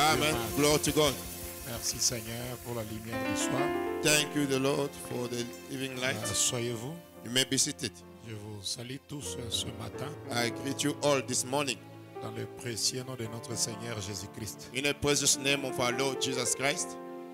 Amen. Glory to God. Merci Seigneur pour la lumière du soir. Thank you, the Lord, for the evening light. Soyez-vous. You may be seated. Je vous salue tous ce matin I greet you all this morning dans le précieux nom de notre Seigneur Jésus-Christ. in the precious name of our Lord Jesus Christ.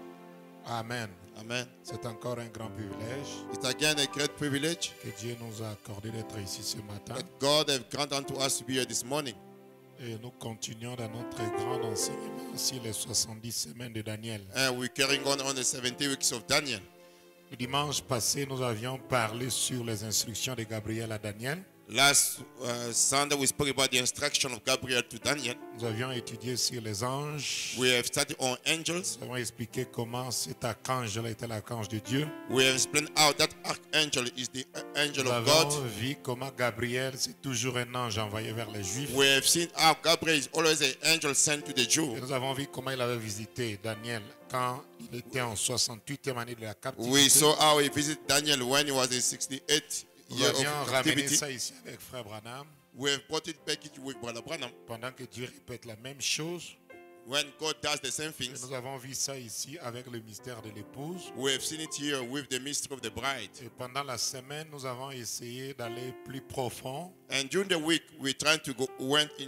Amen. Amen. C'est encore un grand privilège It's again a great privilege que Dieu nous a accordé d'être ici ce matin. that God has granted unto us to be here this morning. Et nous continuons dans notre grand enseignement sur les 70 semaines de Daniel. And we're carrying on the 70 weeks of Daniel. Le dimanche passé, nous avions parlé sur les instructions de Gabriel à Daniel. Last Sunday, we spoke about the instruction of Gabriel to Daniel. Nous avions étudié sur les anges. We have studied on angels. Nous avons expliqué comment cet archange-là était l'archange de Dieu. We have explained how that archangel is the angel Nous of avons God. vu comment Gabriel, c'est toujours un ange envoyé vers les Juifs. We have seen how Gabriel is always an angel sent to the Et Jew. nous avons vu comment il avait visité Daniel quand il était en 68e année de la captivité. We saw how he visited Daniel when he was in 68 Nous years avions of ramené captivity. ça ici avec Frère Branham We have brought it back with Brother Branham. pendant que Dieu répète la même chose. When God does the same Et things, nous avons vu ça ici avec le mystère de l'épouse. we have seen it here with the mystery of the bride. Et pendant la semaine, nous avons essayé d'aller plus profond And during the week, we tried to go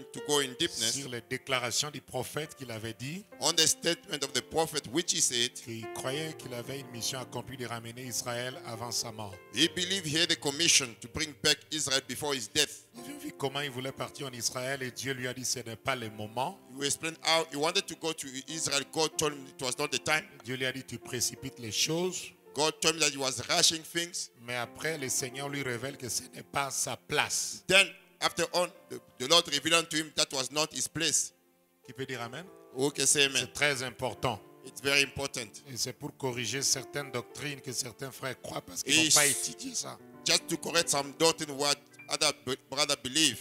in deepness sur les déclarations du prophète qu'il avait dit on the statement of the prophet, which he said qu'il croyait qu'il avait une mission accomplie de ramener Israël avant sa mort. he believed he had a commission to bring back Israel before his death. Nous avons vu comment il voulait partir en Israël et Dieu lui a dit ce n'est pas le moment. We explained how he wanted to go to Israel. God told him it was not the time. Dieu lui a dit tu précipites les choses. God told him that he was rushing things. Mais après, le Seigneur lui révèle que ce n'est pas sa place. Then, after on, the Lord revealed unto him that was not his place. Qui peut dire Amen? Who can say amen? C'est très important. It's very important. Et c'est pour corriger certaines doctrines que certains frères croient parce qu'ils n'ont Et pas étudié ça. Just to correct some doctrine what other brothers believe.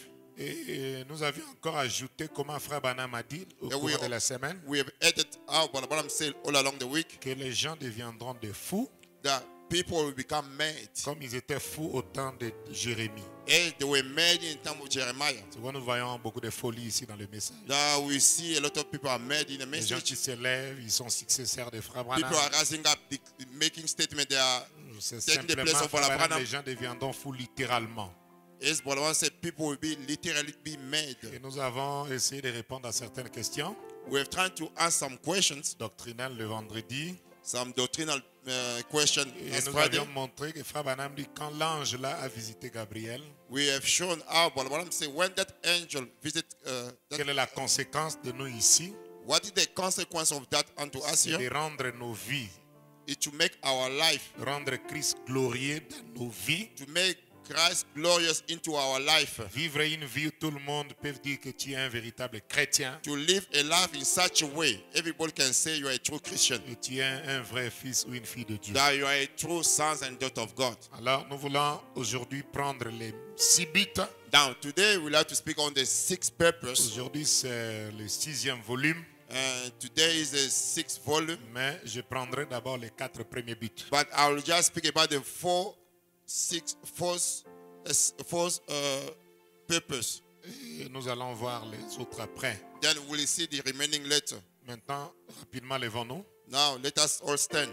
Et nous avions encore ajouté comment Frère Branham a dit au And cours de la semaine we have added how Brother Branham said all along the week que les gens deviendront des fous that people will become mad. comme ils étaient fous au temps de Jérémie. As they were mad in time of Jeremiah. C'est pourquoi nous voyons beaucoup de folie ici dans le message. Now we see a lot of people are mad in the Les gens message. qui se lèvent, ils sont successeurs de Frère Branham. People are rising up, making statements. They are C'est taking the simplement place of Frère Brother Branham, Branham. les gens deviendront fous littéralement. As Brother Branham said, people will be literally be mad. Et nous avons essayé de répondre à certaines questions We have tried to answer some questions, doctrinales le vendredi. some doctrinal questions Et last nous Friday. avions montré que Frère Branham dit quand l'ange là a visité Gabriel, We have shown how Brother Branham said when that angel visit, quelle est la conséquence de nous ici? what is the consequence of that unto us C'est here? de rendre nos vies, Is to make our life, rendre Christ glorieux dans nos vies. to make Christ glorious into our life, Vivre une vie où tout le monde peut dire que tu es un véritable chrétien to live a life in such a way everybody can say you are a true Christian, et tu es un vrai fils ou une fille de Dieu. that you are a true sons and daughter of God. Alors nous voulons aujourd'hui prendre les 6 buts. Now today we like to speak on the sixth purpose. Aujourd'hui c'est le 6e volume, Today is the sixth volume, mais je prendrai d'abord les 4 premiers buts. but I will just speak about the fourth purpose. Et nous allons voir les autres après. Then we will see the remaining later. Maintenant, rapidement, levons-nous. Now let us all stand.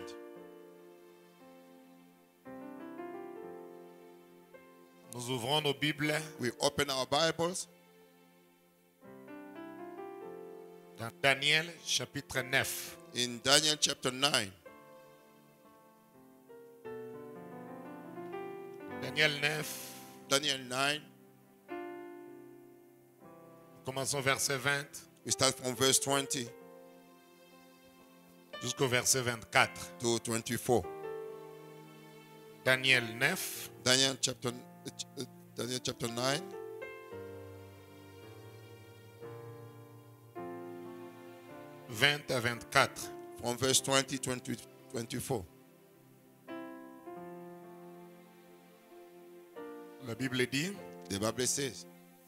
Nous ouvrons nos Bibles We open our Bibles dans Daniel chapitre 9. in Daniel chapter 9. Daniel 9, Daniel 9. commençons verset 20 We start from verse 20 jusqu'au verset 24. to 24. Daniel 9, Daniel chapter 9. « 20 à 24. From verse 20 to 24. La Bible dit, The Bible says,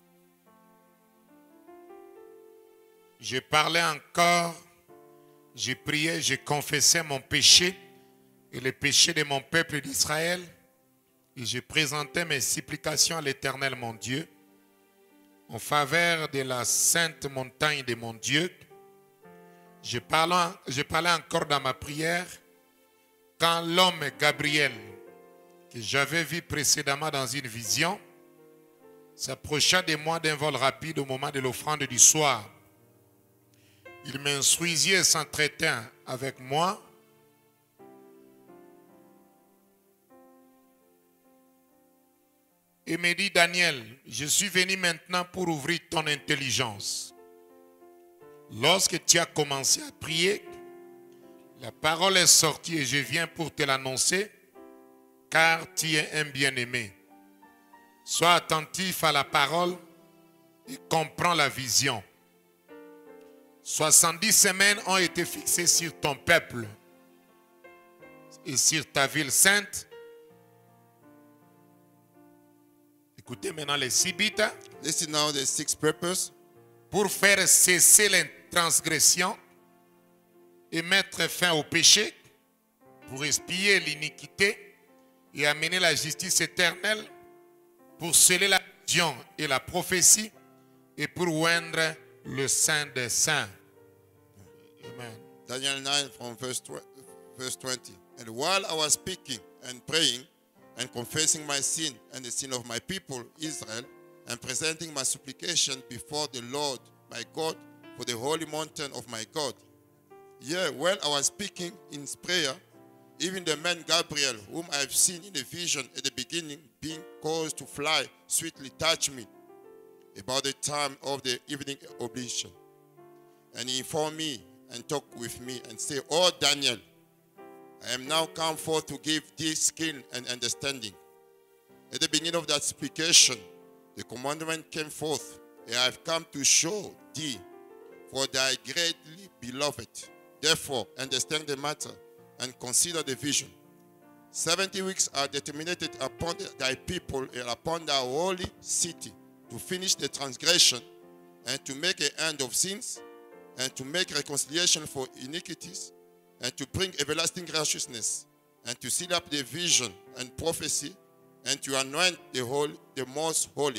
je parlais encore, je priais, je confessais mon péché et le péché de mon peuple d'Israël, et je présentais mes supplications à l'Éternel mon Dieu, en faveur de la sainte montagne de mon Dieu. Je parlais encore dans ma prière quand l'homme Gabriel, que j'avais vu précédemment dans une vision, s'approcha de moi d'un vol rapide au moment de l'offrande du soir. Il m'instruisit et s'entretint avec moi. Et me dit, Daniel, je suis venu maintenant pour ouvrir ton intelligence. Lorsque tu as commencé à prier, la parole est sortie et je viens pour te l'annoncer, car tu es un bien-aimé. Sois attentif à la parole et comprends la vision. 70 semaines ont été fixées sur ton peuple et sur ta ville sainte. Écoutez maintenant les 6 buts. Listen now the 6 purpose. Pour faire cesser les transgressions et mettre fin au péché, pour expier l'iniquité et amener la justice éternelle, pour sceller la vision et la prophétie et pour oindre le Saint des Saints. Amen. Daniel 9 from verse 20. And while I was speaking and praying and confessing my sin and the sin of my people Israel, and presenting my supplication before the Lord my God for the holy mountain of my God. Yeah, while I was speaking in prayer, even the man Gabriel, whom I have seen in a vision at the beginning, being caused to fly, sweetly touched me about the time of the evening oblation. And he informed me and talked with me and said, Oh Daniel, I am now come forth to give thee skill and understanding. At the beginning of that supplication, the commandment came forth, and I have come to show thee, for thy greatly beloved. Therefore, understand the matter and consider the vision. 70 weeks are determined upon thy people and upon thy holy city to finish the transgression and to make an end of sins and to make reconciliation for iniquities and to bring everlasting righteousness and to seal up the vision and prophecy and to anoint the most holy.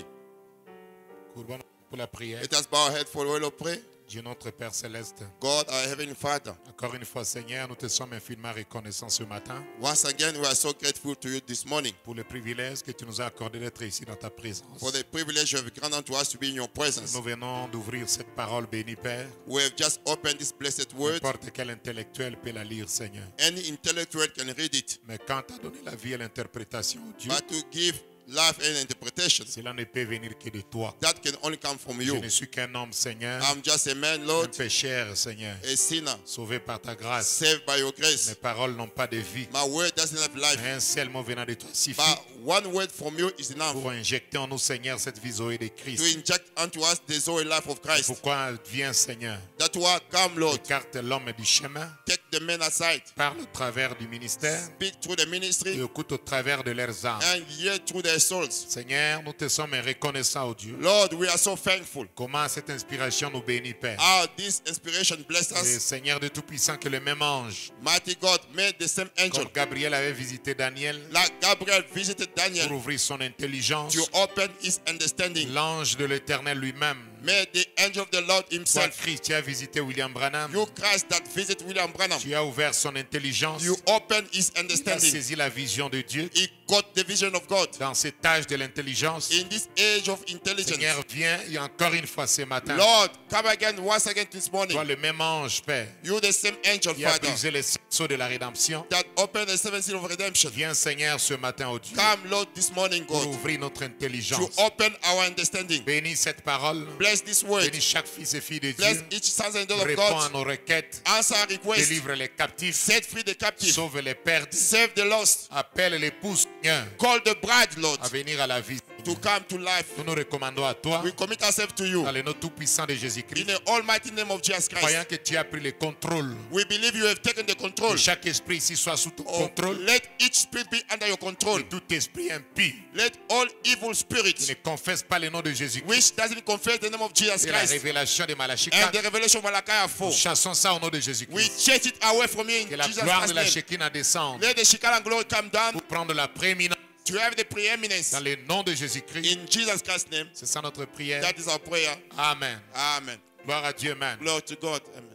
Pour la prière. Let us bow our head for a while of prayer. Dieu notre Père Céleste. God, our Heavenly Father. Encore une fois, Seigneur, nous te sommes infiniment reconnaissants ce matin. Once again, we are so grateful to you this morning. Pour le privilège que tu nous as accordé d'être ici dans ta présence. For the privilege you have granted to us to be in your presence. Nous venons d'ouvrir cette parole bénie, Père. We have just opened this blessed word. N'importe quel intellectuel peut la lire, Seigneur. Any intellectual can read it. Mais quand tu as donné la vie et l'interprétation, Dieu, But to give life and interpretation, cela ne peut venir que de toi. that can only come from Je you. ne suis qu'un homme, Seigneur, I'm just a man, un Lord, pécheur, Seigneur, a sinner, sauvé par ta grâce. saved by your grace. Mes paroles n'ont pas de vie. My word doesn't have life, Un seul mot venant de toi suffit but one word from you is enough pour injecter en nous, Seigneur, cette vie zoé de to Christ. inject unto us the Zoe life of Christ. Pourquoi viens, Seigneur, That why come, Lord, écarte l'homme du chemin, take the men aside, parle au travers du ministère speak through the et ministry, écoute au travers de leurs âmes. and hear through their souls. Seigneur, nous te sommes reconnaissants, oh Dieu. Lord, we are so thankful. Comment cette inspiration nous bénit, Père. How this inspiration blessed Et us. Seigneur de Tout-Puissant, que le même ange, Mighty God made the same angel. comme Gabriel avait visité Daniel Like Gabriel visited pour Daniel ouvrir son intelligence, to open his understanding. l'ange de l'Éternel lui-même, Made the angel of the Lord toi himself. Christ, tu as visité William Branham, You Christ that visit William Branham. tu as ouvert son intelligence, You open his il a understanding. saisi la vision de Dieu. He got the vision of God. Dans cet âge de l'intelligence, In this age of intelligence. Seigneur, viens et encore une fois ce matin. Lord, come again, once again this morning. Toi, le même ange, Père, You the same angel, qui a Father, brisé les sceaux de la rédemption. that opened the seven seals of redemption. Viens, Seigneur, ce matin, oh Dieu, Come, Lord, this morning, pour God, ouvrir notre to intelligence. open our understanding. Bénis cette parole. Bless this word. Bénis chaque fils et fille de Bless Dieu. each son and daughter of Réponds à God. nos requêtes. Answer our requests. Délivre les captifs. Set free the captive. Sauve les perdus. Save the lost. Appelle l'épouse, Seigneur, Call the bride, Lord, à venir à la vie. to come to life. Nous nous recommandons à toi, We commit ourselves to you. dans le nom tout-puissant de In Jésus-Christ, the almighty name of Jesus croyant Christ. que tu as pris le contrôle. We believe you have taken the control. Que chaque esprit ici soit sous ton Oh, contrôle. let each spirit be under your control. Que tout esprit impie Let all evil qui spirits ne confesse pas le nom de Jésus-Christ which doesn't confess the name of Jesus et la Christ révélation de Malachie and 4, the revelation of Malachi 4. chassons ça au nom de We Jésus-Christ. chase it away from you in Que la Jesus gloire de Christ's la name. Shekinah descende Let the Shekinah glory come down pour prendre la prééminence to have the preeminence dans le nom de Jésus-Christ. in Jesus Christ's name. C'est ça notre prière. That is our prayer. Amen. Amen. Gloire à Dieu, Amen. Glory to God. Amen.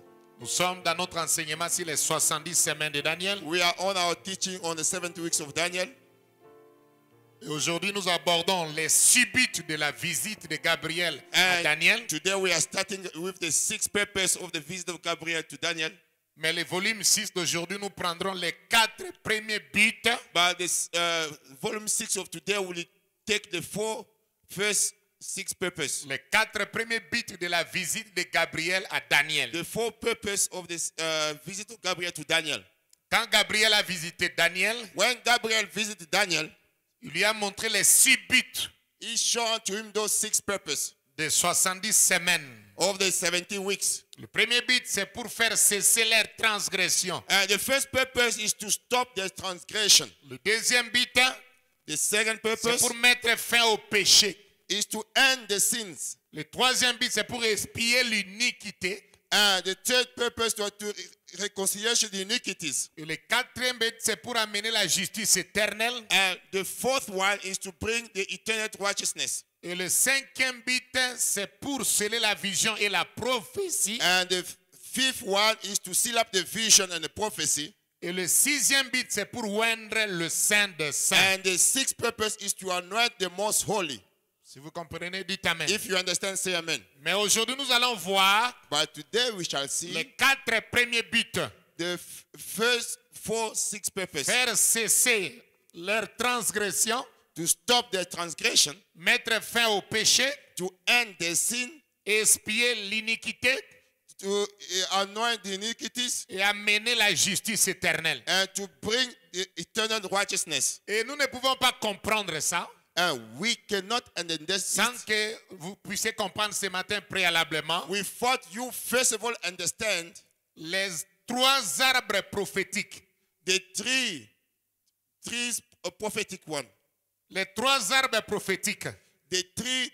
Nous sommes dans notre enseignement sur les 70 semaines de Daniel. We are on our teaching on the 70 weeks of Daniel. Et aujourd'hui, nous abordons les 6 buts de la visite de Gabriel à And Daniel. today we are starting with the 6 purpose of the visit of Gabriel to Daniel. Mais le volume 6 d'aujourd'hui, nous prendrons les 4 premiers buts But this volume 6 of today will take the first 6 purpose. les 4 premiers buts de la visite de Gabriel à Daniel. The 4 purpose of this visit of Gabriel to Daniel. Quand Gabriel a visité Daniel, When Gabriel visited Daniel, il lui a montré les 6 buts he showed to him those 6 purpose des 70 semaines. of the 70 weeks. Le premier but, c'est pour faire cesser leur transgression. And the first purpose is to stop their transgression. Le deuxième but, The second c'est purpose pour mettre fin au péché. is to end the sins. Le troisième but, c'est pour expier l'iniquité. And the third purpose to reconciliation the iniquities. Et le quatrième but, c'est pour amener la justice éternelle. And the fourth one is to bring the eternal righteousness. Et le cinquième but, c'est pour sceller la vision et la prophétie. And the fifth one is to seal up the vision and the prophecy. Et le sixième but, c'est pour oindre le Saint des Saints. And the sixth purpose is to anoint the most holy. Si vous comprenez, dites Amen. If you understand, say amen. Mais aujourd'hui, nous allons voir But today we shall see les 4 premiers buts. the first 6 purposes. Faire cesser leur transgression, To stop their transgression, mettre fin au péché, to end their sin, expier l'iniquité to anoint the iniquities, et amener la justice éternelle. and to bring the eternal righteousness. Et nous ne pouvons pas comprendre ça And we cannot understand sans que vous puissiez comprendre ce matin préalablement We thought you first of all understand les 3 arbres prophétiques. the trees prophetic one. Les 3 arbres prophétiques. The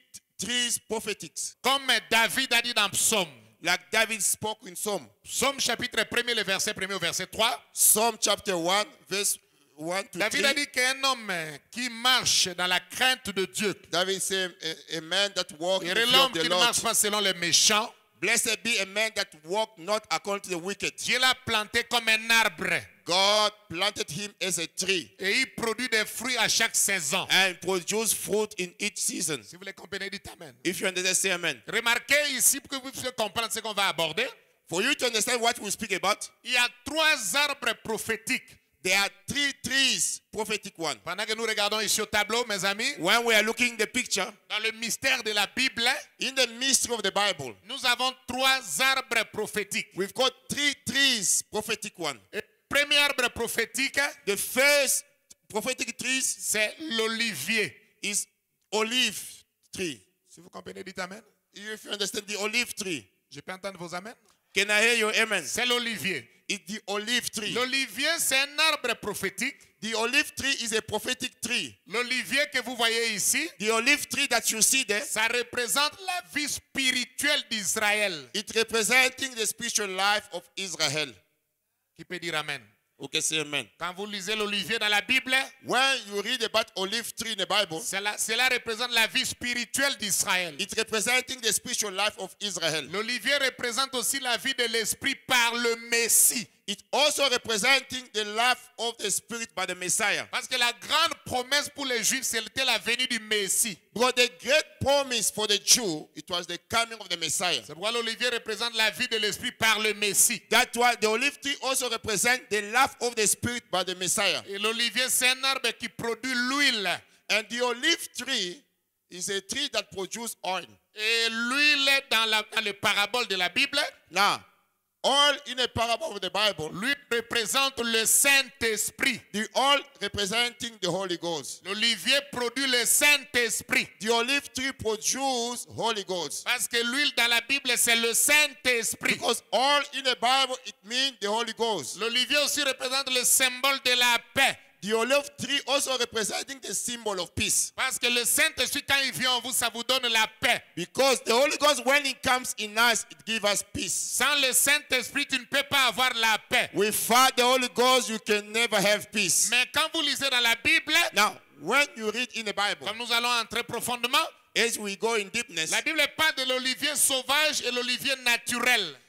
trees prophetics. Comme David a dit dans Psaume. Like David spoke in Psalm. Psaume chapitre 1er, le verset 1er au verset 3. Psalm chapter 1, verse 1 to David a 3. dit qu'un homme qui marche dans la crainte de Dieu, David said, a man that walks in et the fear l'homme of the qui ne Lord. marche pas selon les méchants, Blessed be a man that walk not according to the wicked. Dieu l'a planté comme un arbre God planted him as a tree et il produit des fruits à chaque saison. and produce fruit in each season. Si vous les comprenez, dites Amen. If you understand, say amen. Remarquez ici pour que vous puissiez comprendre ce qu'on va aborder. For you to understand what we speak about, Il y a 3 arbres prophétiques. there are 3 trees, prophetic one. Pendant que nous regardons ici au tableau, mes amis, When we are looking at the picture, dans le mystère de la Bible, in the mystery of the Bible, nous avons 3 arbres prophétiques. we've got 3 trees, prophetic one. Et le premier arbre prophétique, The first prophetic trees c'est l'olivier. is olive tree. Si vous comprenez, dites Amen. If you understand the olive tree, Je peux entendre vos Amen. can I hear your amen? C'est l'olivier. It's the olive tree. L'olivier, c'est un arbre prophétique. The olive tree is a prophetic tree. L'olivier que vous voyez ici, The olive tree that you see there, ça représente la vie spirituelle d'Israël. it representing the spiritual life of Israel. Qui peut dire Amen? Okay, say amen. Quand vous lisez l'olivier dans la Bible, When you read about olive tree in the Bible, cela représente la vie spirituelle d'Israël. it's representing the spiritual life of Israel. L'olivier représente aussi la vie de l'esprit par le Messie. It's also representing the life of the Spirit by the Messiah. Parce que la grande promesse pour les Juifs, c'était la venue du Messie. But the great promise for the Jew, it was the coming of the Messiah. C'est pourquoi l'olivier représente la vie de l'esprit par le Messie. That's why the olive tree also represents the life of the Spirit by the Messiah. Et l'olivier, c'est un arbre qui produit l'huile. And the olive tree is a tree that produces oil. Et l'huile, dans les paraboles de la Bible, Now, oil in a parable of the Bible, l'huile représente le Saint-Esprit. the oil representing the Holy Ghost. L'olivier produit le Saint-Esprit. The olive tree produces Holy Ghost. Parce que l'huile dans la Bible, c'est le Saint-Esprit. Because oil in the Bible, it means the Holy Ghost. L'olivier aussi représente le symbole de la paix. The olive tree also representing the symbol of peace. Parce que le Saint-Esprit, quand il vient en vous, ça vous donne la paix. Because the Holy Ghost, when it comes in us, it gives us peace. Sans le Saint-Esprit, tu ne peux pas avoir la paix. Without the Holy Ghost, you can never have peace. Mais quand vous lisez dans la Bible, Now, when you read in the Bible, comme nous allons entrer profondément, as we go in deepness, la Bible parle de l'olivier sauvage et l'olivier naturel.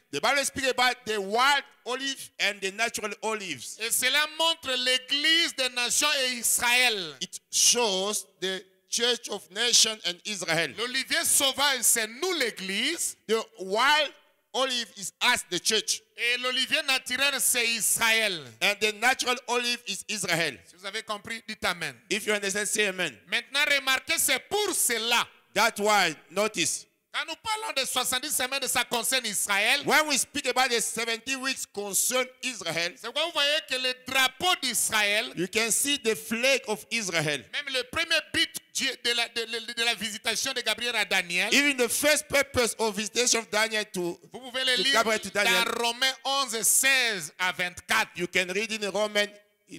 The Bible speaks about the wild olive and the natural olives. Et cela montre l'église des nations et Israël. It shows the church of nation and Israel. L'olivier sauvage, c'est nous l'église. The wild olive is us, the church. Et l'olivier naturel, c'est Israël. And the natural olive is Israel. Si vous avez compris, dites Amen. If you understand, say amen. Maintenant, remarquez, c'est pour cela. That's why, notice, Quand nous parlons de 70 semaines, ça concerne Israël. when we speak about the 70 weeks concern Israel, C'est pourquoi vous voyez que le drapeau d'Israël, you can see the flag of Israel. même le premier but de la visitation de Gabriel à Daniel, Even the first purpose of visitation of Daniel to, vous pouvez le to lire Gabriel to Daniel, dans Romains 11, 16 à 24. you can read in Romans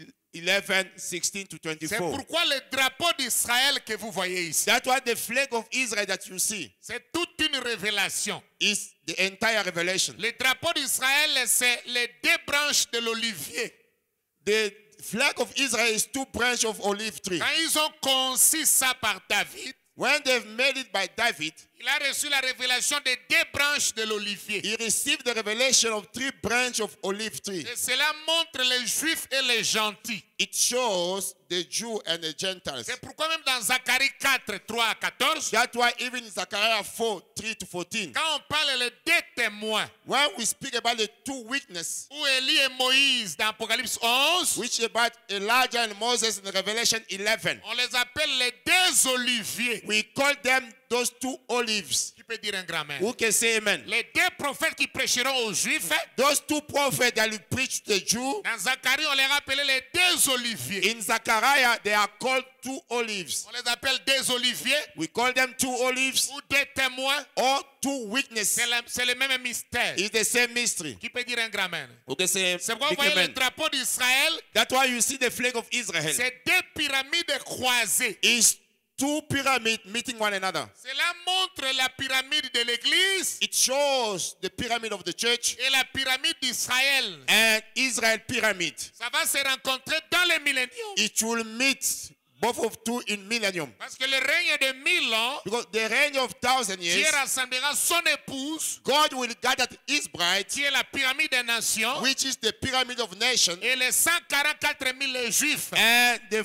11, 16 to C'est 24. pourquoi le drapeau d'Israël que vous voyez ici, That's why the flag of Israel that you see c'est toute une révélation. is the entire revelation. Le drapeau d'Israël, c'est les deux branches de l'olivier. The flag of Israel is two branches of olive tree. Quand ils ont conçu ça par David, When they've made it by David, il a reçu la révélation des deux branches de l'olivier. he received the revelation of three branches of olive tree. Et cela montre les juifs et les gentils. It shows the Jew and the Gentiles. C'est pourquoi même dans Zacharie 4, 3 à 14, That's why even in Zechariah 4, 3 to 14, quand on parle des deux témoins, when we speak about the two witnesses, où Élie et Moïse dans Apocalypse 11, which is about Elijah and Moses in Revelation 11, on les appelle les deux oliviers. we call them those two olives. Qui peut dire un grand amen? Who can say amen? Les deux prophètes qui prêcheront aux juifs, Those two prophets that will preach to the Jew, dans Zacharie, on les appelait les deux oliviers. in Zechariah, they are called two olives. On les appelle deux oliviers We call them two olives ou deux témoins. or two witnesses. C'est le même mystère. It's the same mystery. Qui peut dire un grand amen? Who can say C'est pourquoi vous big voyez le amen? drapeau d'Israël, That's why you see the flag of Israel. c'est deux pyramides croisées. It's two pyramids meeting one another. Cela montre la pyramide de l'Église It shows the pyramid of the church et la pyramide d'Israël. and Israel pyramid. Ça va se rencontrer dans le millénium. It will meet both of two in millennium. Parce que le règne de 1000 ans, Because the reign of 1,000 Dieu years, rassemblera son épouse, God will gather his bride, qui est la pyramide des nations, which is the pyramid of nations, et les 144 000 juifs. and the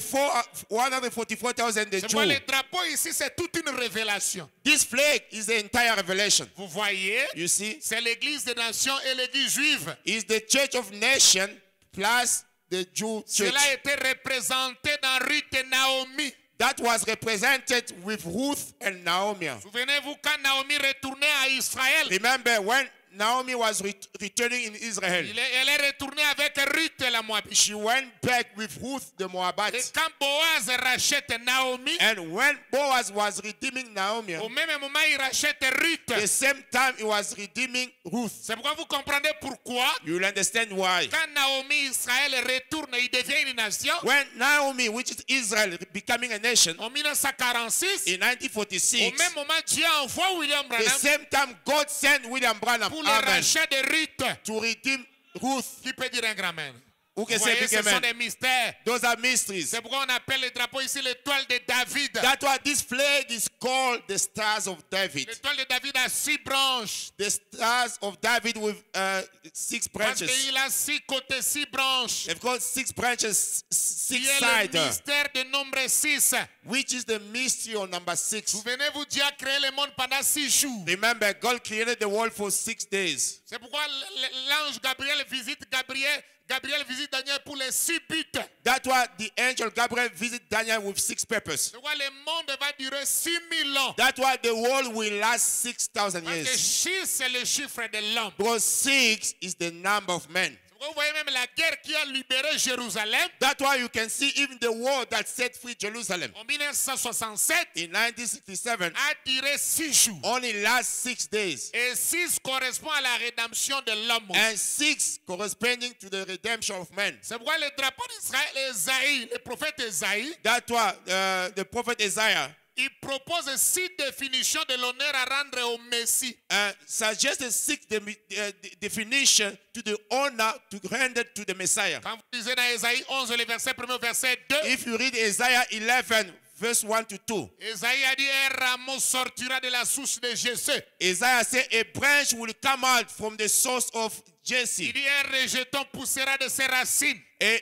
144,000 the C'est pourquoi le Jews. drapeau ici, c'est toute une révélation. This flag is the entire revelation. Vous voyez, You see, c'est l'église des nations et l'église juive. it's the church of nation plus the Jew church. Cela a été représenté dans Ruth et Naomi. That was represented with Ruth and Naomi. Souvenez-vous quand Naomi retournait à Israël, Remember when Naomi was returning in Israel, elle est retournée avec Ruth la Moabite. she went back with Ruth the Et Moabite. quand Boaz rachète Naomi, And when Boaz was redeeming Naomi, au même moment, il rachète the Ruth. same time he was redeeming Ruth. C'est pourquoi vous comprenez pourquoi, You will understand why. quand Naomi, Israël retourne, il devient une nation. When Naomi, which is Israel, becoming a nation En 1946, in au 1946, même moment, Dieu envoie William the Branham same time God sent William Branham pour le Amen, rachat de Ruth. to redeem Ruth. Qui peut dire un grand amen? Who Vous can say voyez, big ce sont amen? des mystères. Those are mysteries. C'est pourquoi on appelle le drapeau ici l'étoile de David. That's why this flag is called the Stars of David. L'étoile de David a 6 branches. The Stars of David with 6 Parce branches. qu'il a 6 côtés, 6 branches. They've got 6 branches, Qui 6 est le sides, mystère de nombre 6. which is the mystery on number 6. Souvenez-vous, Dieu a créé le monde pendant 6 jours. Remember, God created the world for 6 days. C'est pourquoi l'ange Gabriel visite visite Daniel pour les 6 buts. That's why the angel Gabriel visited Daniel with 6 purposes. C'est pourquoi le monde va durer 6000 ans. That's why the world will last 6,000 Parce que years. 6, c'est le chiffre de l'homme. Because 6 is the number of men. Vous voyez même la guerre qui a libéré Jérusalem That's why you can see even the war that set free Jerusalem en 1967 in 1967 a duré 6 jours. only last 6 days. Et 6 correspond à la rédemption de l'homme. And 6 corresponding to the redemption of men. C'est pourquoi le drapeau d'Israël, Esaïe, le prophète Esaïe, That's why the prophet Isaiah il propose 6 définitions de l'honneur à rendre au Messie. suggested 6 definition to the honor to render to the Messiah. Quand vous lisez dans Esaïe 11, le verset 1 au verset 2, If you read Isaiah 11, verse 1 to 2. Esaïe a dit, un rameau sortira de la souche de Jessé. Isaiah said, a branch will come out from the source of Jesse. Il dit, un rejeton poussera de ses racines.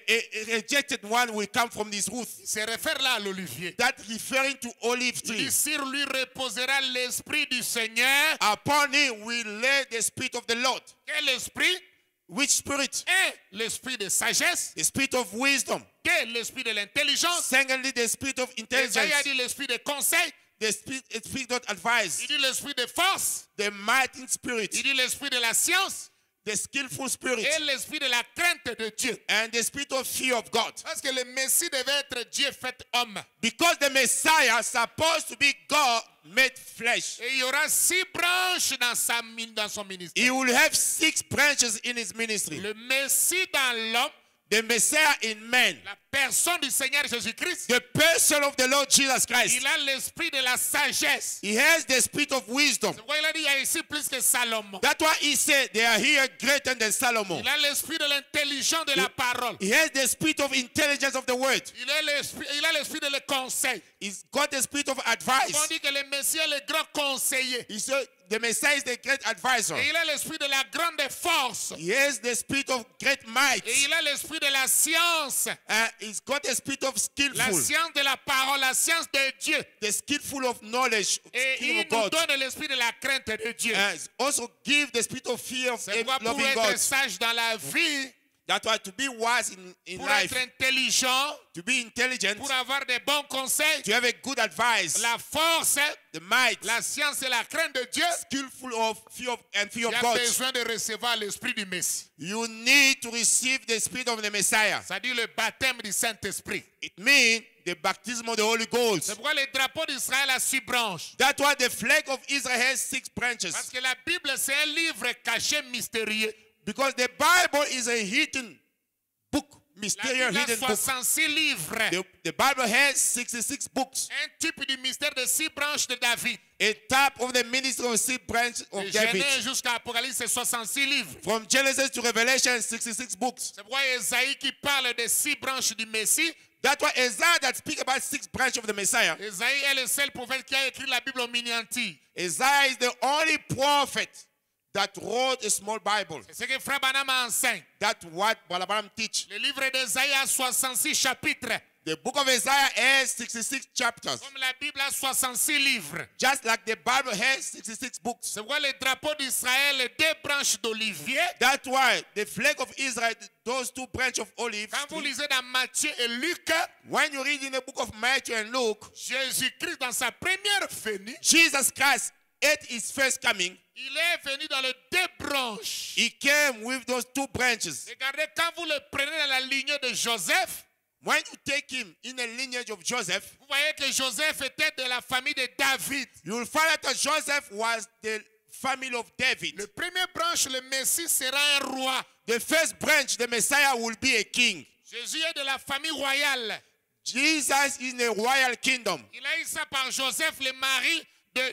A rejected one will come from this root. Il se réfère là à l'olivier. That referring to olive Il tree. dit, sur lui reposera l'esprit du Seigneur. Upon him will lay the spirit of the Lord. Quel esprit? Which spirit? Un, l'esprit de sagesse. The spirit of wisdom. Deux, l'esprit de l'intelligence. Secondly, the spirit of intelligence. Esaïe a dit l'esprit de conseil. The spirit of advice. Il dit l'esprit de force. The mighty spirit. Il dit l'esprit de la science. The skillful spirit. Et l'esprit de la crainte de Dieu. And the spirit of fear of God. Parce que le Messie devait être Dieu fait homme. Because the Messiah is supposed to be God made flesh. Et il y aura 6 branches dans son ministère. He will have 6 branches in his ministry. Le Messie dans l'homme. The Messiah in man. La personne du Seigneur Jésus-Christ. The person of the Lord Jesus Christ. Il a l'esprit de la sagesse. He has the spirit of wisdom. C'est pourquoi il a dit, il y a ici plus que Salomon. That's why he said they are here greater than Solomon. Il a l'esprit de l'intelligence de la parole. He has the spirit of intelligence of the word. Il a l'esprit de le conseil. He's got the spirit of On advice. dit que le Messie est le grand conseiller. He said the Messiah is the great advisor. Et il a l'esprit de la grande force. He has the spirit of great might. Et il a l'esprit de la science. He's got the spirit of La skillful. science de la parole, la science de Dieu. The skillful of knowledge. Et Skill il of nous God. donne l'esprit de la crainte de Dieu. Also give the spirit of fear of C'est quoi pour loving être God. sage dans la vie, That's why to be wise in pour life, être intelligent, to be intelligent, pour avoir des bons conseils, to have a good advice, la force, the might, la science et la crainte de Dieu, skillful of fear of, and fear il of y a God. besoin de recevoir l'esprit du Messie. You need to receive the spirit of the Messiah. Ça dit le baptême du Saint-Esprit. It means the baptism of the Holy Ghost. C'est pourquoi le drapeau d'Israël a 6 branches. That's why the flag of Israel has 6 branches. Parce que la Bible, c'est un livre caché mystérieux. Because the Bible is a hidden book, La mysterious Bible a hidden book. 66 livres. The Bible has 66 books. Un type du mystère de 6 branches de David. A type of the ministry of 6 branches of De David. Genèse jusqu'à Apocalypse, c'est 66 livres. From Genesis to Revelation, 66 books. C'est pourquoi Esaïe qui parle des 6 branches du Messie. That's why Isaiah that speaks about 6 branches of the Messiah. Esaïe est le seul prophète qui a écrit la Bible au miniature. Isaiah is the only prophet that wrote a small Bible. C'est ce que Frère Branham enseigne. That's what Balaam teach. Le livre d'Esaïe a 66 chapitres. The book of Isaiah has 66 chapters. Comme la Bible a 66 livres. Just like the Bible has 66 books. C'est pourquoi le drapeau d'Israël est 2 branches d'olivier. That's why the flag of Israel, those 2 branches of olive. Quand vous lisez dans Matthieu et Luc, When you read in the book of Matthew and Luke, Jésus-Christ dans sa première venue, Jesus Christ at his first coming, il est venu dans les 2 branches. he came with those 2 branches. Regardez, quand vous le prenez dans la lignée de Joseph, When you take him in the lineage of Joseph, vous voyez que Joseph était de la famille de David. you will find out that Joseph was the family of David. Le premier branche, le Messie sera un roi. The first branch, the Messiah, will be a king. Jésus est de la famille royale. Jesus is in the royal kingdom. Il a eu ça par Joseph, le mari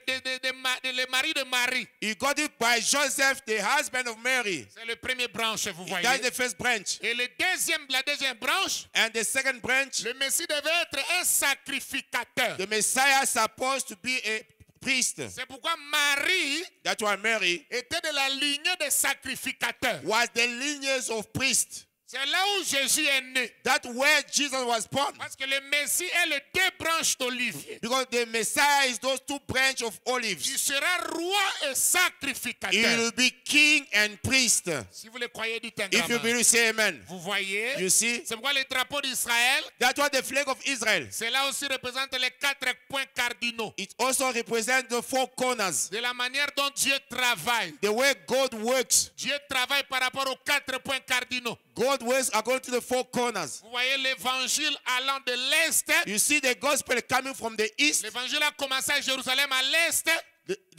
le mari de Marie. He got it by Joseph, the husband of Mary. C'est le premier branche, vous voyez. That's the first branch. Et la deuxième branche, And the second branch, le Messie devait être un sacrificateur. the Messiah is supposed to be a priest. C'est pourquoi Marie That's why Mary était de la lignée des sacrificateurs. was the lineage of priests. C'est là où Jésus est né. That's where Jesus was born. Parce que le Messie est les 2 branches d'olivier. Because the Messiah is those 2 branches of Il olives. sera roi et He sacrificateur. will be king and priest. Si vous le croyez, dites un If you grand. believe, say amen. Vous voyez? You see? C'est pourquoi le drapeau d'Israël, That's what the flag of Israel. cela aussi représente les 4 points cardinaux. It also represents the 4 corners. De la manière dont Dieu travaille. The way God works. Dieu travaille par rapport aux 4 points cardinaux. God works according to the 4 corners. Vous voyez l'évangile allant de l'Est. You see the gospel coming from the east. L'évangile a commencé à Jérusalem à l'Est. The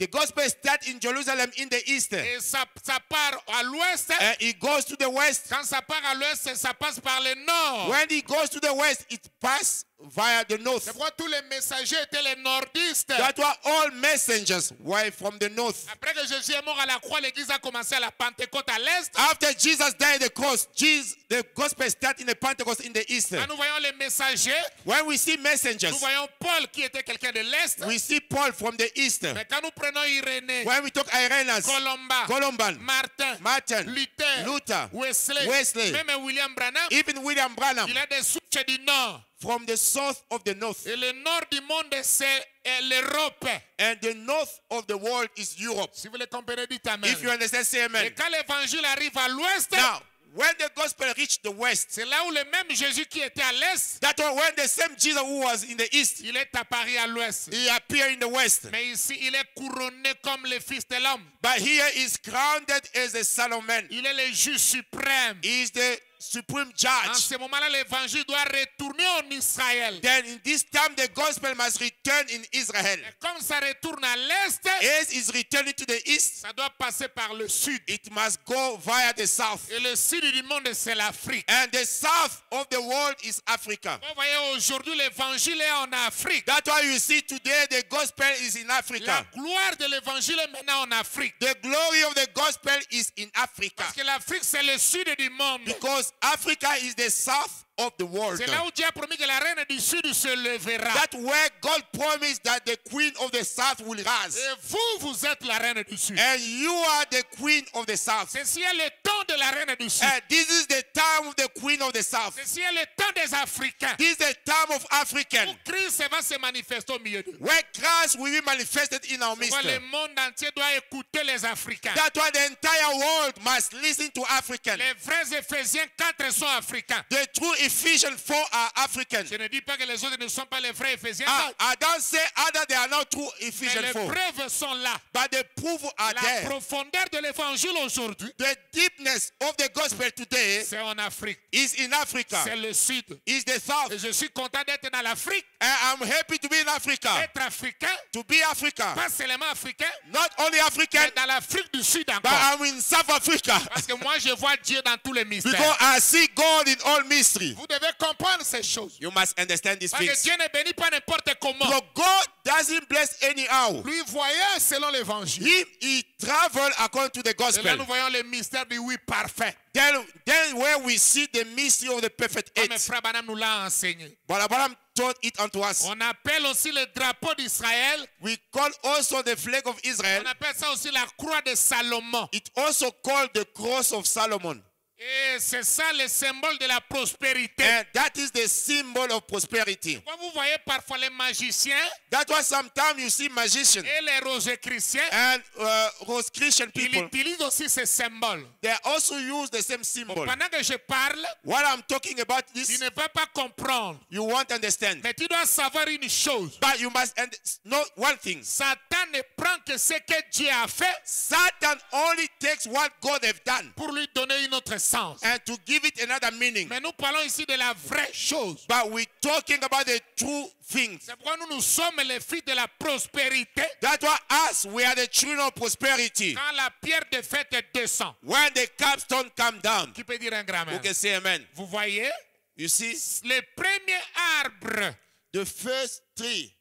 the gospel starts in Jerusalem in the east. Et ça part à l'ouest. And it goes to the west. Quand ça part à l'ouest, ça passe par le nord. When it goes to the west, it passes via the north. C'est pourquoi tous les messagers étaient les nordistes. That's why all messengers were from the north. Après que Jésus est mort à la croix, l'église a commencé à la Pentecôte à l'est. After Jesus died at the cross, the gospel started in the Pentecost in the east. Quand nous voyons les messagers, When we see messengers, nous voyons Paul qui était quelqu'un de l'est. we see Paul from the east. Mais quand nous prenons Irénée, When we talk Irenaeus, Columban, Martin, Luther, Wesley, même William Branham, even William Branham, il a des souches du nord. from the south of the north. Et le nord du monde, c'est l'Europe. And the north of the world is Europe. Si vous le comprenez, dites Amen. If you understand, say Et amen. quand l'évangile arrive à l'ouest, Now, when the gospel reached the west, c'est là où le même Jésus qui était à l'est, that was when the same Jesus who was in the east, il est apparu à l'ouest. he appeared in the west. Mais ici, il est couronné comme le Fils de l'homme. But here is crowned as the Son of Man. Il est le juge suprême. He is the supreme En judge. ce moment-là, l'évangile doit retourner en Israël. Then in this time the gospel must return in Israel. Et comme ça retourne à l'est, As is returning to the east, ça doit passer par le sud. it must go via the south. Et le sud du monde, c'est l'Afrique. And the south of the world is Africa. Vous voyez, aujourd'hui, l'évangile est en Afrique. That's why you see today the gospel is in La Africa. gloire de l'évangile est maintenant en Afrique. The glory of the gospel is in Africa. Parce que l'Afrique, c'est le sud du monde. Because Africa is the south of the world. C'est là où Dieu a promis que la reine du sud se lèvera. That's where God promised that the queen of the south will rise. Et vous, vous êtes la reine du sud. And you are the queen of the south. Ceci est le temps de la reine du sud. And this is the time of the queen of the south. Ceci est le temps des Africains. This is the time of African. Où Christ va se manifester au milieu d'eux. Where Christ will be manifested in our midst. Le monde entier doit écouter les Africains. That's why the entire world must listen to African. Les vrais Éphésiens 4 sont africains. The true Ephesians 4 are African. Je ne dis pas que les autres ne sont pas les vrais Éphésiens. I don't say other they are not true Mais Ephesians les 4. preuves sont là. But the proof are La there. profondeur de l'évangile aujourd'hui, The deepness of the gospel today c'est en Afrique. is in Africa. C'est le sud. Is the south. Et je suis content d'être dans l'Afrique. And I'm happy to be in Africa. Être africain, To be Africa. pas seulement africain, Not only African, mais dans l'Afrique du Sud but encore. I'm in South Africa. Parce que moi, je vois Dieu dans tous les mystères. Because I see God in all mystery. Vous devez comprendre ces choses. You must understand these Parce que things. Dieu ne bénit pas n'importe comment. Because God doesn't bless anyhow. Lui voyait selon l'évangile. He traveled according to the Et là, gospel. nous voyons le mystère du oui parfait. Then where we see the mystery of the perfect Comme eight. Frère Branham nous l'a enseigné. But Abraham taught it unto us. On appelle aussi le drapeau d'Israël. We call also the flag of Israel. On appelle ça aussi la croix de Salomon. It also called the cross of Solomon. Et c'est ça le symbole de la prospérité. And that is the symbol of prosperity. Quand vous voyez parfois les magiciens That's why sometimes you see magicians et les rosicruciens, and those Christian ils people, utilisent aussi ces symboles. they also use the same Bon, symbol. pendant que je parle, What I'm talking about tu this, ne vas pas comprendre. you won't understand. Mais tu dois savoir une chose. But you must know one thing. Satan ne prend que ce que Dieu a fait Satan only takes what God have done pour lui donner une autre sens. and to give it another meaning. Mais nous parlons ici de la vraie chose. But we're talking about the true things. C'est pourquoi nous sommes les filles de la prospérité. That's why us, we are the children of prosperity. Quand la pierre de fête descend. When the capstone come down, Qui peut dire un grand you amen? can say amen. Vous voyez, You see, le premier arbre the first tree,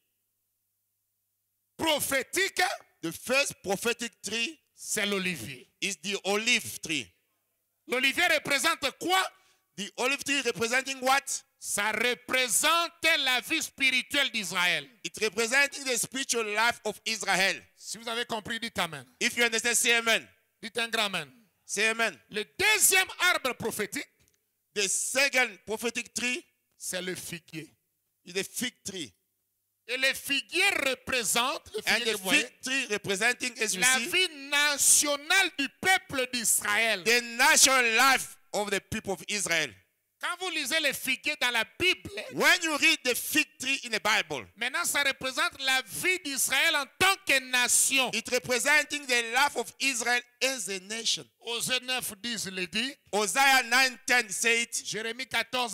prophétique, the first prophetic tree c'est l'olivier. is the olive tree. L'olivier représente quoi? The olive tree representing what? Ça représente la vie spirituelle d'Israël. It representing the spiritual life of Israel. Si vous avez compris, dites amen. If you understand, say amen. Dites un grand amen. Say amen. Le deuxième arbre prophétique, The second prophetic tree c'est le figuier. is the fig tree. Et le figuier représente, le And figuier the que vous voyez, fig tree representing, as you la see, vie nationale du peuple d'Israël. the national life of the people of Israel. Quand vous lisez le figuier dans la Bible, When you read the fig tree in the Bible, maintenant ça représente la vie d'Israël en tant que nation. It representing the life of Israel as a nation. Osée 9:10 le dit. Hosea 9:10 say it. Jérémie 14,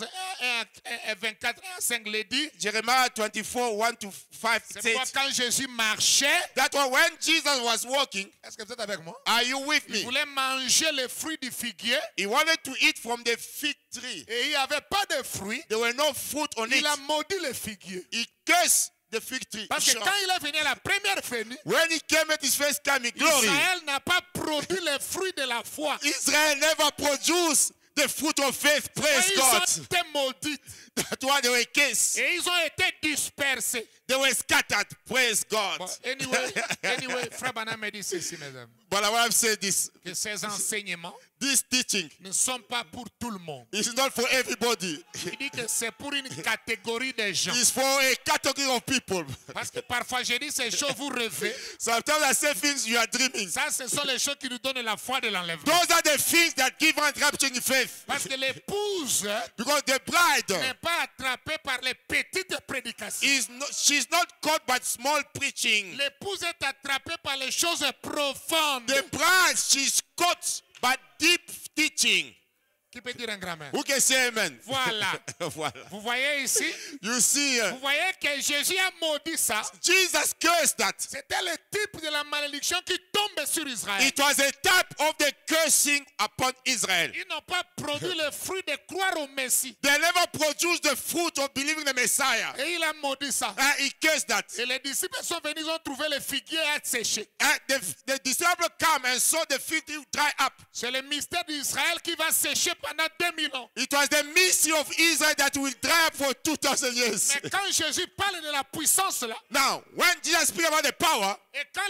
24, 5 le dit. Jeremiah 24, 1-5 C'est say pourquoi it. quand Jésus marchait, That was when Jesus was walking. est-ce que vous êtes avec moi? Are you with Il me? voulait manger les fruits du figuier He wanted to eat from the fig tree. et il n'y avait pas de fruits. There were no fruit on it. Il a maudit le figuier. He cursed the fig tree. Parce que Sure. quand il est venu à la première venue, When he came at his first coming, glory, Israël n'a pas produit les fruits de la foi. Israel never produced the fruit of faith. Et Praise ils ont God. été maudits. That's why they were cursed. Et ils ont été dispersés. They were scattered. Praise God. Bon, anyway, Frère Branham me dit ceci, mesdames, But I want to say this. que ces enseignements This teaching ne sont pas pour tout le monde. is not for everybody. Il dit que c'est pour une catégorie de gens. It's for a category of people. Parce que parfois je dis ces choses vous rêvez. Sometimes I say things you are dreaming. Ça, ce sont les choses qui nous donnent la foi de l'enlèvement. Those are the things that give enrapturing faith. Parce que l'épouse Because the bride n'est pas attrapée par les petites prédications. she's not caught by small preaching. L'épouse est attrapée par les choses profondes. The bride, she's caught by deep teaching. Qui peut dire un grand amen? Who can say amen? Voilà. Voilà. Vous voyez ici? You see, Vous voyez que Jésus a maudit ça. Jesus cursed that. C'était le type de la malédiction qui tombe sur Israël. It was a type of the cursing upon Israel. Ils n'ont pas produit le fruit de croire au Messie. They never produced the fruit of believing the Messiah. Et il a maudit ça. And he cursed that. Et les disciples sont venus, ils ont trouvé le figuier à sécher. And the disciples come and saw the fig tree dry up. C'est le mystère d'Israël qui va sécher pendant 2000 ans. It was the mystery of Israel that will dry up for 2000 years. Mais quand Jésus parle de la puissance là, Now, when Jesus speaks about the power, et quand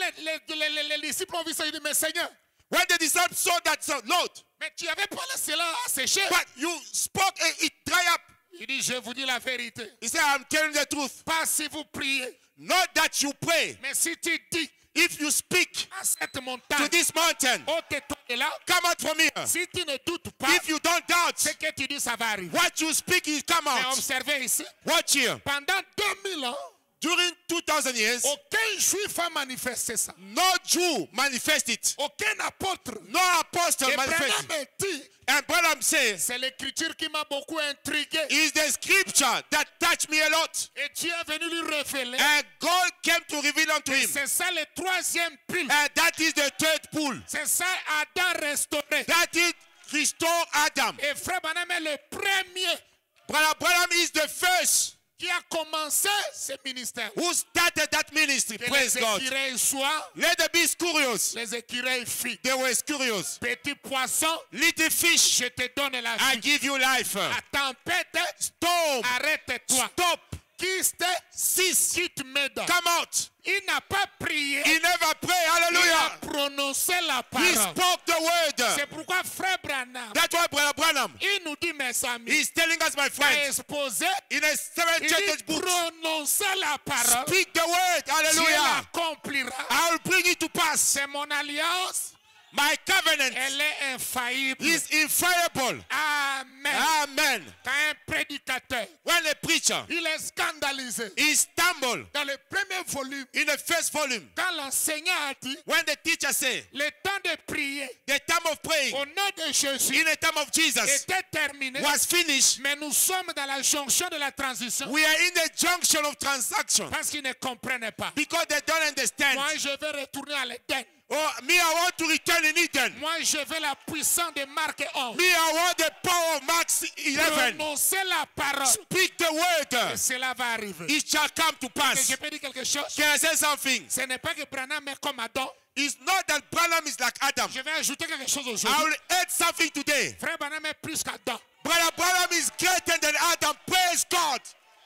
les disciples ont vu ça, ils disent, mais Seigneur, when the disciples saw that, so, Lord, mais tu avais parlé cela à sécher. but you spoke and it dry up. Il dit, je vous dis la vérité. He said, I'm telling the truth. Pas si vous priez, Not that you pray. mais si tu dis If you speak à cette to montagne, this mountain, ôte-toi de là, come out from here. si tu ne doutes pas, If you don't doubt, ce que tu dis, ça va arriver. what you speak will come Mais out. observez ici, Watch here. pendant 2000 ans, During 2000 years, aucun juif a manifesté ça. no Jew manifested it. Aucun apôtre. No apostle Et manifested Branham it. dit, And Branham says, c'est l'écriture qui m'a beaucoup intrigué. is the scripture that touched me a lot. Et Dieu est venu lui révéler. And God came to reveal unto him. C'est ça le troisième pull. And that is the third pull. C'est ça Adam restauré. That is restore Adam. Et Frère Branham est le premier Brother Branham is the first qui a commencé ce ministère. who started that ministry. Que Praise les God. écureuils soient, Let the bees curious. les écureuils filles. They were curious. Petit poisson, Little fish, je te donne la I vie. give you life. La tempête, Storm, arrête-toi. stop, Kyste, cease, quitte Méda. come out. Il n'a pas prié. He never prayed. Il a Hallelujah. prononcé la He parole. spoke the word. C'est pourquoi Frère Branham, That's why Brother Branham, il nous dit, mes amis, he's telling us, my il a friends, exposé, in a seven il churches dit book, prononcer la parole. speak the word. Dieu Hallelujah. l'accomplira. I will bring it to pass. C'est mon alliance. My covenant Elle est infaillible. is infallible. Amen. Amen. Quand un prédicateur, When a preacher, il est scandalisé. he stumbled Dans le premier volume, in the first volume, quand l'enseignant a dit, when the teacher said, le temps de prier the time of praying au nom de Jésus in the time of Jesus était terminé. was finished, Mais nous sommes dans la jonction de la transition we are in the junction of transaction parce qu'ils ne comprennent pas. because they don't understand. Moi, je vais retourner à l'Éden. Oh, me, I want to return in Eden. Moi, je veux la puissance de Marc 11. Me, I want the power of Mark 11. Prononcer la parole. Speak the word. Et cela va arriver. It shall come to Et pass. je peux dire quelque chose. Can I say something? Ce n'est pas que Branham est comme Adam. It's not that Branham is like Adam. Je vais ajouter quelque chose I aujourd'hui. will add something today. Frère Branham est plus qu'Adam. Brother Branham is greater than Adam. Praise God.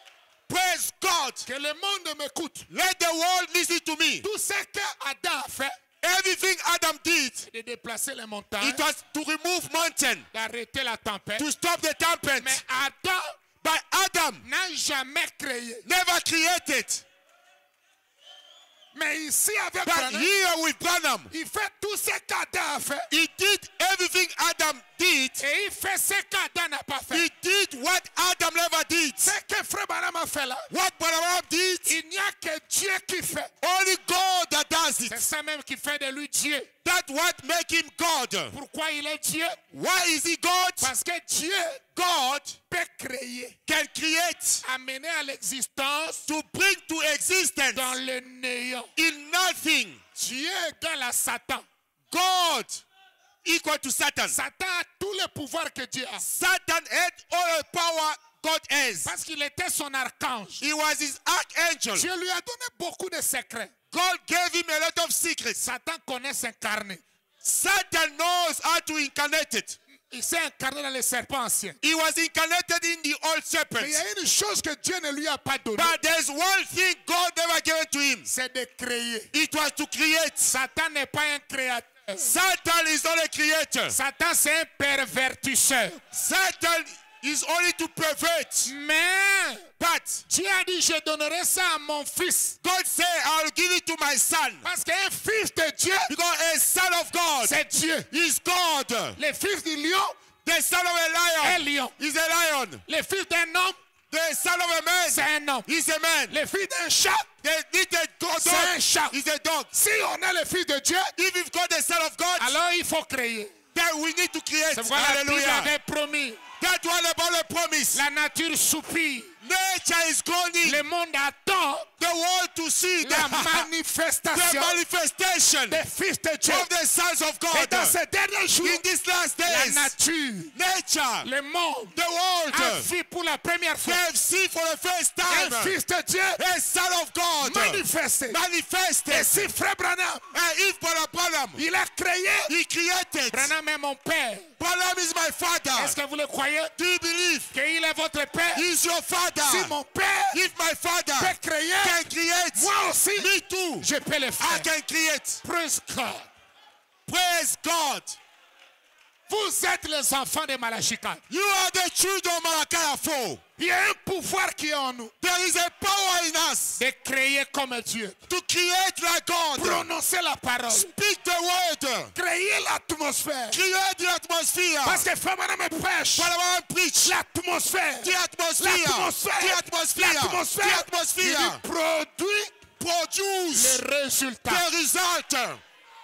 Praise God. Que le monde m'écoute. Let the world listen to me. Tout ce qu'Adam a fait, Everything Adam did, c'est de déplacer les montagnes, it was to remove mountain, d'arrêter la tempête. to stop the tempest. Mais Adam But Adam n'a jamais créé. never created. Mais ici avec But Branham, here with Branham, il fait tout tout ce qu'Adam a fait. He did everything Adam did. Et il fait ce qu'Adam n'a pas fait. He did what Adam never did. Ce que Frère Branham a fait là, What Abraham did, il n'y a que Dieu qui fait. only God that does C'est it. ça même qui fait de lui Dieu. That's what make him God. Pourquoi il est Dieu? Why is he God? Parce que Dieu God peut créer, can create, amener à l'existence to bring to existence dans le néant. in nothing. Dieu égale à Satan. God equal to Satan. Satan a tout le pouvoir que Dieu a. Satan had all the power God has. Parce qu'il était son archange. He was his archangel. Dieu lui a donné beaucoup de secrets. God gave him a lot of secrets. Satan connaît s'incarner. Satan knows how to incarnate it. Il s'est incarné dans les serpents anciens. He was incarnated in the old serpent. Mais il y a une chose que Dieu ne lui a pas donnée. But there's one thing God never given to him. C'est de créer. It was to create. Satan n'est pas un créateur. Satan is not a creator. Satan c'est un pervertisseur. Satan is only to pervert. Mais But Dieu a dit, je donnerai ça à mon fils. God said, I'll give it to my son. Parce qu'un fils de Dieu, Because a son of God c'est Dieu. is God. Le fils du lion The son of a est lion lion. is a lion. Le fils d'un homme, The son of a man c'est un homme. is a man. Le fils d'un chat, The little c'est un dog chat. is a dog. Si on est le fils de Dieu, If you've got the son of God, alors il faut créer. then we need to create. C'est pourquoi la Bible Hallelujah. avait promis. That's what about the promise. La nature soupire. Nature is groaning. Le monde attend The world to see la the manifestation manifestation des fils de Dieu. of the sons of Et God. dans ces derniers jours, In these last la days, nature, nature, le monde, the world, a vu pour la première fois have seen for the first un time fils de Dieu a son of God manifesté. Et manifested. si Frère Branham, And if Brother Branham, il a créé, he created, Branham est mon père. Branham is my Est-ce father. que vous le croyez? Do you believe Qu'il est votre père? he's your father? Si mon père If my father peut créer, can create, moi aussi, me too, je peux le I faire. can create. Praise God. Praise God. Vous êtes les enfants de Malachi 4. You are the children of Malachi 4. Il y a un pouvoir qui est en nous There is a power in us de créer comme Dieu. to create like God. Prononcer la parole. Speak the word. Créer l'atmosphère. Create the atmosphere. Parce que Frère Branham pêche. Brother preach. L'atmosphère. The atmosphere. L'atmosphère. The atmosphere. L'atmosphère. The atmosphere. Il produit Produce les résultats. the result.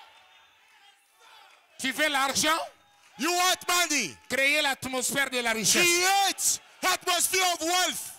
Tu veux l'argent? You want money? Créer l'atmosphère de la richesse. Create atmosphere of wealth.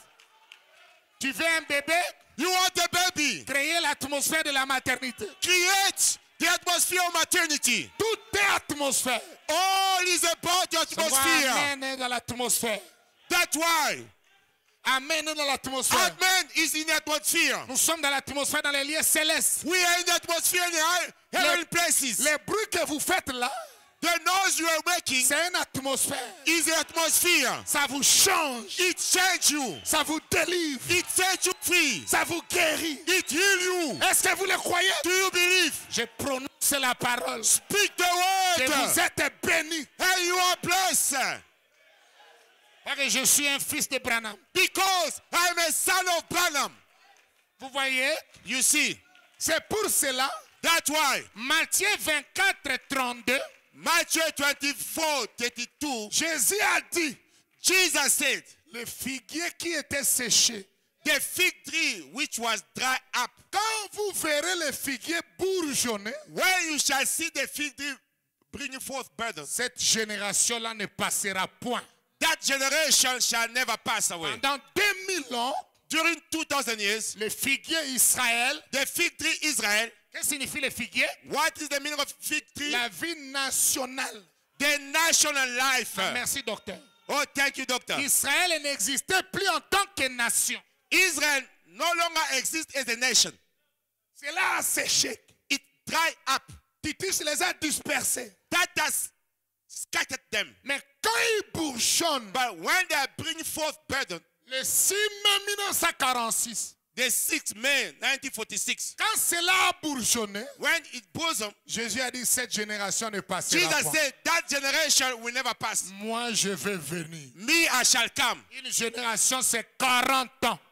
Tu veux un bébé? You want a baby? Créer l'atmosphère de la maternité. Create the atmosphere of maternity. Tout est atmosphère. All is about the atmosphere. Amen est dans l'atmosphère. That's why Amen est dans l'atmosphère. Amen is in the atmosphere. Nous sommes dans l'atmosphère dans les lieux célestes. We are in the atmosphere in the heavenly places. Les bruits que vous faites là, The noise you are making c'est une atmosphère. is the atmosphere. Ça vous change. It changes you. Ça vous délivre. It sets you free. Ça vous guérit. It heals you. Est-ce que vous le croyez? Do you believe? Je prononce la parole. Speak the Et word. vous êtes bénis. And you are blessed. Parce que je suis un fils de Branham. Because I am a son of Branham. Vous voyez? You see, C'est pour cela, that's why Matthieu 24, 32, Matthew 24, 32, Jésus a dit, Jesus said, le figuier qui était séché, the fig tree which was dry up, quand vous verrez le figuier bourgeonner, when you shall see the fig tree bringing forth burden, cette génération-là ne passera point. that generation shall never pass away. Pendant 2000 ans, During 2000 years, le figuier Israël, the fig tree Israel, qu'est-ce que signifie le figuier? what is the meaning of fig tree? La vie nationale. The national life. Merci, docteur. Oh, thank you, doctor. Israël n'existait plus en tant que nation. Israel no longer exists as a nation. Cela a séché. It dried up. Titus les a dispersés. That has scattered them. Mais quand ils bourgeonnent, But when they bring forth burden, le 6 mai 1946, the 6th May 1946, quand cela a bourgeonné, when it blossomed, Jésus a dit cette génération ne passera Jesus pas. said, that generation will never pass. Moi, je vais venir. Me, I shall come. Une génération, c'est 40 ans.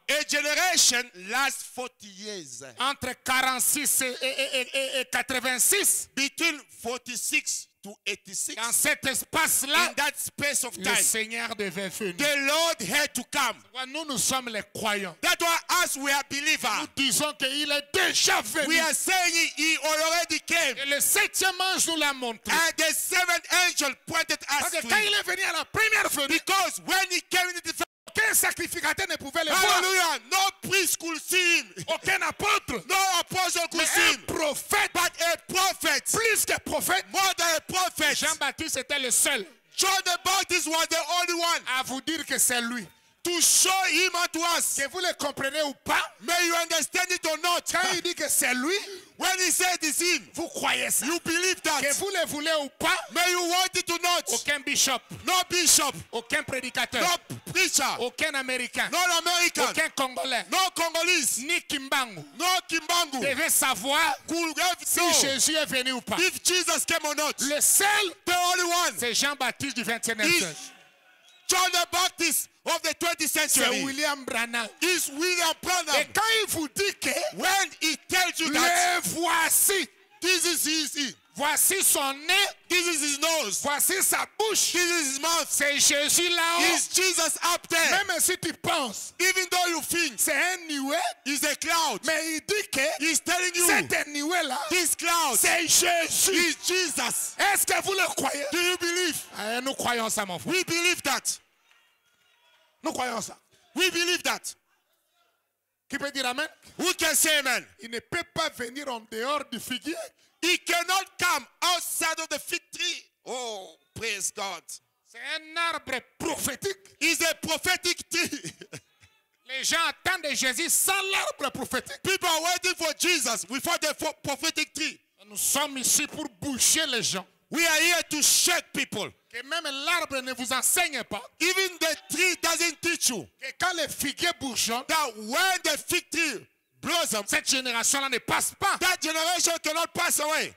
A generation lasts 40 years. Entre 46 et 86, Between 46 to 86. dans cet espace-là, In that space of le time, Seigneur devait venir. the Lord had to come. Nous sommes les croyants. That's why us we are Nous believers. disons qu'il est déjà venu. We are saying he already came. Et le 7e ange nous l'a montré. And the seventh angel pointed us Parce que to quand him. il est venu à la première venue, Because when he came into the aucun sacrificateur ne pouvait le voir. hallelujah, no priest could see him. Aucun apôtre. No apostle could Mais see un him. prophète. But a prophet, Plus que prophète. more than a prophet. Jean-Baptiste était le seul John the Baptist was the only one à vous dire que c'est lui. to show him unto us. Que vous le comprenez ou pas, May you understand it or not. quand il dit que c'est lui, When he said it's him, vous croyez ça. you believe that. Que vous le voulez ou pas, May you want it or not. aucun bishop, No bishop, aucun prédicateur, no preacher, aucun Américain, no American, aucun Congolais, no Congolese, ni Kimbangu no Kimbangu devait savoir could have si known Jésus est venu ou pas. if Jesus came or not. Le seul, The only one c'est Jean-Baptiste du 21e is siècle. John the Baptist of the 20th C'est century. William Branham. Is William Et Branham. quand il vous dit que When he tells you that le voici, this is his, voici son nez, this is his nose, voici sa bouche, this is his mouth, c'est Jésus là-haut. is Jesus up there. Même si tu penses, Even though you think c'est un nuée, he's a cloud, mais il dit que he's telling you cet nuée-là, this cloud c'est Jésus. is Jesus. Est-ce que vous le croyez? Do you believe? Nous croyons ça, mon frère. We believe that. Nous croyons ça. We believe that. Qui peut dire Amen? Who can say amen? Il ne peut pas venir en dehors du figuier. He cannot come outside of the fig tree. Oh, praise God. C'est un arbre prophétique. It's a prophetic tree. Les gens attendent de Jésus sans l'arbre prophétique. People are waiting for Jesus without the prophetic tree. Nous sommes ici pour boucher les gens. We are here to shake people. Que même l'arbre ne vous enseigne pas. Even the tree doesn't teach you Que quand les figuiers bourgeonnent, that when the fig tree blossoms, cette génération-là ne passe pas. that generation cannot pass away.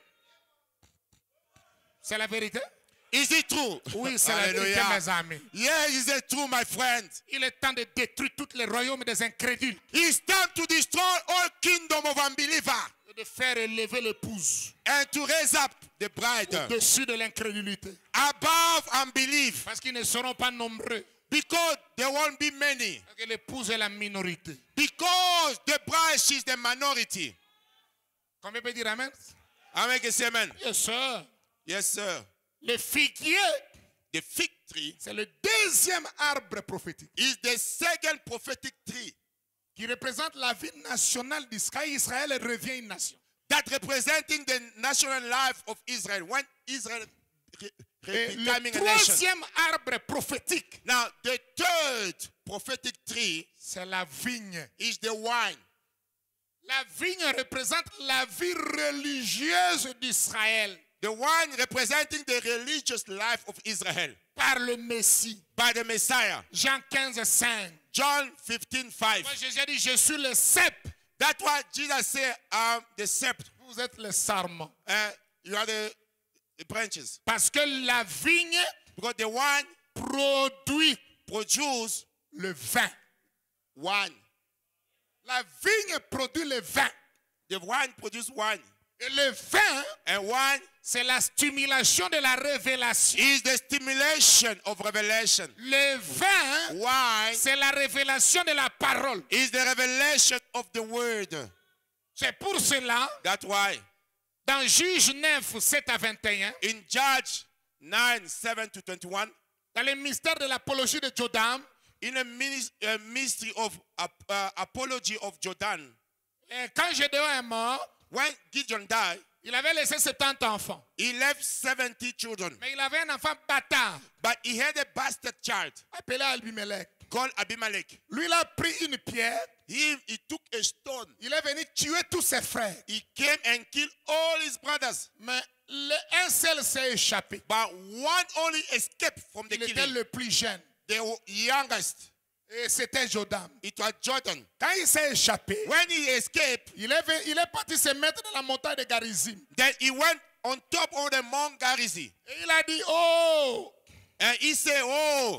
C'est la vérité? Is it true? Oui, c'est la vérité, mes amis. Yeah, is it true, my friend? Il est temps de détruire tous les royaumes des incrédules It's time to destroy all kingdom of unbelievers et de faire élever l'épouse and to raise up the bride au-dessus de l'incrédulité. above unbelief, Parce qu'ils ne seront pas nombreux. because there won't be many. Parce que l'épouse est la minorité. Because the bride, she's the minority. Combien peut dire Amen? Amen. Can say amen. Yes, sir. Yes, sir. Le figuier, The fig tree c'est le deuxième arbre prophétique is the second prophetic tree qui représente la vie nationale d'Israël. Israël revient une nation. that representing the national life of Israel. When Israel Et becoming le a nation. troisième arbre prophétique, Now, the third prophetic tree c'est la vigne. is the wine. La vigne représente la vie religieuse d'Israël The wine representing the religious life of Israel par le Messie. by the Messiah. Jean 15, 5. John 15:5. Moi, Jésus a dit, je suis le cep. That's why Jesus said, the scepter. Vous êtes le sarment. You are the branches. Parce que la vigne Because the wine produit produce le vin. wine. La vigne produit le vin. The wine produces wine. Et le vin, And wine c'est la stimulation de la révélation. is the stimulation of revelation. Le vin, Wine c'est la révélation de la parole. is the revelation of the word. C'est pour cela, That's why dans Juge 9, 7 à 21, in Judge 9:7-21, dans le mystère de l'apologie de Jodam, in a mystery of apology of Jordan, quand Gédéon est mort, when Gideon died, il avait laissé 70 enfants. he left 70 children. Mais il avait un enfant bâtard, But he had a bastard child appelé Abimelech. called Abimelech. Lui, il a pris une pierre, He took a stone. il est venu tuer tous ses frères. He came and killed all his brothers. Mais un seul s'est échappé. But one only escaped from the Il était killing. le plus jeune. The youngest. Et c'était Jodam. It was Jordan. Quand il s'est échappé, When he escaped, il est parti se mettre dans la montagne de Garizim. then he went on top of the Mount Gerizim. Et il a dit, oh, And he said, oh,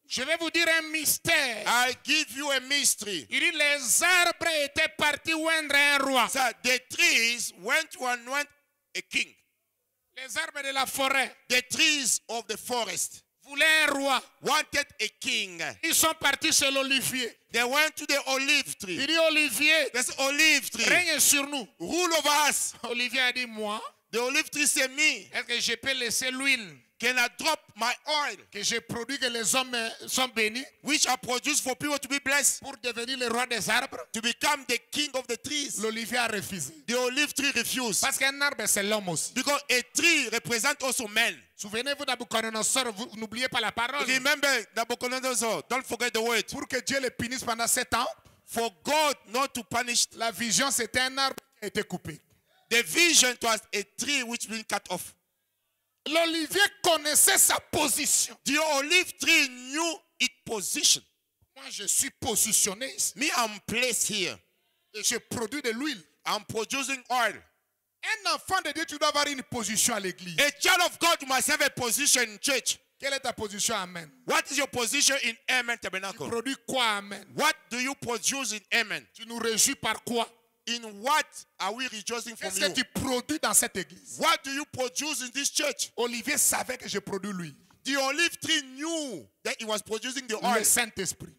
Je vais vous dire un mystère. I give you a mystery. Il dit les arbres étaient partis oindre un roi. So the trees went to anoint a king. Les arbres de la forêt The trees of the forest voulaient un roi. wanted a king. Ils sont partis sur l'olivier. They went to the olive Il tree. dit Olivier, This olive tree. règne sur nous. Rule over us. Olivier a dit moi, The olive tree said, me, est-ce que je peux laisser l'huile can I drop my oil, que j'ai produit que les hommes sont bénis which I produce for people to be blessed, pour devenir le roi des arbres? to become the king of the trees? L'olivier a refusé. The olive tree refused. Parce qu'un arbre, c'est l'homme aussi. Because a tree represents also men. Souvenez-vous d'Nabucodonosor, vous n'oubliez pas la parole. Remember Nabucodonosor, don't forget the word. Pour que Dieu le punisse pendant 7 ans, For God not to punish, la vision, c'était un arbre qui a été coupé. the vision was a tree which been cut off. L'olivier connaissait sa position. The olive tree knew its position. Moi, je suis positionné ici. Me, I'm placed here. Et je produis de l'huile. I'm producing oil. Un enfant de Dieu, tu dois avoir une position à l'église. A child of God must have a position in church. Quelle est ta position, Amen? What is your position in Amen Tu Tabernacle? produis quoi, Amen? What do you produce in Amen? Tu nous réjouis par quoi? In what are we rejoicing from Qu'est-ce que you? tu produis dans cette église? What do you produce in this church? Olivier savait que je produis l'huile. The olive tree knew that it was producing the oil, Le Saint-Esprit.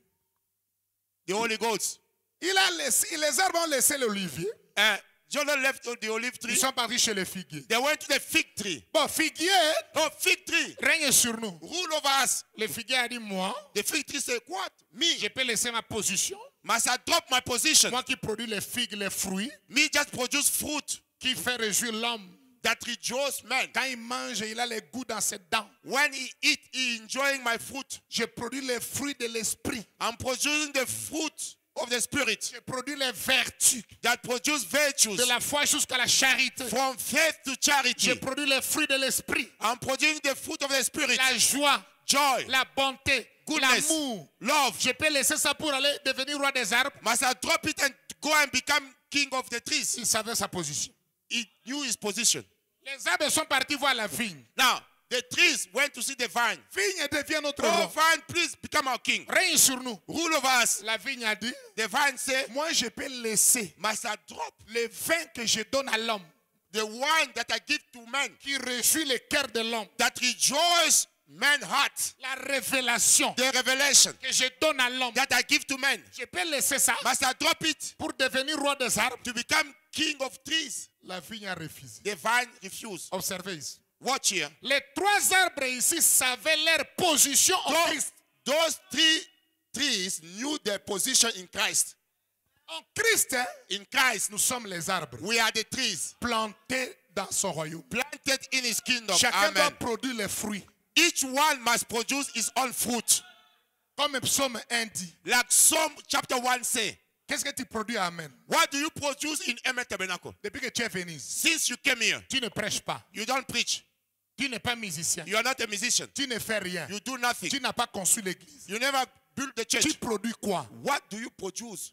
the Holy Ghost. Il a laissé, les arbres ont laissé l'olivier. Jonah left the olive tree. Ils sont partis chez les figuiers. They went to the fig tree. Bon, figuier, Oh, fig tree, règne sur nous. rule over us. Le figuier a dit, moi, The fig tree said, what? Me? je peux laisser ma position. Must I drop my position? Moi qui produis les figues, les fruits, Me just produce fruit qui fait réjouir l'homme. that rejoice man. Quand il mange, il a les goûts dans ses dents. When he eat, he enjoying my fruit. Je produis les fruits de l'esprit. I'm producing the fruit of the spirit Je produis les vertus. that produce virtues De la foi jusqu'à la charité. from faith to Je charity. produis les fruits de l'esprit. I'm producing the fruit of the spirit, La joie, joy, la bonté, goodness, l'amour. love. Je peux laisser ça pour aller devenir roi des arbres. Must I drop it and go and become king of the trees? Il savait sa position. He knew his position. Les arbres sont partis voir la vigne. Now, the trees went to see the vine. Vigne devient notre Oh, roi. vine, please become our king. Règne sur nous. Rule over us. La vigne a dit, The vine said, moi je peux laisser must I drop le vin que je donne à l'homme, the wine that I give to men, qui réjouit le cœur de l'homme. that rejoice men's heart, La révélation the revelation que je donne à l'homme. that I give to men. Je peux laisser ça Must I drop it pour devenir roi des arbres. to become king of trees? La vigne a refusé. The vine refused. Observez ici. Watch here. Les 3 arbres ici savaient leur position en Christ. Those 3 trees knew their position in Christ. En Christ, hein, In Christ, nous sommes les arbres we are the trees plantés dans son royaume. planted in his kingdom. Chacun doit Amen. produire les fruits. Each one must produce his own fruit. Comme Psaume 1 dit. Like Psalm chapter 1 say. Qu'est-ce que tu produis, Amen? What do you produce in Amen Tabernacle? Depuis que tu es venu, Since you came here, tu ne prêches pas. you don't preach. Tu n'es pas musicien. You are not a musician. Tu ne fais rien. You do nothing. Tu n'as pas construit l'église. You never built the church. Tu produis quoi? What do you produce?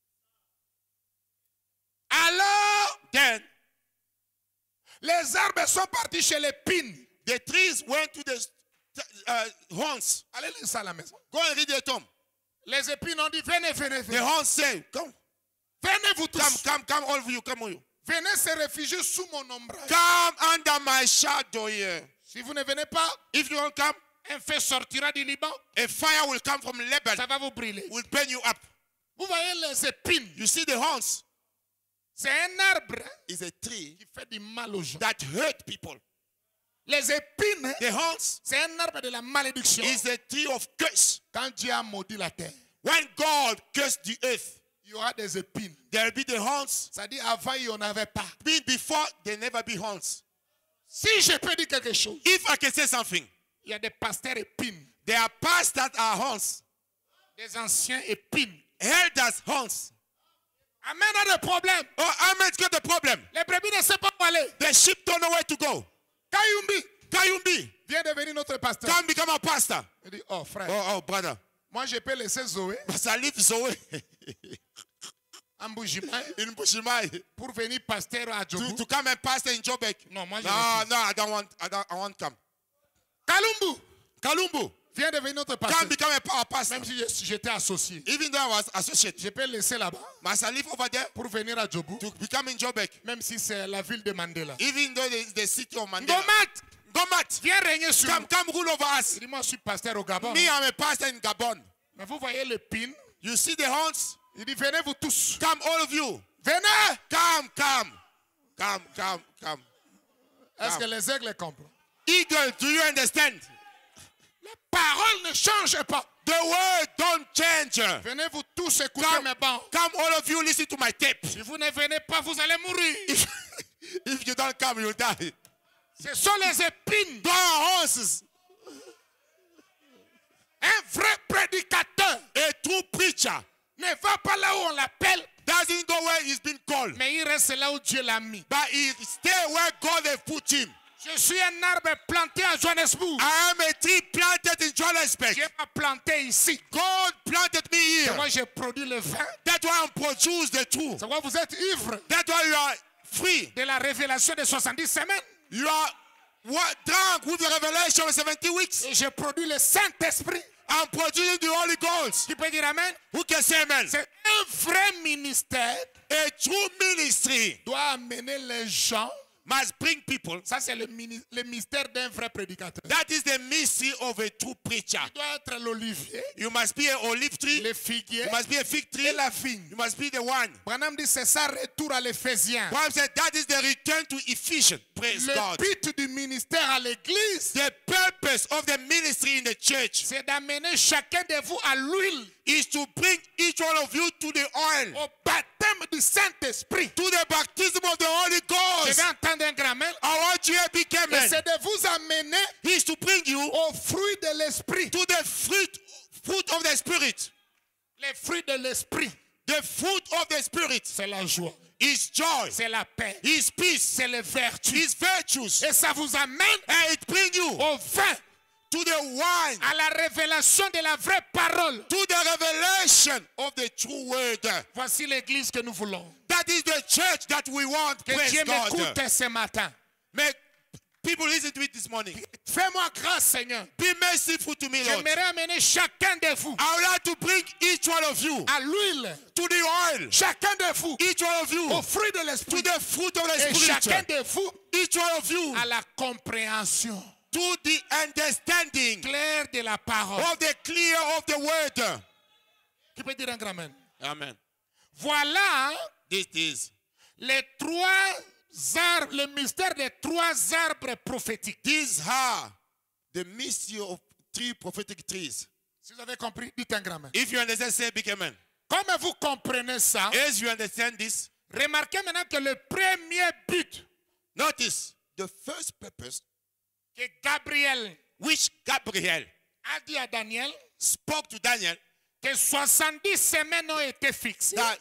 Alors, Then les arbres sont partis chez les pines. the trees went to the horns. Allez lire ça à la maison. Go and read the tomb. Les épines ont dit, venez, venez, The venez. horns say, come, Venez vous tous. come, all of you, come on you. Venez se réfugier sous mon ombrage. Come under my shadow here. Si vous ne venez pas, If you don't come, un feu sortira du Liban. a fire will come from Lebanon, Ça va vous brûler. will burn you up. Vous voyez les épines. You see the horns C'est un arbre is a tree qui fait du mal aux gens. that hurt people. Les épines, The horns c'est un arbre de la malédiction. is a tree of curse. Quand Dieu a maudit la terre, When God cursed the earth, il y aura des épines. there will be the horns. C'est-à-dire, avant, il n'y en avait pas. Before, there never be horns. Si je peux dire quelque chose, If I can say something, il y a des pasteurs épines, there are pastors that are horns, des anciens épines. elders horns. Amen a des problèmes. Oh, Ahmed's got the problem. Les brebis ne savent pas où aller. The sheep don't know where to go. Kayumbi Kayumbi, vient devenir notre pasteur. come become a pastor. Il dit, oh frère, Oh, brother. moi je peux laisser Zoé Must I leave Zoe en Boujimai in Bushimai pour venir pasteur à Djougou. to come and pastor in Jobek? Non, moi je No, refuse. no, I don't want come. Kalumbu, Kalumbu, Viens devenir notre Come pasteur. become our pastor. Même si j'étais associé. Even though I was associate, Je peux laisser là-bas must I live over there pour venir à Djobu. to become in Joburg? Même si c'est la ville de Mandela. Even though the city of Mandela. Gomat, Gomat, viens régner sur nous. come rule over us. Il dit, moi, je suis pasteur au Gabon. Me, I'm a pastor in Gabon. Mais vous voyez le pin. You see the horns? Il dit, venez vous tous. Come, all of you. Venez. Come. Est-ce que les aigles comprennent? Eagle, do you understand? La parole ne change pas. The word don't change. Venez vous tous écouter Come, mes bancs. come, all of you, listen to my tape. Si vous ne venez pas, vous allez mourir. If you don't come, you'll die. Ce sont les épines. Go horses. Un vrai prédicateur A true preacher ne va pas là où on l'appelle, doesn't go where he's been called, mais il reste là où Dieu l'a mis. but he stay where God has put him. Je suis un arbre planté à Johannesburg. I am a tree planted in Johannesburg. Dieu m'a planté ici. God planted me C'est here. moi j'ai produit le vin. That's why I produce the truth. C'est pourquoi vous êtes ivre That's why you are free. de la révélation des 70 semaines. You are drunk with the revelation of 70 weeks. Et j'ai produit le Saint-Esprit. I'm producing the Holy Ghost. Tu peux dire Amen? Who can say amen? C'est un vrai ministère A true ministry doit amener les gens. must bring people. Ça, c'est le mystère d'un vrai prédicateur. That is the mystery of a true preacher. Il doit être l'olivier, You must be an olive tree. le figuier You must be a fig tree. et la vigne. You must be the one. Branham dit c'est ça retour à l'Éphésiens. Paul said that is the return to Ephesians. Praise Le God. but du ministère à l'église, The purpose of the ministry in the church c'est d'amener chacun de vous à l'huile, is to bring each one of you to the oil, au baptême du Saint-Esprit. to the baptism of the Holy Je Ghost. vais entendre un grand amen. I want you to be Et amen. c'est de vous amener He is to bring you au fruit de l'esprit. to the fruit of the Spirit. Les fruits de l'esprit, The fruit of the Spirit c'est la joie, is joy, c'est la paix, is peace, c'est les vertus. is virtues. Et ça vous amène And it brings you au vin, to the wine, à la révélation de la vraie parole. to the revelation of the true word. Voici l'église que nous voulons. That is the church that we want. Que Praise Dieu God. m'écoute ce matin. May people listen to it this morning. Fais-moi grâce, Seigneur. Be merciful to me, Lord. J'aimerais amener chacun de vous I would like to bring each one of you à l'huile. to the oil. Chacun de vous Each one of you au fruit de to l'esprit. the fruit of the Et chacun Spirit. de vous Each one of you à la compréhension to the understanding claire de la parole. of the clear of the word. Qui peut dire un grand amen? Amen. Voilà This is les trois arbres, le mystère des trois arbres prophétiques. these are the mystery of three prophetic trees. Si vous avez compris, dites un grand amen. If you understand, say big amen. Comme vous comprenez ça, As you understand this, remarquez maintenant que le premier but notice the first purpose que Gabriel which Gabriel a dit à Daniel, spoke to Daniel, que 70 semaines ont été fixées. that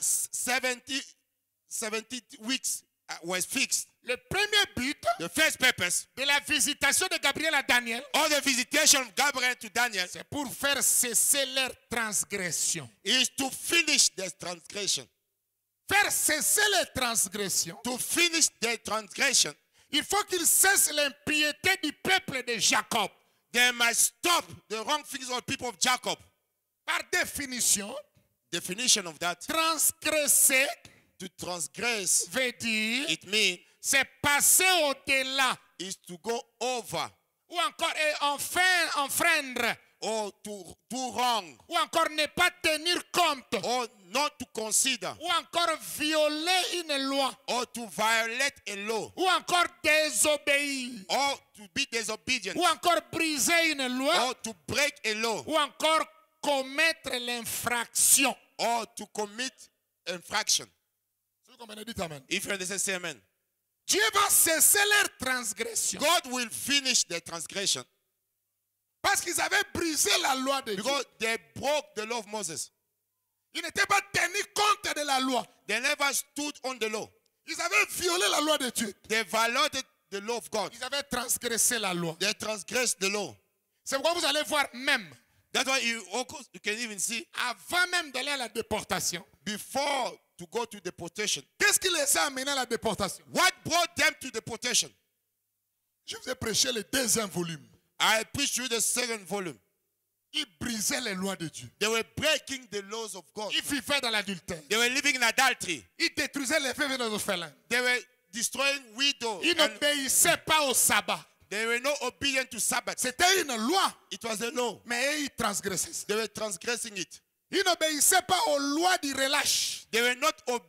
70 weeks was fixed. Le premier but The first purpose de la visitation de Gabriel à Daniel, of the visitation of Gabriel to Daniel c'est pour faire cesser leur transgression. is to finish the transgression. Faire cesser les transgressions. To finish the transgression, Il faut qu'il cesse l'impiété du peuple de Jacob. they must stop the wrong things of the people of Jacob. Par définition, Definition of that, transgresser to transgress, veut dire it means c'est passer au-delà is to go over ou encore enfreindre or to do wrong ou encore ne pas tenir compte or not to consider ou encore violer une loi or to violate a law ou encore désobéir or to be disobedient ou encore briser une loi or to break a law ou encore commettre l'infraction. or to commit infraction. Si vous comprenez, dites amen. If you understand, say amen. Dieu va cesser leur transgression God will finish the transgression parce qu'ils avaient brisé la loi de Dieu. because they broke the law of Moses. Ils n'étaient pas tenus compte de la loi. They never stood on the law. Ils avaient violé la loi de Dieu. They violated the law of God. Ils avaient transgressé la loi. They transgressed the law. C'est pourquoi vous allez voir même, That's why you can even see avant même d'aller à la déportation, before to go to deportation. qu'est-ce qui les a amenés à la déportation? What brought them to deportation? Je vous ai prêché le deuxième volume. I preached you the second volume. Ils brisaient les lois de Dieu. They were breaking the laws of God. Ils vivaient dans l'adultère. They were living in adultery. Ils détruisaient les veuves et les orphelins. They were destroying widows. Ils n'obéissaient pas au sabbat. They were not obedient to Sabbath. C'était une loi, It was a law. mais ils transgressaient ça. They were transgressing it. Ils n'obéissaient pas aux lois du relâche. They were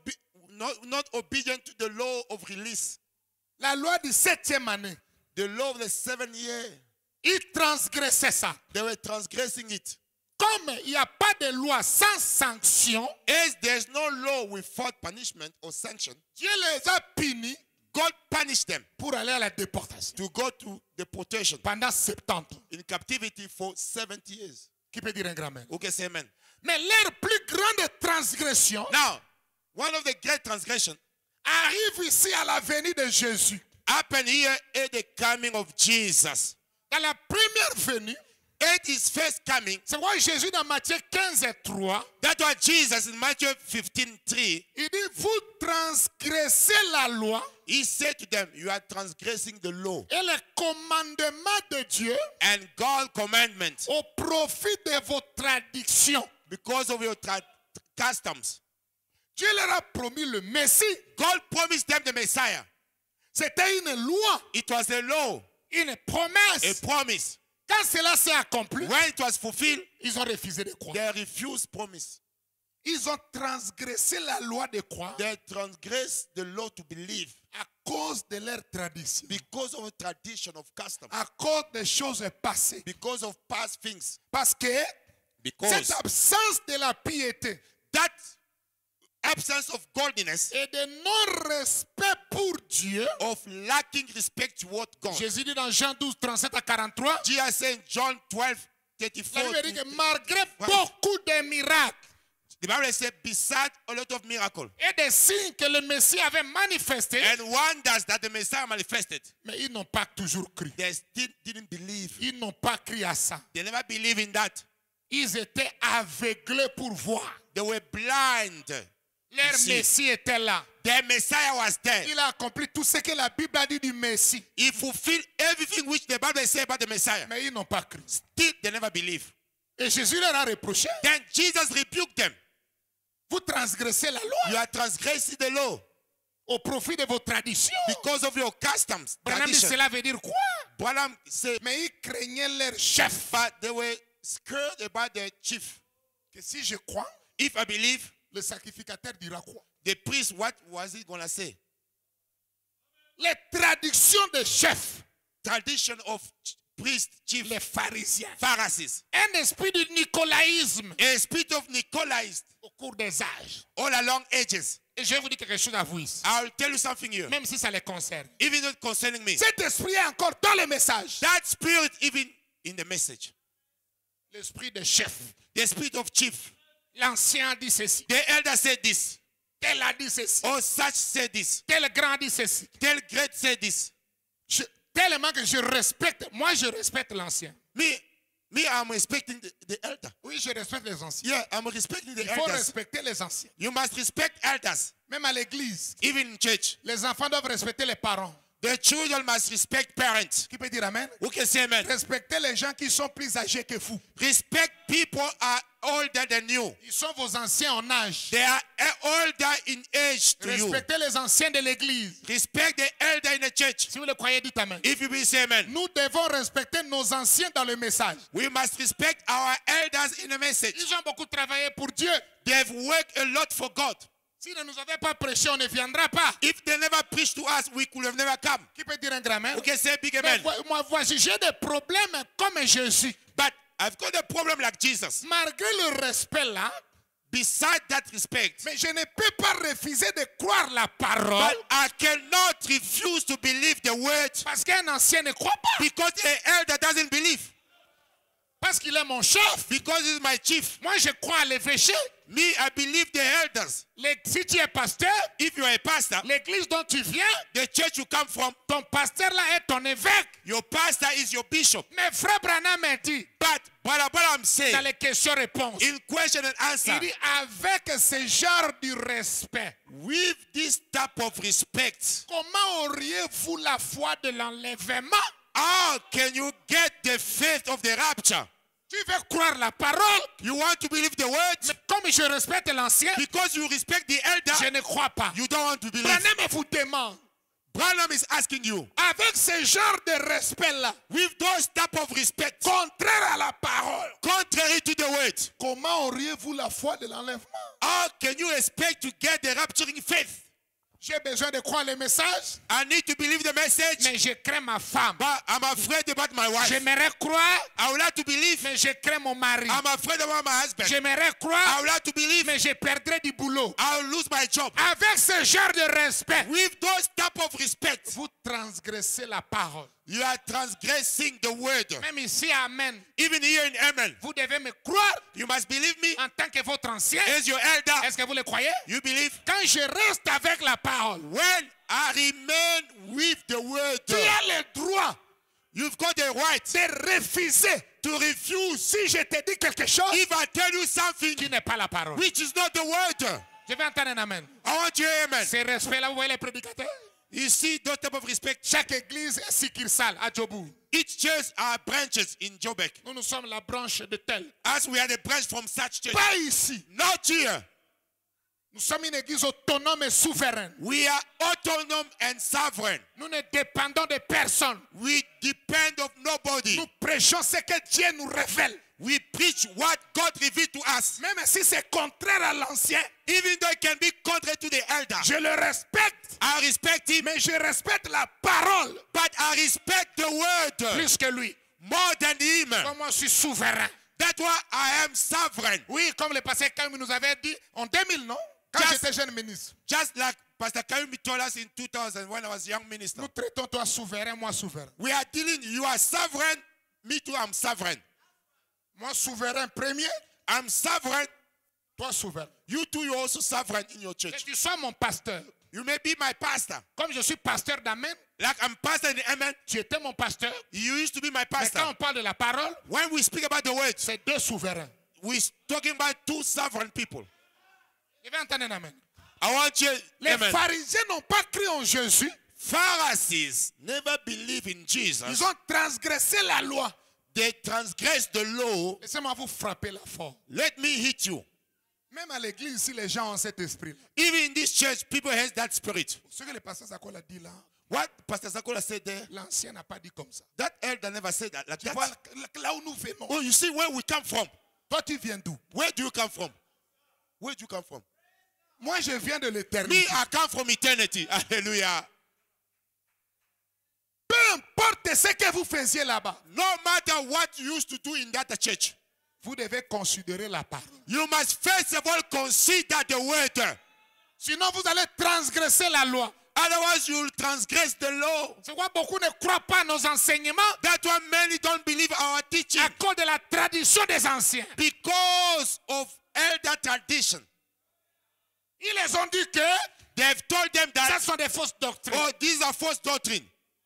not obedient to the law of release. La loi du 7e année. The law of the 7th year. Ils transgressaient ça. They were transgressing it. Comme il n'y a pas de loi sans sanction, As there's no law without punishment or sanction, Dieu les a punis God punished them pour aller à la déportation to go to deportation pendant 70 ans. in captivity for 70 years. Qui peut dire un grand amen? Who can say amen? Mais leur plus grande transgression Now, one of the great transgressions arrive ici à la venue de Jésus. happened here at the coming of Jesus. Dans la première venue, At his first coming, c'est pourquoi Jésus dans Matthieu 15 et 3, that was Jesus in Matthew 15:3. il dit, vous transgressez la loi He said to them, you are transgressing the law et les commandements de Dieu and God's commandments au profit de vos traditions. because of your customs. Dieu leur a promis le Messie. God promised them the Messiah. C'était une loi, It was a law, une a promesse. promise. Quand cela s'est accompli, When it was fulfilled, ils ont refusé de croire. they refused promise. Ils ont transgressé la loi de croire They transgressed the law to believe à cause de leur tradition, because of a tradition of custom, à cause des choses passées. because of past things. Parce que Because cette absence de la piété that absence of godliness, et de non-respect pour Dieu, of lacking respect toward God. Jésus dit dans Jean 12, 37 à 43, Jesus said in John 12, la 34, Bible dit que malgré beaucoup de miracles the Bible said, beside a lot of miracles et des signes que le Messie avait manifestés, and wonders that the Messiah manifested, mais ils n'ont pas toujours cru. they still didn't believe. Ils n'ont pas cru à ça. They never believed in that. Ils étaient aveuglés pour voir. They were blind. Leur See. Messie était là. Their Messiah was there. Il a accompli tout ce que la Bible a dit du Messie. He fulfilled everything which the Bible says about the Messiah. Mais ils n'ont pas cru. Still, they never believe. Et Jésus leur a reproché. Then Jesus rebuked them. Vous transgressez la You loi are transgressing the law au profit de vos traditions. because of your customs. Branham dit, Tradition. cela veut dire quoi? Branham said, Mais ils craignaient leur chef. but they were scared about their chief. Que si je crois, If I believe, le sacrificateur dira quoi? the priest, what was he going to say? Les traditions des chefs, Tradition of priest, chief, les pharisiens. Pharisees. Un esprit du nicolaïsme A spirit of Nicolaitans au cours des âges. all along ages. Et je vais vous dire quelque chose à vous ici. I'll tell you something here. Même si ça les concerne. Even not concerning me. Cet esprit est encore dans le message. That spirit even in the message. L'esprit de chef. The spirit of chief. L'ancien a dit ceci. The elder said this. Tel a dit ceci. Or such said this. Tel grand a dit ceci. Tel great said this. Tellement que je respecte. Moi, je respecte l'ancien. Me, I'm respecting the elder. Oui, je respecte les anciens. Yeah, I'm respecting the Il faut elders. respecter les anciens. You must respect elders. Même à l'église, Even in church. les enfants doivent respecter les parents. The children must respect parents. Qui peut dire amen? Who can say amen? Respectez les gens qui sont plus âgés que vous. Respect people are older than you. Ils sont vos anciens en âge. They are older in age to you. Respectez les anciens de l'église. Respect the elder in the church. Si vous le croyez, dites amen. If you will say amen. Nous devons respecter nos anciens dans le message. We must respect our elders in the message. Ils ont beaucoup travaillé pour Dieu. They've worked a lot for God. S'ils ne nous avaient pas prêché, on ne viendra pas. If they never preached to us, we could have never come. Qui peut dire un grand amen? Who can say big Mais amen? moi, voici, j'ai des problèmes comme Jésus. But I've got a problem like Jesus. Malgré le respect là, Beside that respect, mais je ne peux pas refuser de croire la parole. but I cannot refuse to believe the word Parce qu'un ancien ne croit pas. because the elder doesn't believe. Parce qu'il est mon chef. Because he's my chief. Moi, je crois à l'évêché. Me, I believe the elders. Si tu es pasteur, If you are a pastor, l'église dont tu viens, the church you come from, ton pasteur là est ton évêque. your pastor is your bishop. Mais frère Branham a dit, But what I'm dans saying, les questions-réponses, in question and answer, il dit avec ce genre de respect, with this type of respect, comment auriez-vous la foi de l'enlèvement? how can you get the faith of the rapture? Tu veux croire la parole, You want to believe the word. mais comme je respecte l'ancien, Because you respect the elder, je ne crois pas. you don't want to believe. Branham vous demande, Branham is asking you, avec ce genre de respect-là, with those type of respect, contraire à la parole, contrary to the word, comment auriez-vous la foi de l'enlèvement? how can you expect to get the rapturing faith? J'ai besoin de croire le message, I need to believe the message, mais je crains ma femme. but I'm afraid about my wife. J'aimerais croire, I would like to believe, mais je crains mon mari. I'm afraid about my husband. J'aimerais I croire, would like to believe, mais je perdrai du boulot. I'll lose my job. Avec ce genre de respect, With those type of respect, vous transgressez la parole. you are transgressing the word. Même ici, Amen. Even here in Amen, Vous devez me croire you must believe me en tant que votre ancien. as your elder. Est-ce que vous le croyez? You believe? Quand je reste avec la parole, When I remain with the word, tu as le droit you've got the right de refuser to refuse. si je te dis quelque chose If I tell you something qui n'est pas la parole. which is not the word, Je vais entendre un Amen. I want you, amen. Ce respect-là, vous voyez les prédicateurs? You see those type of respect. Chaque église est succursale à Djobour. Each church are branches in Jobek. Nous sommes la branche de tel. As we are the branch from such church. Pas ici. Not here. Nous sommes une église autonome et souveraine. We are autonomous and sovereign. Nous ne dépendons de personne. We depend of nobody. Nous prêchons ce que Dieu nous révèle. We preach what God revealed to us. Même si c'est contraire à l'ancien, Even though it can be contrary to the elder. je le respecte. I respect him, Mais je respecte la parole but I respect the word plus que lui. more than him. Comme moi, je suis souverain. That's why I am sovereign. Oui, comme le pasteur Calme nous avait dit en 2000, non? Quand Just- j'étais jeune ministre. Just like Pastor Kayumi told us in 2000 when I was young minister. Nous traitons toi souverain, moi souverain. We are dealing, you are sovereign, me too, I'm sovereign. Moi souverain premier, I'm sovereign, toi souverain. you too, you're also sovereign in your Que church. tu sois mon pasteur. You may be my pastor. Comme je suis pasteur d'Amen, Like I'm pastor in Amen, tu étais mon pasteur. you used to be my Mais quand pastor. on parle de la parole, When we speak about the word, c'est deux souverains. we're talking about two sovereign people. Je vais entendre un Amen. I want you, Les amen. pharisiens n'ont pas cru en Jésus. Pharisees never believe in Jesus. Ils ont transgressé la loi. They transgress the law. Laissez-moi vous frapper la fort. Let me hit you. Même à l'église, ici, les gens ont cet esprit. Even in this church, people have that spirit. Ce que le pasteur Zakol a dit là, What Pastor Zakola said there, l'ancien n'a pas dit comme ça. that elder never said that like Tu vois, that. là où nous venons. Oh, you see where we come from. Toi, tu viens d'où? Where do you come from? Where do you come from? Moi, je viens de Me, l'éternité. I come from eternity. Hallelujah. Peu importe ce que vous faisiez là-bas, No matter what you used to do in that church, vous devez considérer la parole. you must first of all consider the word. Sinon, vous allez transgresser la loi. Otherwise, you will transgress the law. C'est pourquoi beaucoup ne croient pas à nos enseignements That's why many don't believe our teaching à cause de la tradition des anciens. because of elder tradition. Ils les ont dit que They've told them ça that, sont des fausses doctrines. oh, these are false doctrine.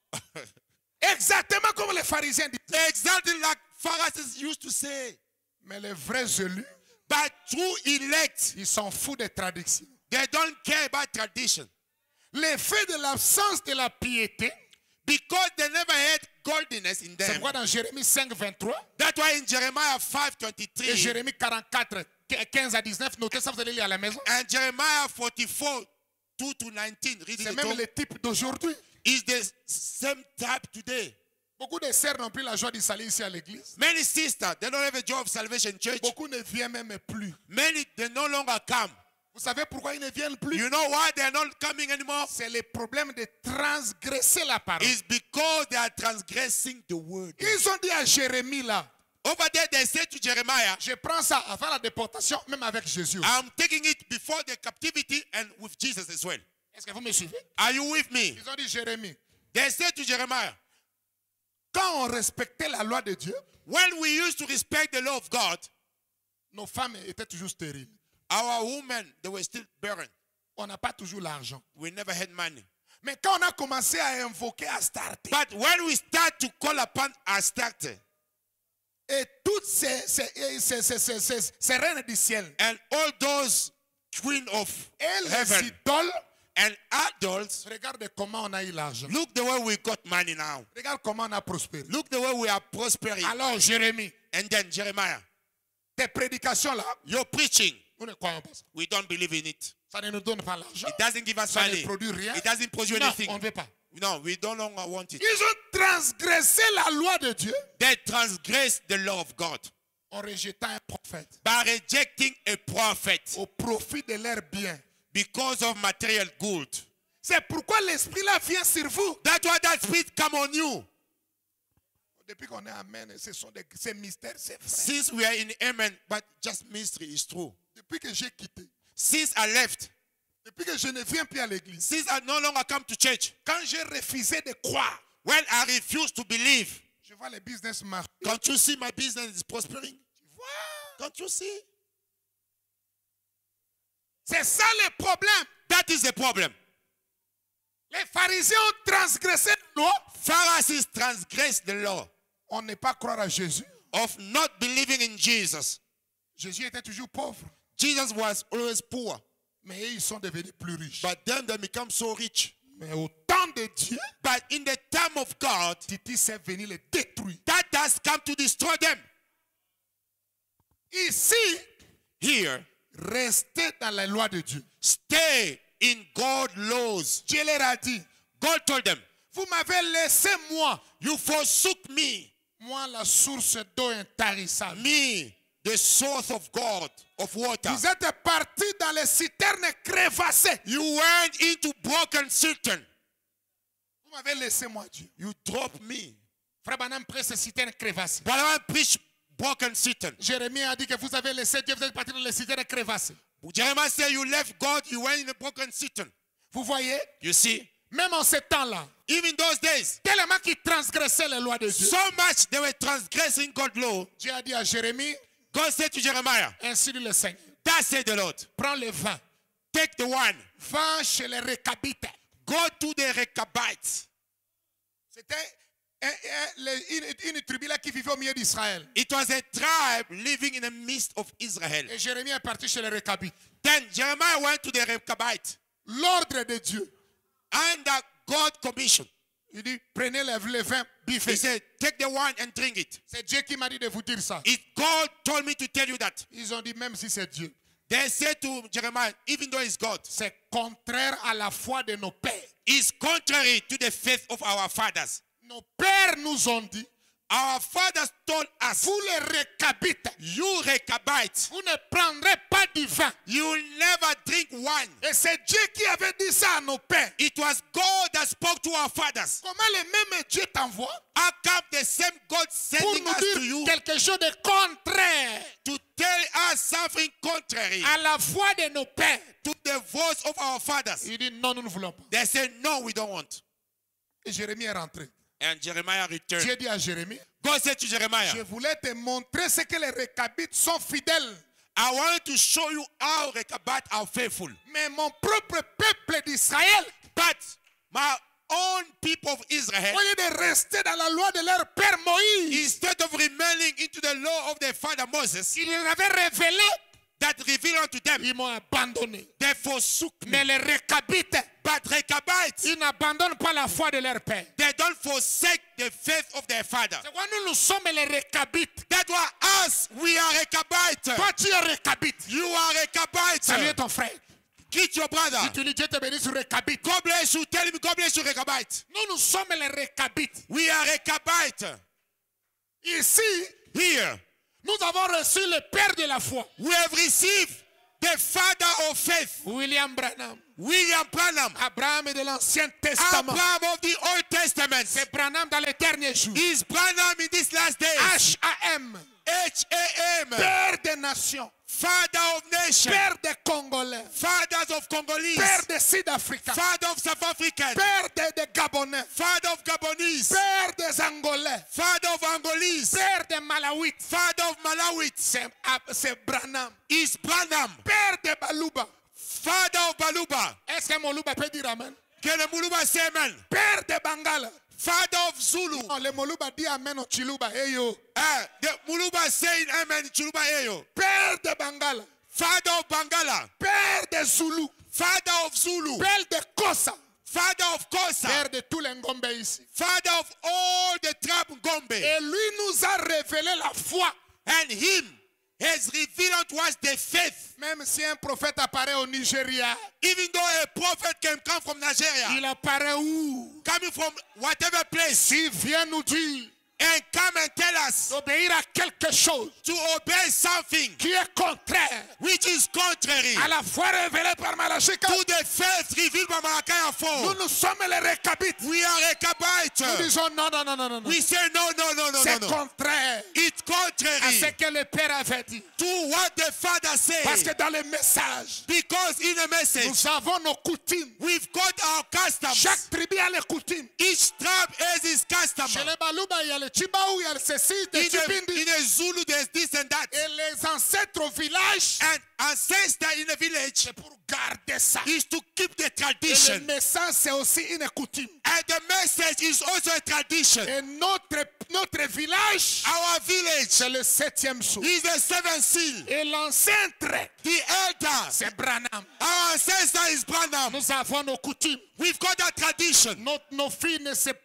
Exactement comme les pharisiens disent. Exactly like Pharisees used to say. Mais les vrais élus, But true elect, ils s'en foutent des traditions. they don't care about tradition. L'effet de l'absence de la piété, Because they never had godliness in c'est them. pourquoi dans Jérémie 5, 23 That's why in Jeremiah et 5:23 Jérémie 44, 15 à 19, notez ça, vous allez lire à la maison. and Jeremiah 44, 2 to 19, read C'est it même all, le type d'aujourd'hui. is the same type today. Beaucoup de sœurs n'ont plus la joie d'y salir ici à l'église. Many sisters, they don't have a joy of salvation church. Beaucoup ne viennent même plus. Many, they no longer come. Vous savez pourquoi ils ne viennent plus? You know why they're not coming anymore? C'est le problème de transgresser la parole. It's because they are transgressing the word. Ils ont dit à Jérémie là, Over there, they said to Jeremiah, je prends ça avant la déportation, même avec Jésus. I'm taking it before the captivity and with Jesus as well. Est-ce que vous me suivez? Are you with me? Ils ont dit Jérémie, They said to Jeremiah, quand on respectait la loi de Dieu, when we used to respect the law of God, nos femmes étaient toujours stériles. our women, they were still barren. On n'a pas toujours l'argent. We never had money. Mais quand on a commencé à invoquer Astarté, But when we start to call upon Astarte et toutes ces reines du ciel, and all those queen of et les heaven idoles, and adults, regarde comment on a eu l'argent. look the way we got money now. Regarde comment on a prospéré. Look the way we are prospering. Alors Jérémie, And then Jeremiah, tes prédications là, your preaching, nous ne croyons pas ça. we don't believe in it. Ça ne nous donne pas l'argent. It doesn't give us Ça ne money. produit rien. It doesn't produce Non, anything. on ne veut pas. No, we don't longer want it. Ils ont transgressé la loi de Dieu They transgressed the law of God en rejetant un prophète by rejecting a prophet au profit de leurs biens. because of material good. C'est pourquoi l'esprit là vient sur vous. That's why that spirit come on you. Depuis qu'on est amen, ces mystères, c'est vrai. Since we are in Amen, but just mystery is true. Depuis que j'ai quitté, Since I left, depuis que je ne viens plus à l'église, since I no longer come to church, quand j'ai refusé de croire, when I refuse to believe, je vois les business marcher. can't you see my business is prospering? Tu vois? Can't you see? C'est ça le problème. That is the problem. Les pharisiens ont transgressé la loi. Pharisees transgressed the law On n'est pas croire à Jésus. of not believing in Jesus. Jésus était toujours pauvre. Jesus was always poor, Mais eux, ils sont devenus plus riches. but then they become so rich. Mais au temps de Dieu, But in the time of God, Titus est venu les détruire. that has come to destroy them. Ici, Here, restez dans la loi de Dieu. stay in God's laws. Dieu leur a dit, God told them, vous m'avez laissé moi, you forsook me, moi la source d'eau intarissable. me, the source of God, of water. Vous êtes partis dans les citernes crevassées. You went into broken cistern. Vous m'avez laissé moi, Dieu. You dropped me. Frère Branham prêche ces citernes crevassées. But I preach broken cistern. Jérémie a dit que vous avez laissé Dieu, vous êtes partis dans les citernes crevassées. Jeremiah said you left God, you went in a broken cistern. Vous voyez, You see, même en ces temps-là, even those days, tellement qu'ils transgressaient les lois de Dieu. so much they were transgressing God's law. Dieu a dit à Jérémie, God said to Jeremiah, ainsi dit le Seigneur, that said the Lord, prends le vin, take the wine, va chez les Récabites. go to the Rechabites. C'était une tribu là qui vivait au milieu d'Israël. It was a tribe living in the midst of Israel. Et Jérémie est parti chez les Récabites. Then Jeremiah went to the Rechabites L'ordre de Dieu, under God's commission. il dit, prenez le vin, He biffez. said, take the wine and drink it. C'est Dieu qui m'a dit de vous dire ça. It God told me to tell you that. Ils ont dit, même si c'est Dieu, They said to Jeremiah, even though it's God, c'est contraire à la foi de nos pères. it's contrary to the faith of our fathers. Nos pères nous ont dit, Our fathers told us, vous les Récabites, you Rechabites, vous ne prendrez pas du vin. you will never drink wine. Et c'est Dieu qui avait dit ça à nos pères. It was God that spoke to our fathers. Comment le même Dieu t'envoie How come the same God pour sending nous us to dire you quelque chose de contraire to tell us something contrary à la voix de nos pères? to the voice of our fathers? Il dit non, nous ne voulons pas. They said, no, we don't want. Et Jérémie est rentré. And Jeremiah returned. Dieu dit à Jérémie, God said to Jeremiah, je voulais te montrer ce que les Récabites sont fidèles. I wanted to show you how Rechabites are faithful. Mais mon propre peuple d'Israël, But my own people of au Israel, lieu de rester dans la loi de leur père Moïse, instead of remaining into the law of their father Moses, il leur avait révélé, that revealed unto them, ils m'ont abandonné. they forsook Mais me. les Récabites, But Rechabites, ils n'abandonnent pas la foi de leur père. they don't forsake the faith of their father. C'est pourquoi nous sommes les Récabites. That's why us, we are Rechabites. Toi, tu es Récabite. You are Salut Rechabites. ton frère. Greet your brother. Si tu dis Dieu te bénisse sur Récabite. God bless you. Tell him, God bless you, Rechabites. Nous sommes les Récabites. We are Rechabites. Ici, Here, nous avons reçu le père de la foi, we have received the father of faith, William Branham. William Branham. Abraham est de l'Ancien Testament. Abraham of the Old Testament. C'est Branham dans les derniers jours. Is Branham in these last days. H.A.M. H-A-M. Père des nations. Father of nations. Père des Congolais. Fathers of Congolese. Père des Sud-Africains. Father of South Africans. Père des Gabonais. Father of Gabonese. Père des Angolais. Father of Angolese. Père des Malawites. Father of Malawites. C'est Branham. Is Branham. Père des Baluba. Father of Baluba. Est-ce que Moluba peut dire amen? Can the Muluba say amen? Père des Bangala. Father of Zulu. Non, le Moluba dit amen au Chiluba. Hey yo. The Muluba saying amen. Chuluba Eyo. Père des Bangala. Father of Bangala. Père des Zulu. Father of Zulu. Père de Kosa. Father of Kosa. Père de tous les Ngombe ici. Father of all the tribe Gombe. Et lui nous a révélé la foi and him has revealed unto us the faith. Même si un prophète apparaît au Nigeria, Even though a prophet can come from Nigeria, il apparaît où? coming from whatever place, Il vient nous dire and come and tell us d'obéir à quelque chose to obey something qui est contraire which is contrary à la foi révélée par Malachi. to the faith revealed by Malachi Nous 4. nous sommes les Récabites. We are Nous Rechabites. disons non, non, non, non, non, non. We say no, no, no, no, C'est no, no. contraire It's à ce contrary que le Père avait dit. to what the Father Parce que said. dans le message, Because in the message, nous avons nos coutumes. we've got our customs. Chaque tribu a les coutumes. Each tribe has its custom. Chez les Balouba, il y a le Chibaou, il y a le ceci, le Chibindi. In a Zulu, there's this and that. Et les ancêtres au village, And ancestor in the village c'est pour garder ça. is to keep the Et le tradition. message, c'est aussi une coutume. And the message is also a tradition. Et notre village, Our village c'est le 7e sceau. is the seventh seal. Et l'ancêtre, The elder, c'est Branham. our ancestor is Branham. Nous avons nos coutumes. We've got a tradition. Nos filles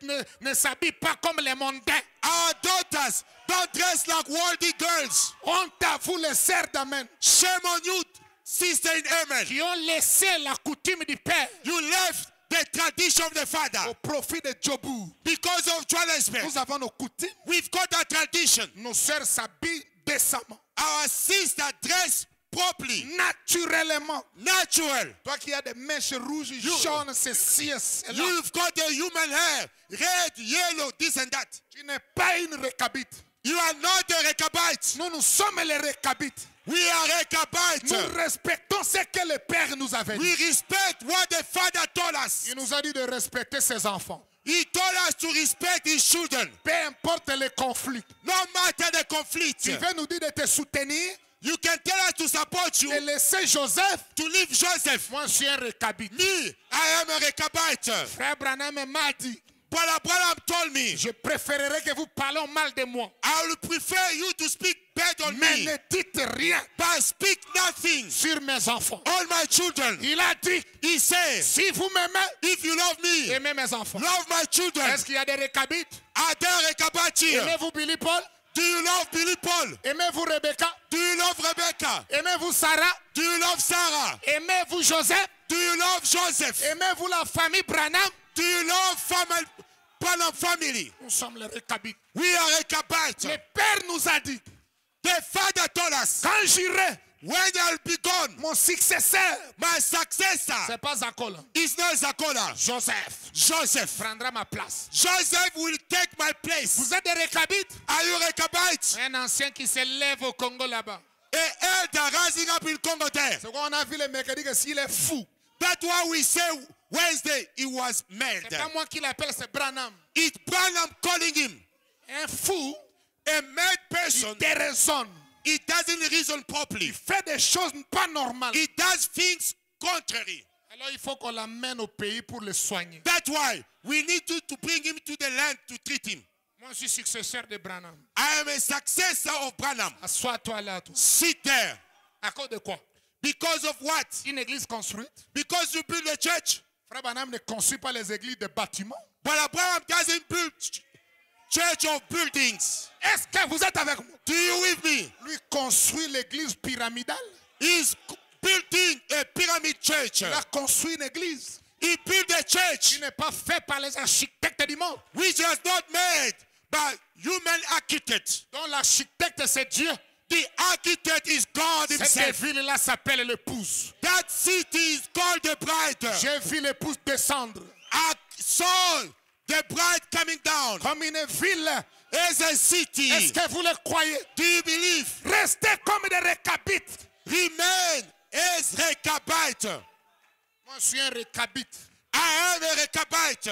ne s'habillent pas comme les mondains. Our daughters don't dress like worldly girls. Honte à vous, les sœurs d'Amen, Shame on you, sister in Amen. qui ont laissé la coutume du Père You left the tradition of the au Father profit de Jobou. because of transparent. Nous avons nos coutumes. We've got a tradition. Nos sœurs s'habillent décemment, Our sister dress properly, naturellement. natural. Toi qui as des mèches rouges, jaunes, ceci et cela. You've got the human hair, red, yellow, this and that. Tu n'es pas une récabite. You are not a Rechabite. Nous sommes les récabites. We are Rechabites. Nous respectons ce que le Père nous avait We dit. respect what the Father told us. Il nous a dit de respecter ses enfants. He told us to respect his children, Peu importe les conflits. no matter the conflict. Tu veux nous dire de te soutenir, You can tell us to support you, de laisser Joseph. to leave Joseph. Moi, je suis un récabite. Me, I am a Rechabite. Frère Branham m'a dit, Brother Branham told me, je préférerais que vous parlez mal de moi. I will prefer you to speak bad on Mais me, ne dites rien but speak nothing sur mes enfants. on my children. Il a dit, He says, si vous m'aimez, if you love me, aimez mes enfants. love my children. Est-ce qu'il y a des récabites? Are there Rechabites here? Aimez-vous Billy Paul? Do you love Billy Paul? Aimez-vous Rebecca? Do you love Rebecca? Aimez-vous Sarah? Do you love Sarah? Aimez-vous Joseph? Do you love Joseph? Aimez-vous la famille Branham? Do you love Branham family? Nous sommes les récabites. We are Rechabites. Le Père nous a dit, The Father told us, quand j'irai, when I'll be gone, mon successeur, my successor c'est pas Zakola, is not Zakola. Joseph Joseph. prendra ma place. Joseph will take my place. Vous êtes des récabites? Are you Rechabites? Un ancien qui se lève au Congo là-bas. A elder rising up in Congo there. C'est quoi on a vu le mercredi que s'il est fou. That's why we say Wednesday he was mad. C'est pas moi qui l'appelle, c'est Branham. It's Branham calling him. Un fou, A mad person, il déraisonne. he doesn't reason properly. Il fait des choses pas normales. He does things contrary. Alors il faut qu'on l'amène au pays pour le soigner. That's why we need to bring him to the land to treat him. Moi, je suis successeur de Branham. I am a successor of Branham. Assois-toi là, toi. Sit there. À cause de quoi? Because of what? Une église construite. Because you build a church. Frère Branham ne construit pas les églises de bâtiments. But Abraham doesn't build church of buildings. Est-ce que vous êtes avec moi? Do you with me? Lui construit l'église pyramidale. He's building a pyramid church. Il a construit une église He built a church qui n'est pas faite par les architectes du monde. which was not made by human architects. Donc l'architecte, c'est Dieu. The architect is God Cette himself. ville-là s'appelle l'épouse. That city is called the bride. J'ai vu l'épouse descendre. I saw the bride coming down. Comme une ville. As a city. Est-ce que vous le croyez? Do you believe? Restez comme des récabites. Remain as Rechabite. Moi, je suis un récabite. I am a Rechabite.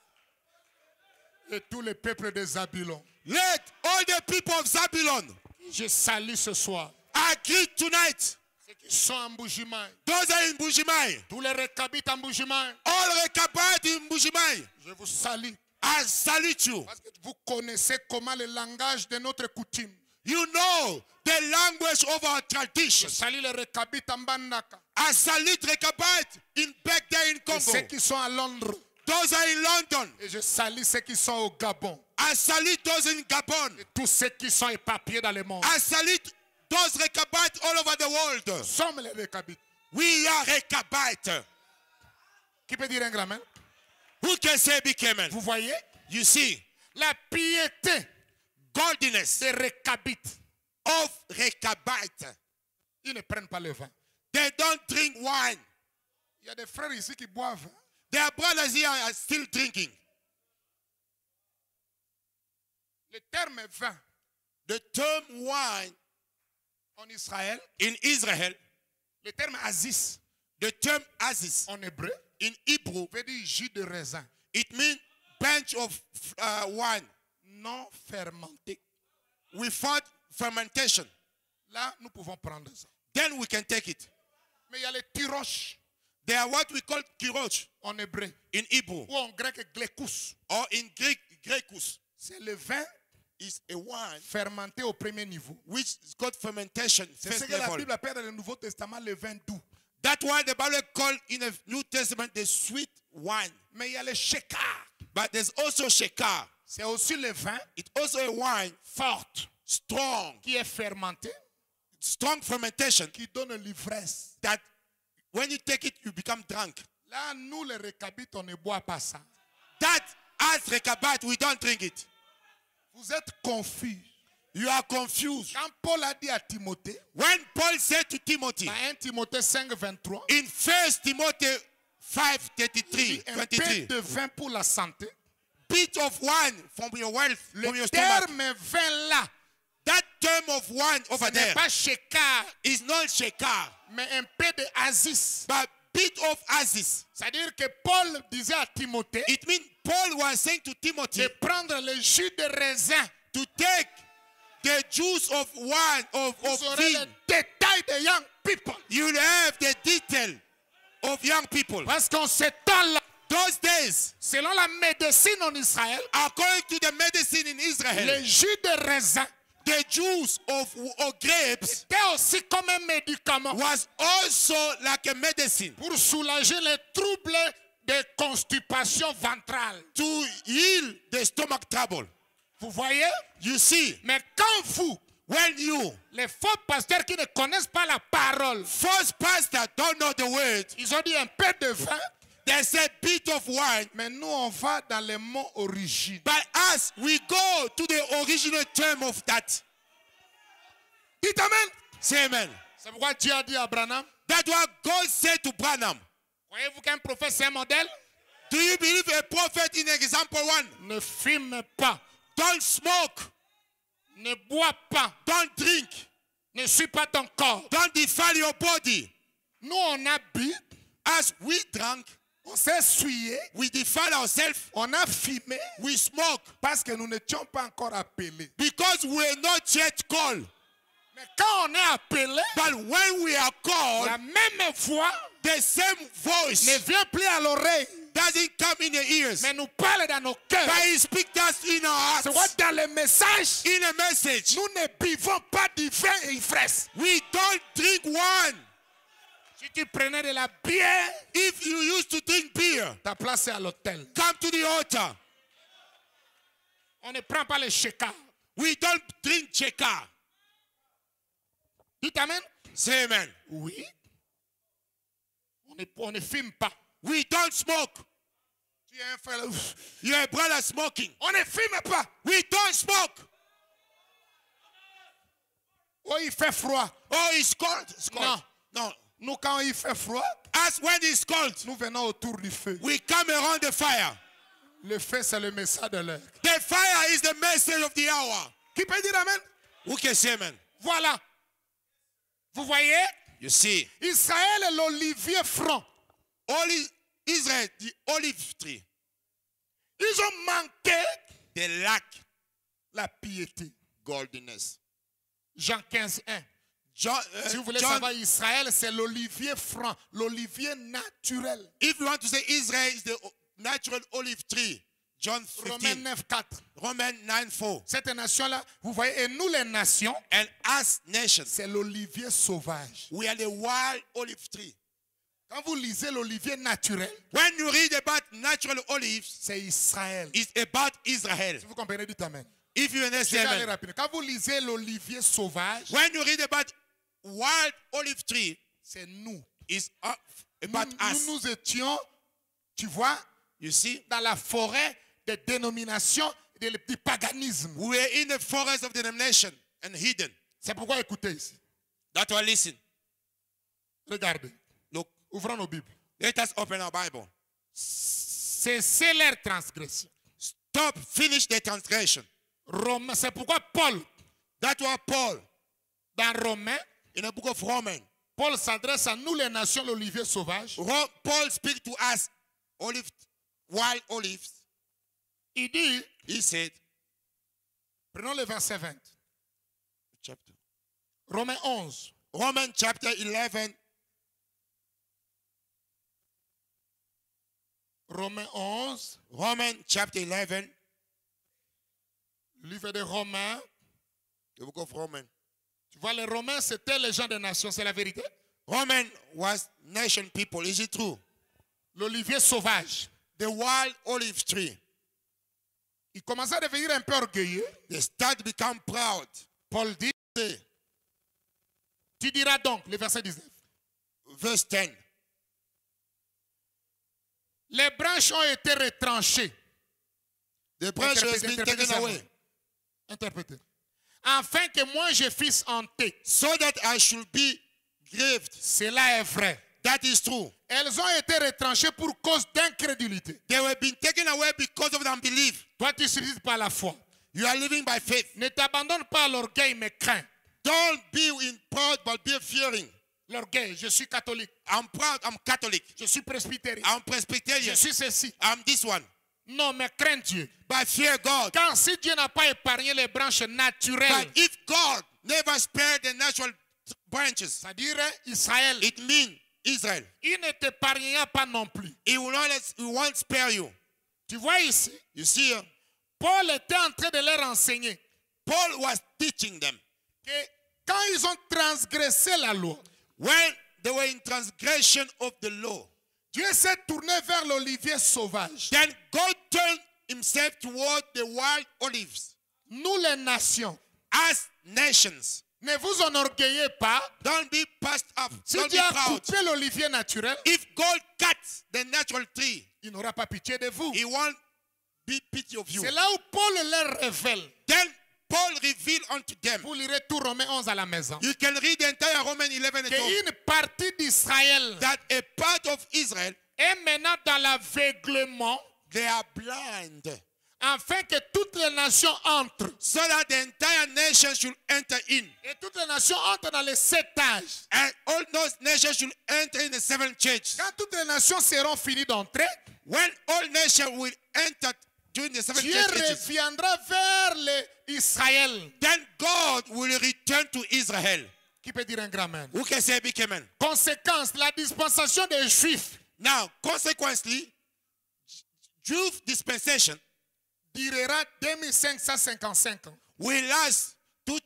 Et tous les peuples de Zabulon. Let all the people of Zabulon, Je salue ce soir. I greet tonight. Ceux qui sont en Bougimaï. Those are in Bujimai. Tous les récabites en Bougimaï. All Rechabite in Bujimai. Je vous salue. I salute you. Parce que vous connaissez comment le langage de notre coutume. You know the language of our Je tradition. salue les récabites en Bandaka. I salute Rechabite in back there in Et ceux Congo. qui sont à Londres. Those are in London. Et je salue ceux qui sont au Gabon. I salute those in Gabon. Et tous ceux qui sont éparpillés dans le monde. I salute those Rechabites all over the world. Nous sommes les Rechabites. We are Rechabites. Qui peut dire un grand amen? Who can say big amen? Vous voyez? You see, La piété godliness des Rechabites. of Rechabites. Ils ne prennent pas le vin. They don't drink wine. Il y a des frères ici qui boivent. Their brothers here are still drinking. Le terme vin The term wine en Israël, in Israel, le terme asis the term aziz en hébreu, in Hebrew, veut dire jus de raisin it means bunch of wine non fermenté. without fermentation. Là, nous pouvons prendre ça. Then we can take it. Mais il y a les tiroches They are what we call kiroch en hébreu in Hebrew, ou en grec glécous. or in Greek, grekus. C'est le vin Is a wine fermenté au premier niveau. which is called fermentation, C'est ce first que la level. Bible appelle dans le Nouveau Testament le vin doux. That's why the Bible called in the New Testament the sweet wine. Mais il y a le shekar. But there's also shekar. C'est aussi le vin It's also a wine fort strong, qui est fermenté, strong fermentation qui donne l'ivresse. that when you take it, you become drunk. Là, nous les Rechabites, on ne boit pas ça. That as Rechabite, we don't drink it. Vous êtes confus. You are confused. Quand Paul a dit à Timothée, When Paul said to Timothy dans 1 Timothée 5, 23, in 1 Timothy 5, il 33, dit un peu 23, de vin pour la santé. bit of wine from your wealth, from Le your stomach. terme vin là, That term of wine ce over n'est there pas shekar, is not shekar, mais un peu de asis. but bit of aziz. C'est-à-dire que Paul disait à Timothée It means Paul was saying to Timothy de prendre le jus de raisin. to take the juice of wine, of Vous aurez vin. les détails de young people. You'll have the detail of young people. Parce qu'on ce temps-là, Those days, selon la médecine en Israël, according to the medicine in le Israel, jus de raisin the juice of grapes était aussi comme un médicament was also like a medicine pour soulager les troubles de constipation ventrale. to heal the stomach trouble. Vous voyez? You see, Mais quand vous, when you, les faux pasteurs qui ne connaissent pas la parole, first pastor, don't know the word, ils ont dit un peu de vin, they say bit of wine, mais nous on va dans les mots origine. but us, we go to the original term of that. Dites amen. Say amen. C'est pourquoi Dieu a dit à Branham, That's what God said to Branham. croyez-vous qu'un prophète c'est un modèle? Do you believe a prophet in example 1? Ne fume pas, Don't smoke, ne bois pas, don't drink, ne suis pas ton corps. don't defile your body. Nous on a bu, As we drank, on s'est essuyé, we defile ourselves, on a fumé we smoke, parce que nous n'étions pas encore appelés. because we are not yet called. Mais quand on est appelé, But when we are called, la même voix the same ne voice vient plus à l'oreille, doesn't come in your ears, mais nous parle dans nos cœurs. but it speaks us in our C'est quoi hearts. dans le message? In a message, Nous ne buvons pas du vin ivresse. we don't drink wine. Si tu prenais de la bière, If you used to drink beer, ta place est à l'hôtel. come to the altar. On ne prend pas le sheka. We don't drink cheka. Dites amen. Say amen. Oui. On ne fume pas. We don't smoke. Tu es un frère là. You're a brother smoking. On ne fume pas. We don't smoke. Oh, il fait froid. Oh, it's cold. It's cold. No. Nous, quand il fait froid, As when it's cold, nous venons autour du feu. we come around the fire. Le feu, c'est le message de l'heure. The fire is the message of the hour. Qui peut dire amen? Who can say amen? Voilà. Vous voyez? You see, Israël est l'olivier franc. only Israel, the olive tree, Ils ont manqué they lack la piété. godliness. Jean 15, 1. John, Si vous voulez John, savoir, Israël, c'est l'olivier franc, l'olivier naturel. if you want to say Israel is the natural olive tree, John Romains 15, 9, 4. Romans 9:4. Cette nation-là, vous voyez, et nous les nations, And as nations, c'est l'olivier sauvage. we are the wild olive tree. Quand vous lisez l'olivier naturel, When you read about natural olives, c'est Israël. it's about Israel. Si vous comprenez, dites amen. If you Je vais aller understand, rapidement. Quand vous lisez l'olivier sauvage, when you read about wild olive tree, c'est nous. it's about us. Nous étions, tu vois, You see, dans la forêt des dénominations du paganisme. we were in the forest of denomination and hidden. C'est pourquoi écoutez ici. That's why listen. Regardez. Look, Ouvrons nos Bibles. let us open our Bible. Cessez leur transgression. Stop, finish the transgression. Romains, c'est pourquoi Paul, That's why Paul, dans Romains, in the book of Romans, Paul s'adresse à nous les nations, l'olivier sauvage. Paul speaks to us, wild olives. Il dit, He said, prenons le verset 20. chapter, Romains 11. Romans chapter 11, Romains 11. Romans chapter 11, Livre des Romains. the book of Romans. Tu vois, les Romains, c'était les gens des nations, c'est la vérité. Roman was nation people. Is it true? L'olivier sauvage. The wild olive tree. Il commençait à devenir un peu orgueilleux. They start to become proud. Paul dit, Say, tu diras donc, le verset 19. verse 10. Les branches ont été retranchées. The branch has been Interprétez taken ça. away Interprétez. Afin que moi je fusse hanté. so that I should be grieved. Cela est vrai. That is true. Elles ont été retranchées pour cause d'incrédulité. They were being taken away because of the unbelief. Toi, tu subsistes par la foi. You are living by faith. Ne t'abandonne pas à l'orgueil, mais crains. Don't be in proud, but be fearing. L'orgueil, je suis catholique. I'm proud. I'm Catholic. Je suis presbytérien. I'm Je Presbyterian. suis ceci. I'm this one. Non, mais crains Dieu. But fear God. Car si Dieu n'a pas épargné les branches naturelles, But if God never spared the natural branches, c'est-à-dire Israël, it means Israel. il ne t'épargnera pas non plus. He won't spare you. Tu vois ici, You see, Paul était en train de leur enseigner Paul was teaching them. que quand ils ont transgressé la loi, When they were in transgression of the law, Dieu s'est tourné vers l'olivier sauvage. then God turned himself toward the wild olives. Nous les nations, As nations, ne vous enorgueillez pas. don't be passed up. Si Don't Dieu be a proud. coupé l'olivier naturel, If God cuts the natural tree, il n'aura pas pitié de vous. he won't be pity of you. C'est là où Paul leur révèle. Then Paul revealed unto them. Vous lirez tout Romains 11 à la maison. You can read the entire Romans 11 at home. Qu'une partie d'Israël That a part of Israel, est maintenant dans l'aveuglement, they are blind, afin que toutes les nations entrent. so that the entire nation should enter in. Et toutes les nations entrent dans les 7 âges. And all those nations should enter in the 7 churches. Quand toutes les nations seront finies d'entrer, When all nations will enter during the 7 Dieu church ages, reviendra vers Israël. then God will return to Israel. Qui peut dire un grand amen? Who can say big amen? Conséquence, la dispensation des Juifs Now, consequently, Jewish dispensation durera 2555 ans will last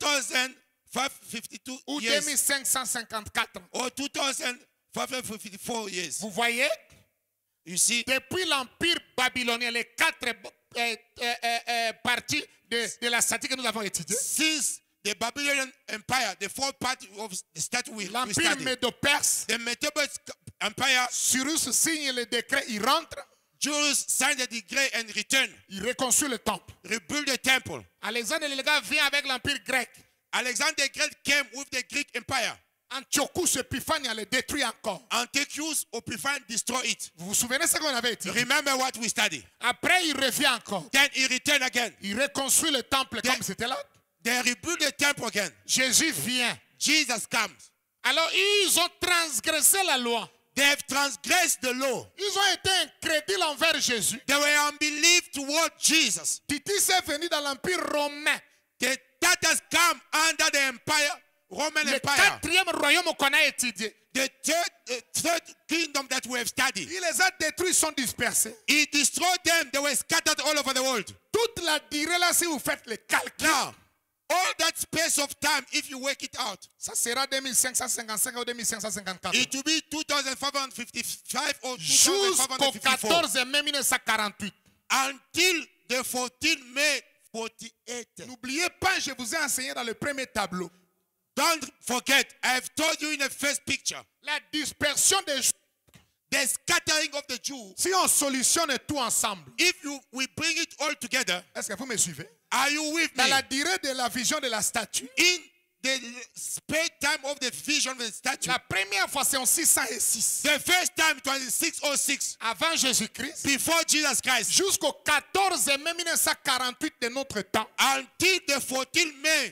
2552 ou years 2554 ans. or 2554 years. Vous voyez, You see, depuis l'empire babylonien, les 4 parties de la statue que nous avons étudiée, since the Babylonian Empire, the 4th part of the statue we l'empire studied, médo-perse, the Medo-Persian Empire, Cyrus signe le décret, il rentre, Jews signed the decree and returned, il reconstruit le temple. rebuild the temple. Alexandre le gars vient avec l'empire grec. Alexander the Great came with the Greek Empire. Antiochus Epiphanes le détruit encore. Antiochus Epiphanes destroyed it. Vous vous souvenez ce qu'on avait étudié? Remember what we studied. Après, il revient encore. Then he returned again. Il reconstruit le temple comme c'était là. They rebuild the temple again. Jésus vient. Jesus comes. Alors, ils ont transgressé la loi. They have transgressed the law. Ils ont été incrédules envers Jésus. They were unbelief toward Jesus. Titus est venu dans l'empire romain. The Tatars come under the empire, Roman Le Empire. 4e royaume qu'on a étudié. The third kingdom that we have studied. Il les a détruits, ils sont dispersés. He destroyed them. They were scattered all over the world. Toute la durée là, si vous faites le calcul, Now, all that space of time, if you work it out, Ça sera 2555 ou 2554. it will be 2555 or Jusqu'au 2554 14 mai 1948. until the 14 May 48. N'oubliez pas, je vous ai enseigné dans le premier tableau. Don't forget, I've told you in the first picture, La dispersion des Juifs. the scattering of the Jews. Si on solutionne tout ensemble, We bring it all together, est-ce que vous me suivez? are you with Dans me? la durée de la vision de la statue, In the space time of the vision of the statue, la première fois c'est en 606. the first time it was in 606, Avant Jésus-Christ, before Jesus Christ, jusqu'au 14 mai 1948 de notre temps. until the 14 May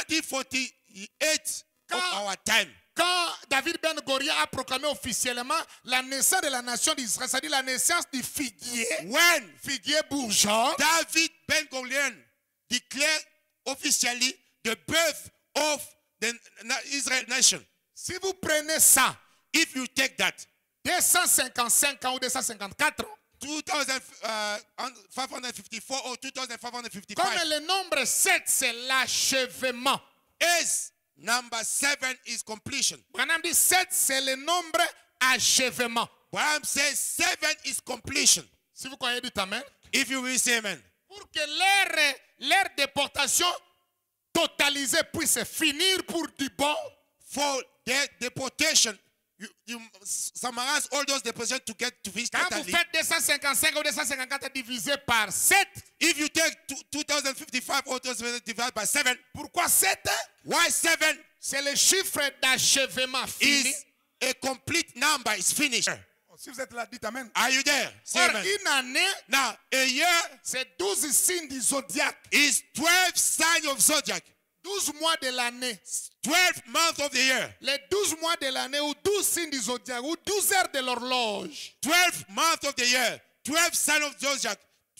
1948 of our time. Quand David Ben Gurion a proclamé officiellement la naissance de la nation d'Israël, c'est-à-dire la naissance du figuier, When figuier bourgeon, David Ben Gurion declared officially the birth of the Israel nation, si vous prenez ça, if you take that, 255 ans ou 254, 2554 or 2555, comme le nombre 7, c'est l'achèvement. as number 7 is completion. Branham dit 7, c'est le nombre achèvement. Branham says 7 is completion. Si vous croyez, dites Amen. If you will say amen. Pour que leur déportation totalisée puisse finir pour du bon, For their deportation, you summarize all those deportations to get to finish quand vous totally. faites 255 ou 254 divisé par 7, If you take 2055 or 2000 divided by 7, pourquoi 7? why 7 C'est le chiffre d'achèvement fini. is a complete number, it's finished. Si vous êtes là, dites Amen. Are you there? Say Or, amen. une année, Now, a year c'est 12 signes du zodiaque. is 12 signs of zodiac, 12 mois de l'année. 12 months of the year, Les 12 mois de l'année ou 12 signes du zodiaque ou 12 heures de l'horloge. 12 months of the year, 12 signs of zodiac,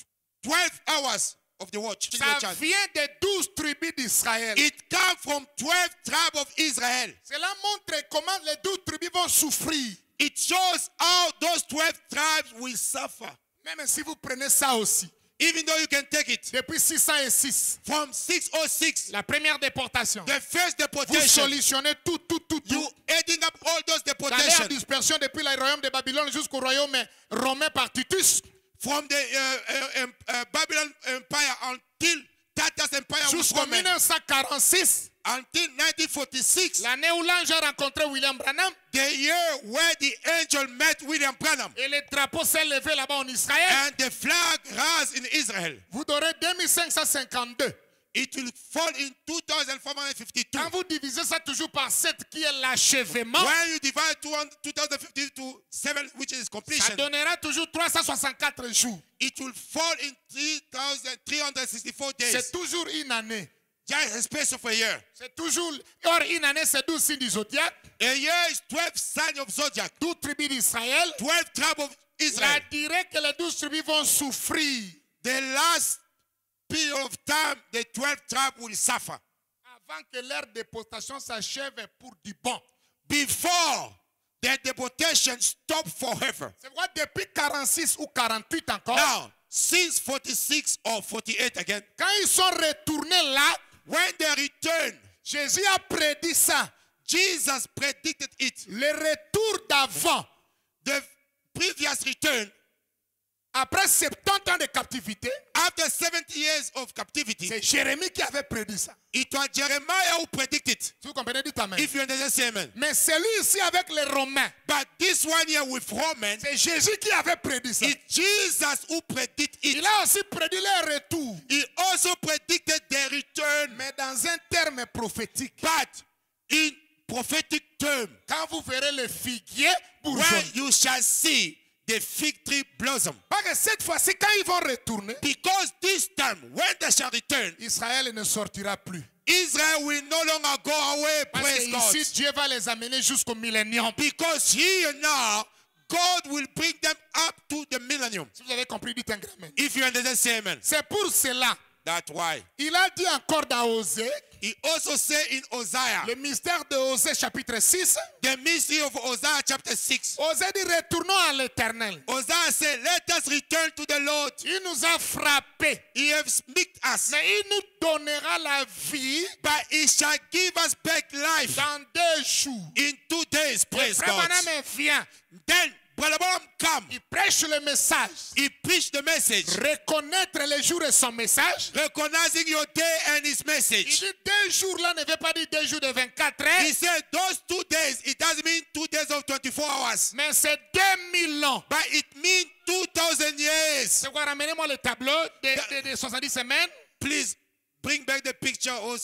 12 hours of the watch. Ça vient des 12 tribus d'Israël. It comes from 12 tribes of Israel. Cela montre comment les 12 tribus vont souffrir. It shows how those 12 tribes will suffer. Même si vous prenez ça aussi. Even though you can take it Depuis 606, from 606, la première déportation. the first Vous deportation, solutionnez tout. you adding up all those Dans leur deportations dispersion depuis le royaume de Babylone jusqu'au royaume romain par Titus. from the Babylon Empire until Titus Empire was Jusqu'en Roman, 1946, until 1946, l'année où l'ange a rencontré William Branham the year where the angel met William Branham et le drapeau s'est levé là-bas en Israël. and the flag rose in Israel. Vous aurez 2552. It will fall in 2452. Quand vous divisez ça toujours par 7 qui est l'achèvement, When you divide 2052 to 7, which is ça completion, donnera toujours 364 jours. it will fall in 3,364 days. C'est toujours une année. Just a space of a year. C'est toujours. Or, une année, c'est 12 signes du zodiaque, A year is 12 signs of zodiac, 12 tribus d'Israël. 12 tribes of La Israel. durée que les 12 tribus vont souffrir The last period of time, the 12 tribes will suffer. avant que leur déportation s'achève pour du bon. Before the deportation stop forever. C'est pourquoi depuis 46 ou 48 encore, Now, since 46 or 48 again, quand ils sont retournés là, when they return, Jésus a prédit ça. Jesus predicted it. Le retour d'avant, The previous return, après 70 ans de captivité, after 70 years of captivity, c'est Jérémie qui avait prédit ça. it was Jeremiah who predicted. Si vous comprenez, dites Amen. If you understand, say amen. Mais celui ici avec les Romains, But this one here with Romans, c'est Jésus qui avait prédit ça. it's Jesus who predicted it. Il a aussi prédit leur retour, He also predicted their return, mais dans un terme prophétique. but in prophetic term, Quand vous verrez le figuier where bourgeon. you shall see the fig tree blossom. Parce que cette fois-ci, quand ils vont retourner, Because this time, when they shall return, Israël ne sortira plus. Israel will no longer go away, Parce praise que God. ici, Dieu va les amener jusqu'au millénium. Because here now, God will bring them up to the millennium. Si vous avez compris, dites un grand amen. If you understand, say amen. C'est pour cela. That's why. Il a dit encore dans Osée, He also said in Hosea, le mystère de Osée chapitre 6, the mystery of Hosea chapter 6. Osée dit retournons à l'Éternel. Hosea said, let us return to the Lord. Il nous a frappés, He has smitten us, mais il nous donnera la vie but he shall give us back life dans 2 jours. in 2 days. Praise Frère God. Branham vient, Then Brother Branham come. il prêche le message. He preached the message, Reconnaître les jours et son message. recognizing your day and his Il message. dit 2 jours là ne veut pas dire 2 jours de 24 heures, He said those 2 days, it doesn't mean 2 days of 24 hours, mais c'est 2000 ans. but it means 2000 years. C'est quoi, ramenez-moi le tableau de 70 semaines. Please bring back the picture of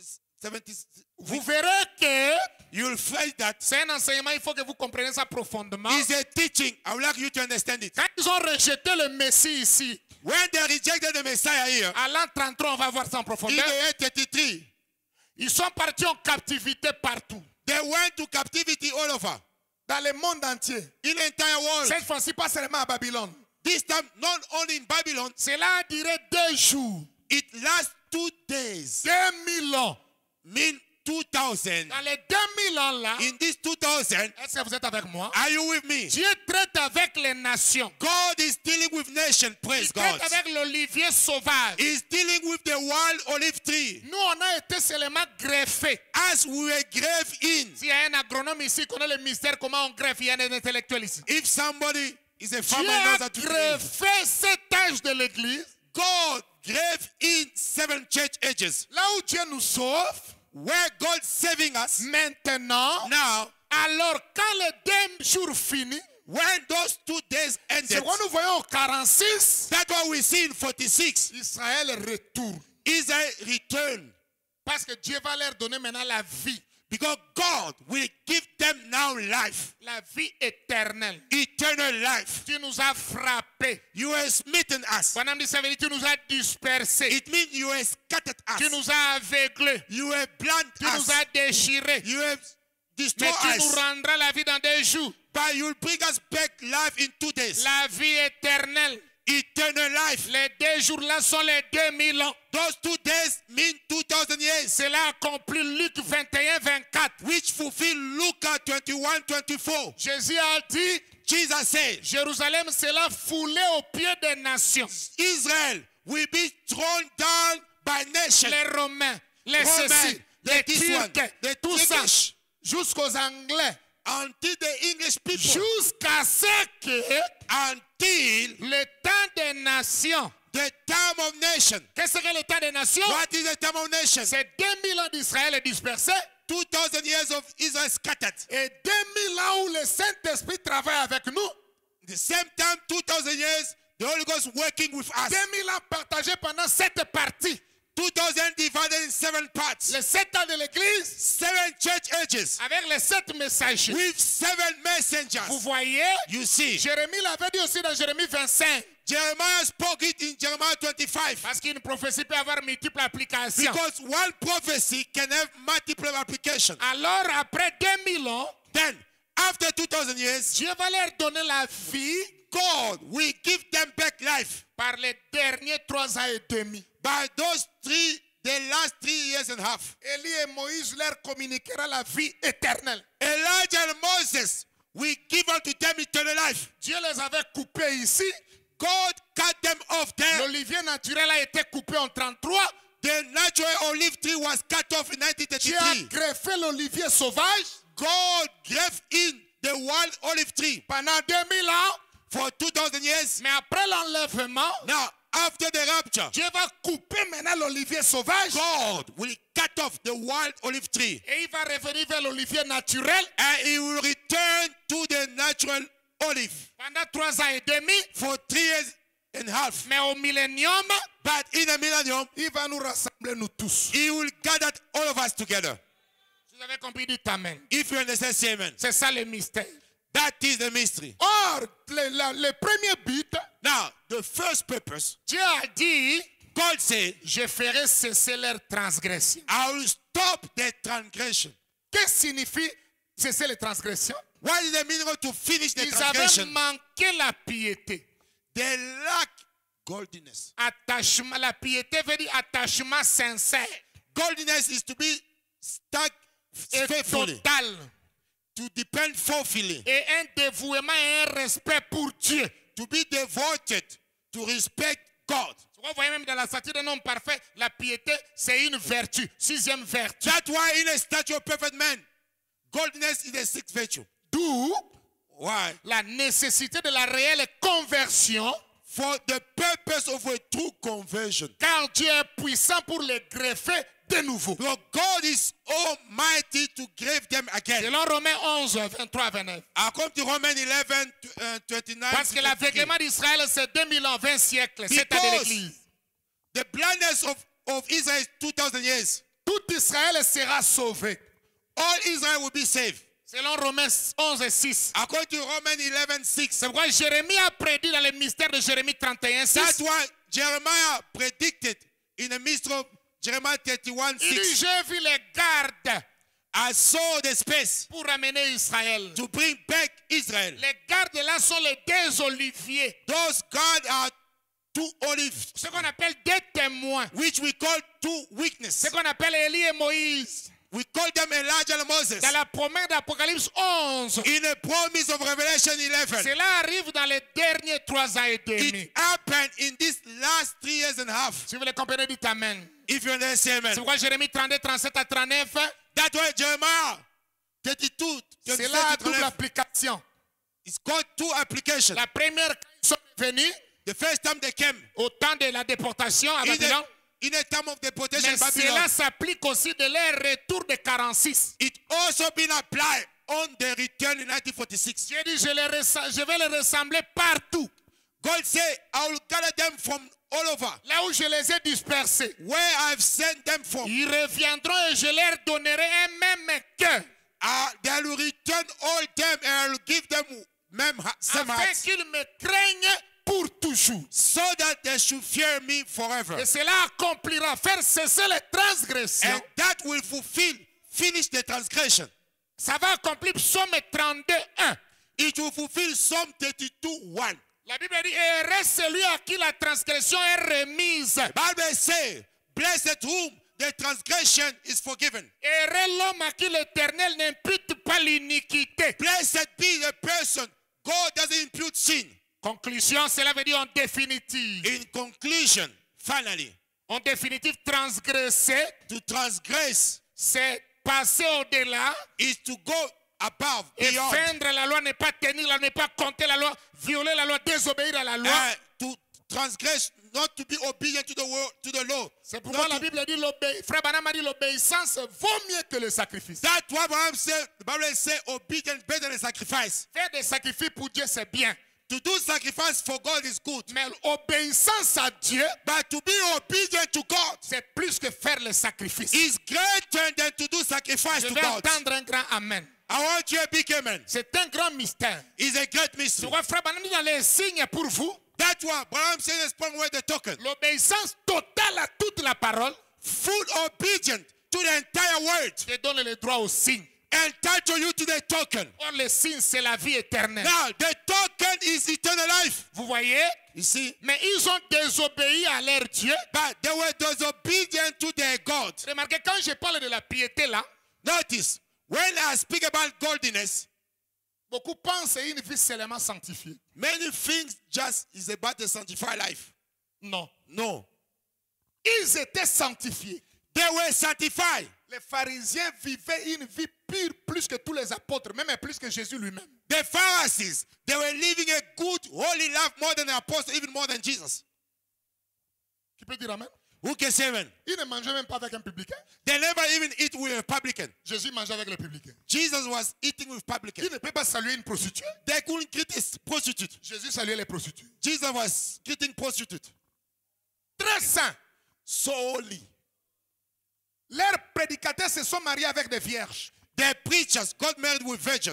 70. Vous verrez que You'll find that c'est un enseignement, il faut que vous compreniez ça profondément. it's a teaching. I would like you to understand it. Quand ils ont rejeté le Messie ici, When they rejected the Messiah here, à l'an 33, on va voir ça en in profondeur, the year 33, ils sont partis en captivité partout, they went to captivity all over, dans le monde entier. in the entire world. Cette fois-ci, pas seulement à Babylone. This time, not only in Babylon, Cela a duré 2 jours, it lasts 2 days, 2000 ans. mean 2000. Dans les 2000 ans là, In this 2000, est-ce que vous êtes avec moi? are you with me? Dieu traite avec les nations. God is dealing with nations, praise Il traite God. avec l'olivier sauvage. He's dealing with the wild olive tree. Nous, on a été seulement greffés. As we were grave in. S'il y a un agronome ici qui connaît le mystère, comment on greffe, il y a un intellectuel ici. If somebody is a Dieu farmer knows a how to grave, greffé cet âge de l'église. God grave in 7 church ages. Là où Dieu nous sauve, Where God saving us maintenant, now, alors quand les 2 jours finissent, when those 2 days c'est ended, quoi nous voyons au 46, that's what we see in 46. Israël retourne. Israel returned Parce que Dieu va leur donner maintenant la vie. because God will give them now life, La vie éternelle. eternal life. Tu nous as frappés. You have smitten us. Pendant ça veut dire tu nous as dispersés. It means you have scattered Tu us. nous as aveuglés. You have blinded Tu nous us. as déchirés. You have Mais destroyed tu nous us. rendras la vie dans 2 jours. But you'll bring us back life in 2 days. La vie éternelle. Eternal life. Les 2 jours là sont les 2000 ans. Those 2 days mean 2000 years, Cela accomplit Luc 21, 24. which fulfill Luke 21, 24. Jésus a dit, Jesus said, Jérusalem sera foulée aux pieds des nations. Israel will be thrown down by nations. Les Romains, les Romains, Cécis, les this one, Turcs, the tout ça, Turkish, jusqu'aux Anglais, until the English people, jusqu'à ce que until le temps des nations. the time of nation. Qu'est-ce que le temps des nations? What is the time of nation? C'est 2000 ans d'Israël est dispersé 2000 years of Israel scattered. et 2000 ans où le Saint-Esprit travaille avec nous. The same time, 2000 years, the Holy Ghost working with us. 2000 ans partagés pendant 7 parties. 2000 divided in 7 parts. Les 7 ans de l'Église 7 church ages avec les 7 messagers. with 7 messengers. Vous voyez, You see, Jérémie l'avait dit aussi dans Jérémie 25. Jeremiah spoke it in Jeremiah 25. Parce qu'une prophétie peut avoir multiples applications. Because one prophecy can have multiple applications. Alors, après 2000 ans, Then, after 2000 years, Dieu va leur donner la vie God will give them back life. par les derniers 3 ans et demi. By the last 3 years and a half. Élie et Moïse leur communiquera la vie éternelle. Elijah and Moses will give unto them eternal life. Dieu les avait coupés ici. God cut them off there. L'olivier naturel a été coupé en 33. The natural olive tree was cut off in Dieu a 1933. greffé l'olivier sauvage God gave in the wild olive tree pendant 2000 ans. for 2000 years. Mais après l'enlèvement, Now, after the rapture, Dieu va couper maintenant l'olivier sauvage. God will cut off the wild olive tree Et il va revenir vers l'olivier naturel. and he will return to the natural olive Pendant 3 ans et demi. for 3 years and a half. Mais au millénium, But in the millennium, il va nous rassembler nous tous. he will gather all of us together. Vous avez compris, dites amen. If you understand, say amen. C'est ça le mystère. That is the mystery. Or, le premier but, Now, the first purpose, Dieu a dit, God said, je ferai cesser leur transgression. I will stop their transgression. Qu'est-ce que signifie cesser les transgressions? What is the meaning of to finish the Ils avaient transgression? manqué la piété. They lack godliness. Attachement, la piété veut dire attachement sincère. godliness is to be stuck et faithfully, total. to depend faithfully, Et un dévouement et un respect pour Dieu. to be devoted, to respect God. Vous voyez même dans la statue d'un homme parfait, la piété, c'est une vertu. 6e vertu. That's why in a statue of perfect man, godliness is a sixth virtue. D'où Why? la nécessité de la réelle conversion, For the purpose of a true conversion. car Dieu est puissant pour les greffer de nouveau. Because God is almighty to grave them again. Selon Romains 11, 23 à 29. According to Romans 11, 29. Parce que l'aveuglement d'Israël, c'est 2000 ans, 20 siècles. C'est à Because l'Église. the blindness of Israel is 2000 years. Tout Israël sera sauvé. All Israel will be saved. Selon Romains 11 et 6. According to Romans 11, 6. C'est pourquoi Jérémie a prédit dans le mystère de Jérémie 31, 6. That's why Jeremiah predicted in the midst of Jeremiah 31, Il dit, 6. j'ai vu les gardes I saw the space pour ramener Israël. to bring back Israel. Les gardes là sont les deux oliviers. Those God are two olives, Ce qu'on appelle deux témoins. which we call two witnesses. Ce qu'on appelle Élie et Moïse. We call them Elijah and Moses. Dans la promesse d'Apocalypse 11. In the promise of Revelation 11, Cela arrive dans les derniers 3 ans et demi. it happened in this last 3 years and a half. Si vous le comprenez, dites Amen. If you understand, C'est amen. pourquoi Jérémie 32, 37 à 39. That's why Jeremiah 32, C'est là 27, double 39, application. it's called two applications. La première, quand ils sont venus The first time they came, au temps de la déportation à Babylone. in a time of deportation Mais in Babylon, cela s'applique aussi de leur retour de 46. it also been applied on the return in 1946. Dieu dit, je vais les rassembler partout. God said, I will gather them from all over, Là où je les ai dispersés. where I've sent them from. Ils reviendront et je leur donnerai un même cœur. They will return all them and I will give them same Afin hearts, qu'ils me craignent pour toujours. so that they should fear me forever. Et cela accomplira, faire cesser les transgressions. And that will finish the transgression. Ça va accomplir Psaume 32, 1. It will fulfill Psalm 32, 1. La Bible dit, heureux celui à qui la transgression est remise. Bible says, blessed whom the transgression is forgiven. Heureux l'homme à qui l'Éternel n'impute pas l'iniquité. Blessed be the person God doesn't impute sin. Conclusion, cela veut dire en définitive. In conclusion, finally, En définitive, transgresser, to transgress c'est passer au-delà is to go above, et beyond. feindre la loi, ne pas tenir la loi, ne pas compter la loi, violer la loi, désobéir à la loi. To transgress, not to be obedient to the word, to the law. C'est pourquoi la Bible dit, Frère Branham a dit, l'obéissance vaut mieux que le sacrifice. That's why the Bible says obedience better than sacrifice. Faire des sacrifices pour Dieu, c'est bien. To do sacrifice for God is good. Mais l'obéissance à Dieu, But to be obedient to God c'est plus que faire le sacrifice. is greater than to do sacrifice Je to vais God. entendre un grand amen. I want you a big amen. C'est un grand mystère. It's a great Tu mystery. vois, Frère Branham dit dans les signes pour vous, That's why Abraham said this point where the token. l'obéissance totale à toute la parole Full obedient to the entire word. te donne le droit au signe. Entitle you to the token. Or, le signe, c'est la vie éternelle. Now, the token is eternal life. Vous voyez? You see? Mais ils ont désobéi à leur Dieu. But they were disobedient to their God. Remarquez, quand je parle de la piété là, Notice, when I speak about godliness, beaucoup pensent à une vie seulement sanctifiée. many things just is about a sanctified life. Non. No. Ils étaient sanctifiés. They were sanctified. Les pharisiens vivaient une vie pure plus que tous les apôtres, même plus que Jésus lui-même. The Pharisees, they were living a good, holy life more than the apostles, even more than Jesus. Qui peut dire amen? Who can say amen? Ils ne mangeaient même pas avec un publicain. They never even eat with a publican. Jésus mangeait avec les publicains. Jesus was eating with publicans. Il ne peut pas saluer une prostituée. They couldn't greet a prostitute. Jésus saluait les prostituées. Jesus was greeting prostitute. Très saint. So holy. Leurs prédicateurs se sont mariés avec des vierges. The preachers got married with virgin.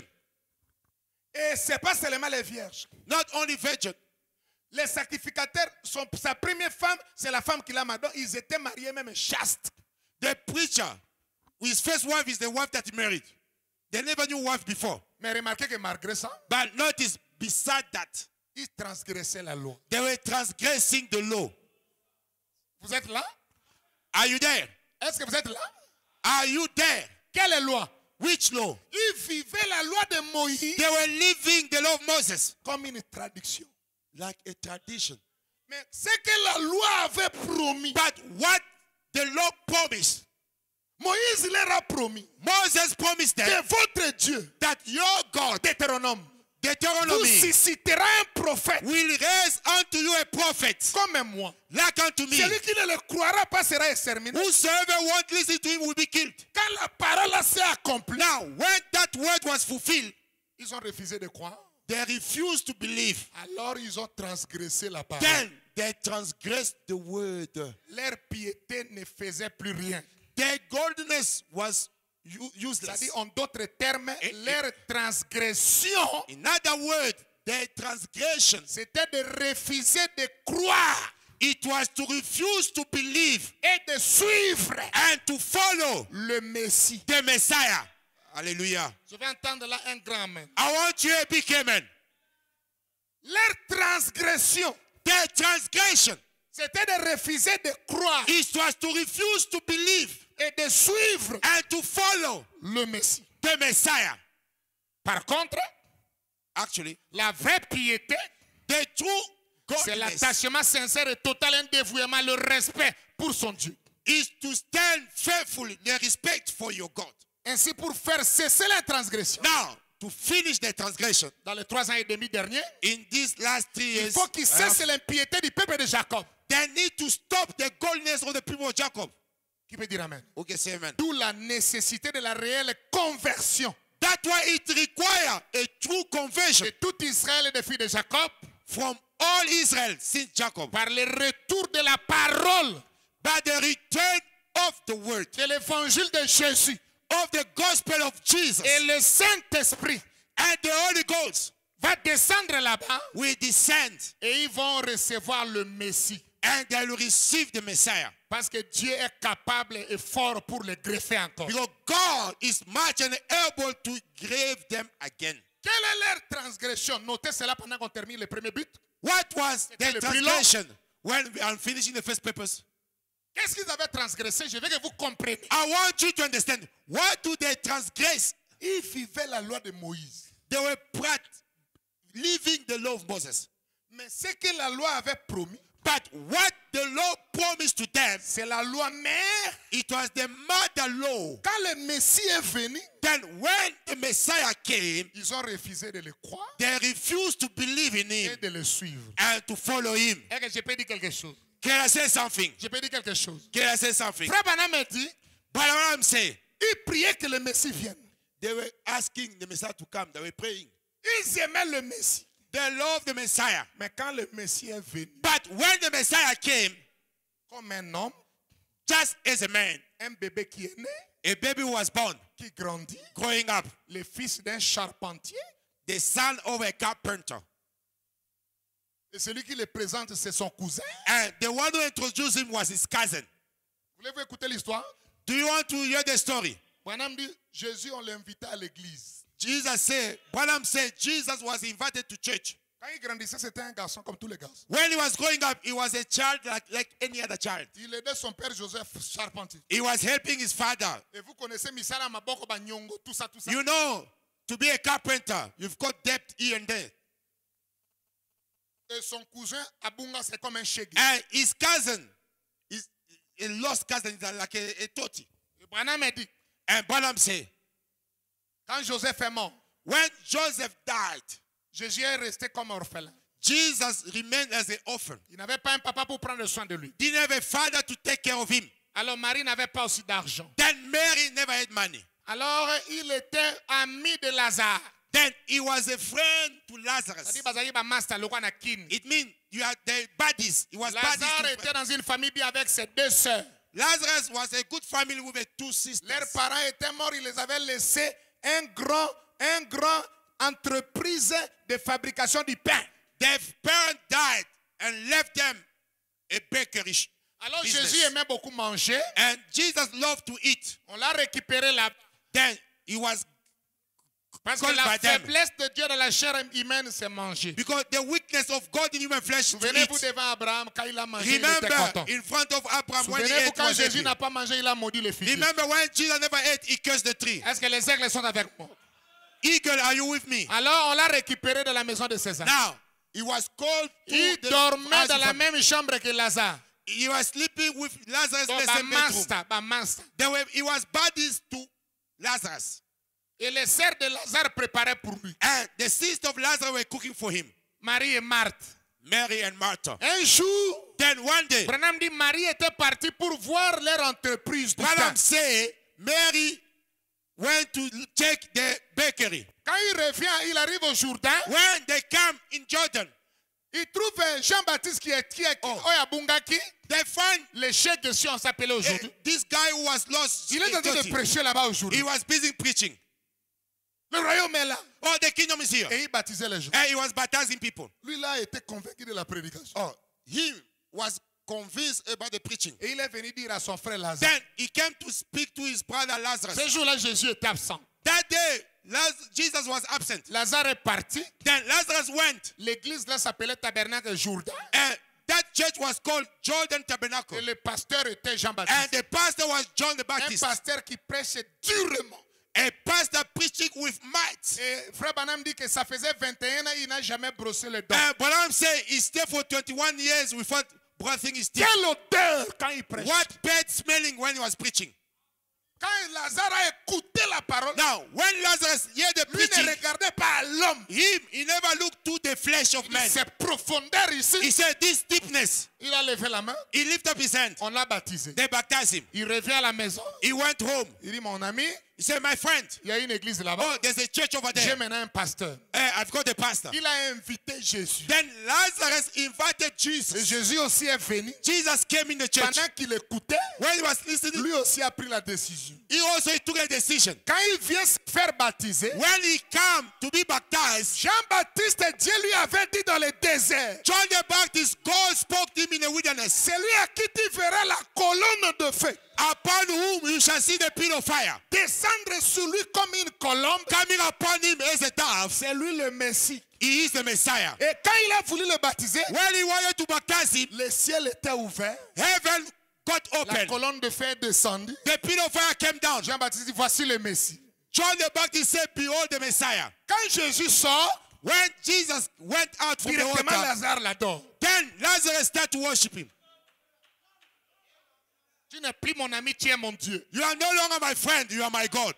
Et ce n'est pas seulement les vierges. Not only virgin. Les sacrificateurs, sa première femme, c'est la femme qu'il a mariée. Ils étaient mariés même chastes. The preacher, his first wife is the wife that he married. They never knew wife before. Mais remarquez que malgré ça, But notice, beside that, ils transgressaient la loi. they were transgressing the law. Vous êtes là? Are you there? Est-ce que vous êtes là? Are you there? Quelle loi? Which law? Ils vivaient la loi de Moïse They were living the law of Moses comme une traduction. like a tradition. Mais ce que la loi avait promis, But what the law promised, Moïse leur a promis Moses promised que them votre Dieu, that your God, Deutéronome, vous Deuteronomy, suscitera un prophète will raise unto you a prophet comme moi. like unto me. Celui qui ne le croira pas sera exterminé. Whosoever won't listen to him will be killed. Quand la parole s'est accomplie, Now, when that word was fulfilled, ils ont refusé de croire. they refused to believe. Alors ils ont transgressé la parole. Then they transgressed the word. Leur piété ne faisait plus rien. Their godliness was useless. C'est-à-dire, en d'autres termes, leur transgression, In other words, their transgression, c'était de refuser de croire it was to refuse to believe et de suivre and to follow le Messie. the Messiah. Hallelujah. Je vais entendre là un grand amen. I want you a big amen. Leur transgression, Their transgression, c'était de refuser de croire it was to refuse to believe et de suivre and to follow le Messie. the Messiah. Par contre, Actually, la vraie piété, the true c'est godliness l'attachement sincère et total, un dévouement, le respect pour son Dieu. is to stand faithfully in respect for your God. Ainsi, pour faire cesser la transgression, Now, to finish the transgression, dans les 3 ans et demi derniers, in these last 3 il years, faut qu'il cesse l'impiété du peuple de Jacob. they need to stop the godliness of the people of Jacob. Qui peut dire amen? Okay, say amen. D'où la nécessité de la réelle conversion That's why it requires a true conversion de tout Israël et des filles de Jacob from all Israel since Jacob par le retour de la parole by the return of the word, de l'évangile de Jésus of the gospel of Jesus, et le Saint-Esprit and the Holy Ghost va descendre là-bas will descend et ils vont recevoir le Messie. and they will receive the Messiah. Parce que Dieu est capable et fort pour le greffer encore. Because God is much and able to grave them again. Quelle est leur transgression? Notez cela pendant qu'on termine le premier but. What was C'était the le plus long. transgression when we are finishing the first purpose? Qu'est-ce qu'ils avaient transgressé? Je veux que vous compreniez. I want you to understand. What do they transgress? Ils vivaient la loi de Moïse. They were living the law of Moses. Mais ce que la loi avait promis, But what the law promised to them, c'est la loi mère. it was the mother law. Quand le Messie est venu, Then when the Messiah came, ils ont refusé de le croire they refused to believe in et him de le suivre. and to follow him. Est-ce que je peux dire quelque chose? Can I say something? Je peux dire quelque chose. Can I say something? Frère Branham a dit, But what I'm saying, ils priaient que le Messie vienne. they were asking the Messiah to come. They were praying. Ils aimaient le Messie. They loved the Messiah. Mais quand le Messie est venu, But when the Messiah came, comme un homme, just as a man, un bébé qui est né, a baby was born, qui grandit, growing up, le fils d'un charpentier, the son of a carpenter. et celui qui le présente, c'est son cousin. And the one who introduced him was his cousin. Voulez-vous écouter l'histoire? Do you want to hear the story? Branham dit, Jésus, on l'invitait à l'église. Jesus said, Branham said Jesus was invited to church. Quand il grandissait, c'était un garçon comme tous les garçons. When he was growing up, he was a child like any other child. Il aidait son père Joseph charpentier. He was helping his father. Et vous connaissez Misala Maboko Banyongo, tout ça, tout ça. You know, to be a carpenter, you've got debt here and there. Et son cousin Abunga, c'est comme un shaggy. And his cousin, is a lost cousin, is like a toti. Et Branham a dit, And Branham said, quand Joseph est mort, when Joseph died, Jésus est resté comme orphelin. Jesus remained as an orphan. Il n'avait pas un papa pour prendre soin de lui. Didn't have a father to take care of him. Alors Marie n'avait pas aussi d'argent. Then Mary never had money. Alors il était ami de Lazare. Then he was a friend to Lazarus. C'est-à-dire, bazali ba master lokwa na kin. It means you are the buddies. He was Lazare buddies. était dans une famille bien avec ses deux sœurs. Lazarus was a good family with the two sisters. Leurs parents étaient morts, il les avait laissés un grand entreprise de fabrication du pain. Their parents died and left them a bakery. Alors business. Jésus aimait beaucoup manger. And Jesus loved to eat. On l'a récupéré là. Then he was Parce que called la by them. faiblesse de Dieu dans la chair humaine, c'est manger. Because the weakness of God in human flesh is to Souvenez-vous eat. devant Abraham, quand il a mangé, il était Remember, content. in front of Abraham, when he Souvenez-vous, ate, quand was Jésus happy. n'a pas mangé, il a maudit les figues. Remember when Jesus never ate, he cursed the tree. Est-ce que les aigles sont avec moi? Eagle, are you with me? Alors, on l'a récupéré de la maison de César. Now, he was called to Il the dormait house dans of la him. même chambre que Lazare. He was sleeping with Lazarus in Donc, the same bedroom. master. He was buddies to Lazarus. Et les sœurs de Lazare préparaient pour lui. And the sisters of Lazarus were cooking for him. Marie et Marthe. Mary and Martha. Un jour, Then one day, Branham dit Marie était partie pour voir leur entreprise. du Branham temps. said Mary went to check the bakery. Quand il revient, il arrive au Jourdain. When they come in Jordan, Il trouve Jean-Baptiste qui est Oyabungaki. they find Le chef de Sion s'appelait aujourd'hui. this guy who was lost. Il est en train de in prêcher là-bas He aujourd'hui. was busy preaching. Le royaume est là. Oh, the kingdom is here. Et il baptisait les gens. And he was baptizing people. Lui, là, a été convaincu de la prédication. Oh, he was convinced about the preaching. Et il est venu dire à son frère Lazare. Then he came to speak to his brother Lazarus. Ce jour-là, Jésus était absent. That day, Jesus was absent. Lazare est parti. Then Lazarus went, L'église là s'appelait Tabernacle Jourdain. and that church was called Jordan Et Tabernacle. le pasteur était And Jean-Baptiste. the pastor was John the Un Baptist. pasteur qui prêchait durement. A pastor preaching with might. Et frère Branham dit que ça faisait 21 ans, il n'a jamais brossé les dents. And Branham said he stayed for 21 years without brushing his teeth. Quelle odeur quand il prêchait. What bad smelling when he was preaching. Quand Lazare a écouté la parole, Now, when Lazarus heard the lui ne preaching, regardait pas à l'homme. he never looked to the flesh of man. Cette profondeur ici, He said, this deepness. il a levé la main, He lifted up his hand. on l'a baptisé. They baptized him. Il revient à la maison, He went home. il dit mon ami, He said, my friend, il y a une église là-bas, oh, there's a church over j'ai there. maintenant un pasteur. I've got a pastor. Il a invité Jésus. Then Lazarus invited Et Jesus. Jésus aussi est venu. Jesus came in the church. Pendant qu'il écoutait, When he was listening, lui aussi a pris la décision. he also took a decision. Quand il vient se faire baptiser, When he came to be baptized, Jean-Baptiste, Dieu lui avait dit dans le désert, John the Baptist, God spoke to him in the wilderness. c'est lui à qui tu verras la colonne de feu Upon whom you shall see the pit of fire descendre sur lui comme une colombe. coming upon him as a dove. C'est lui le Messie. He is the Messiah. Et quand il a voulu le baptiser, When he wanted to baptize him, le ciel était ouvert. heaven got La open. colonne de feu est descendue. The pit of fire came down. Jean-Baptiste dit, voici le Messie. John the Baptist said, behold the Messiah. Quand Jésus sort, When Jesus went out from the directement water, Lazare l'adore. then Lazarus started to worship him. Tu n'es plus mon ami, tu es mon Dieu. You are no longer my friend, you are my God.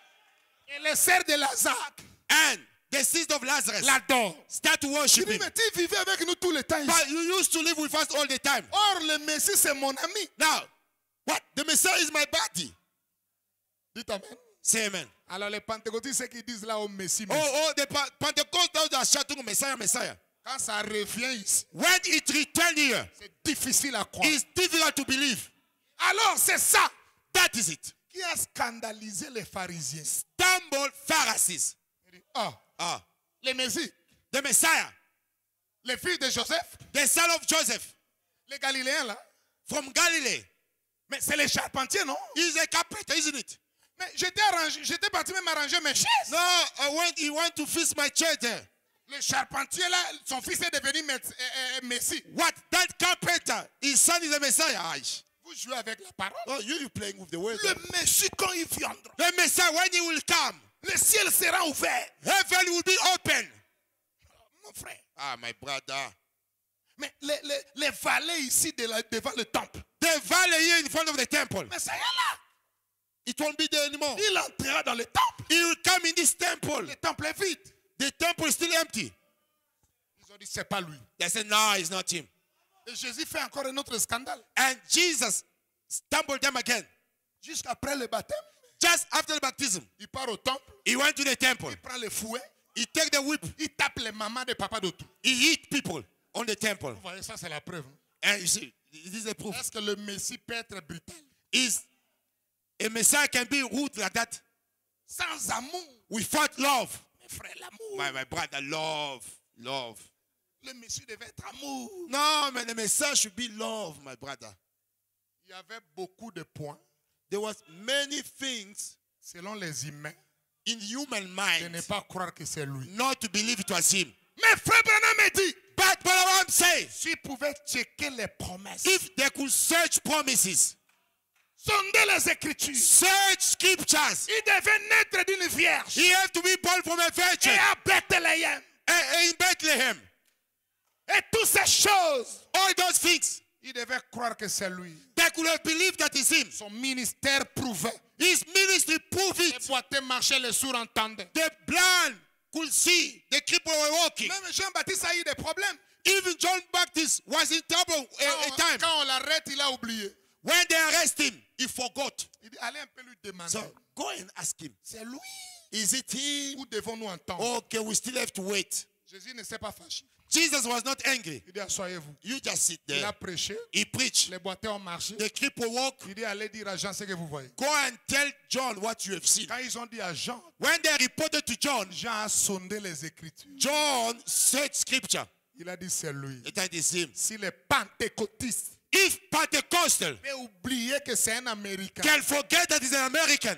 Et les sœurs de Lazare And the sister of Lazarus l'adorent. start to Il worship dit, him. mais tu vivais avec nous tout le temps ici. But you used to live with us all the time. Or, le Messie, c'est mon ami. Now, what? The Messiah is my body. Dites amen. Say amen. Alors, les pentecôtistes, ce qu'ils disent là au Messie, The Pentecostals are shouting Messiah, Messiah. quand ça revient ici, When it returned here, c'est difficile à croire. it's difficult to believe. Alors, c'est ça That is it. qui a scandalisé les pharisiens. Stumble Pharisees. Ah, les Messies, The Messiah, les filles de Joseph, the son of Joseph les Galiléens là. from Galilee. Mais c'est les charpentiers, non? He's a carpenter, isn't it? Mais j'étais parti même arranger mes chaises. No, he went to fix my chair there. Le charpentier là, son fils est devenu Messie. What? That carpenter, his son is a Messiah. Aish. Vous jouez avec la parole. Oh, you playing with the word. Le Messie, quand il viendra, The Messiah, when he will come, le ciel sera ouvert. heaven will be open. Mon frère. Ah, my brother. Mais les valets ici devant le temple. The valley here in front of the temple. Mais ça y est là. It won't be there anymore. Il entrera dans le temple. He will come in this temple. Le temple est vide. The temple is still empty. Ils ont dit, c'est pas lui. They said, no, it's not him. Et Jésus fait encore un autre scandale. And Jesus stumbled them again. Jusqu'après le baptême, Just after the baptism, il part au temple, he went to the temple. il prend le fouet, He took the whip. il tape les mamans des papas d'autres. He hit people on the temple. Vous voyez, ça c'est la preuve. And you see, this is the proof. Est-ce que le Messie peut être brutal? Is a Messiah can be rude like that? Sans amour. Without love. Mes frères, l'amour. My brother, love. Le Messie devait être amour. No, man, the Messiah should be love, my brother. Il y avait beaucoup de points, There was many things selon les humains, in human de ne mind pas croire que c'est lui. not to believe it was him. Mais frère Branham me dit, But Brother Branham says, s'ils pouvaient checker les promesses, if they could search promises, sonder les Écritures, search scriptures, il devait naître d'une vierge. he had to be born from a Et virgin à Bethléem. in Bethlehem. Et toutes ces choses, All those things, il devait croire que c'est lui. they could have believed that it's him. Son ministère prouvait. His ministry proved Les it. boiteux marchaient, les sourds entendaient. The blind could see, the cripple were walking. Même Jean-Baptiste a eu des problèmes. Even John Baptist was in trouble a time. Quand on l'arrête, il a oublié. When they arrest him, he forgot. Il dit, allez un peu lui demander. So go and ask him, C'est lui. is it him? Où devons-nous entendre? Okay, we still have to wait. Jésus ne s'est pas fâché. Jesus was not angry. Il dit, asseyez-vous. You just sit Il there. a prêché. He preached. Les boiteux ont marché. The cripple walk. Il dit, allez dire à Jean ce que vous voyez. Go and tell John what you have seen. Quand ils ont dit à Jean, When they reported to John, Jean a sondé les Écritures. John searched scripture. Il a dit, c'est lui. It is him. Si les pentecôtistes If Pentecostal peuvent oublier que c'est un Américain, can forget that he's an American,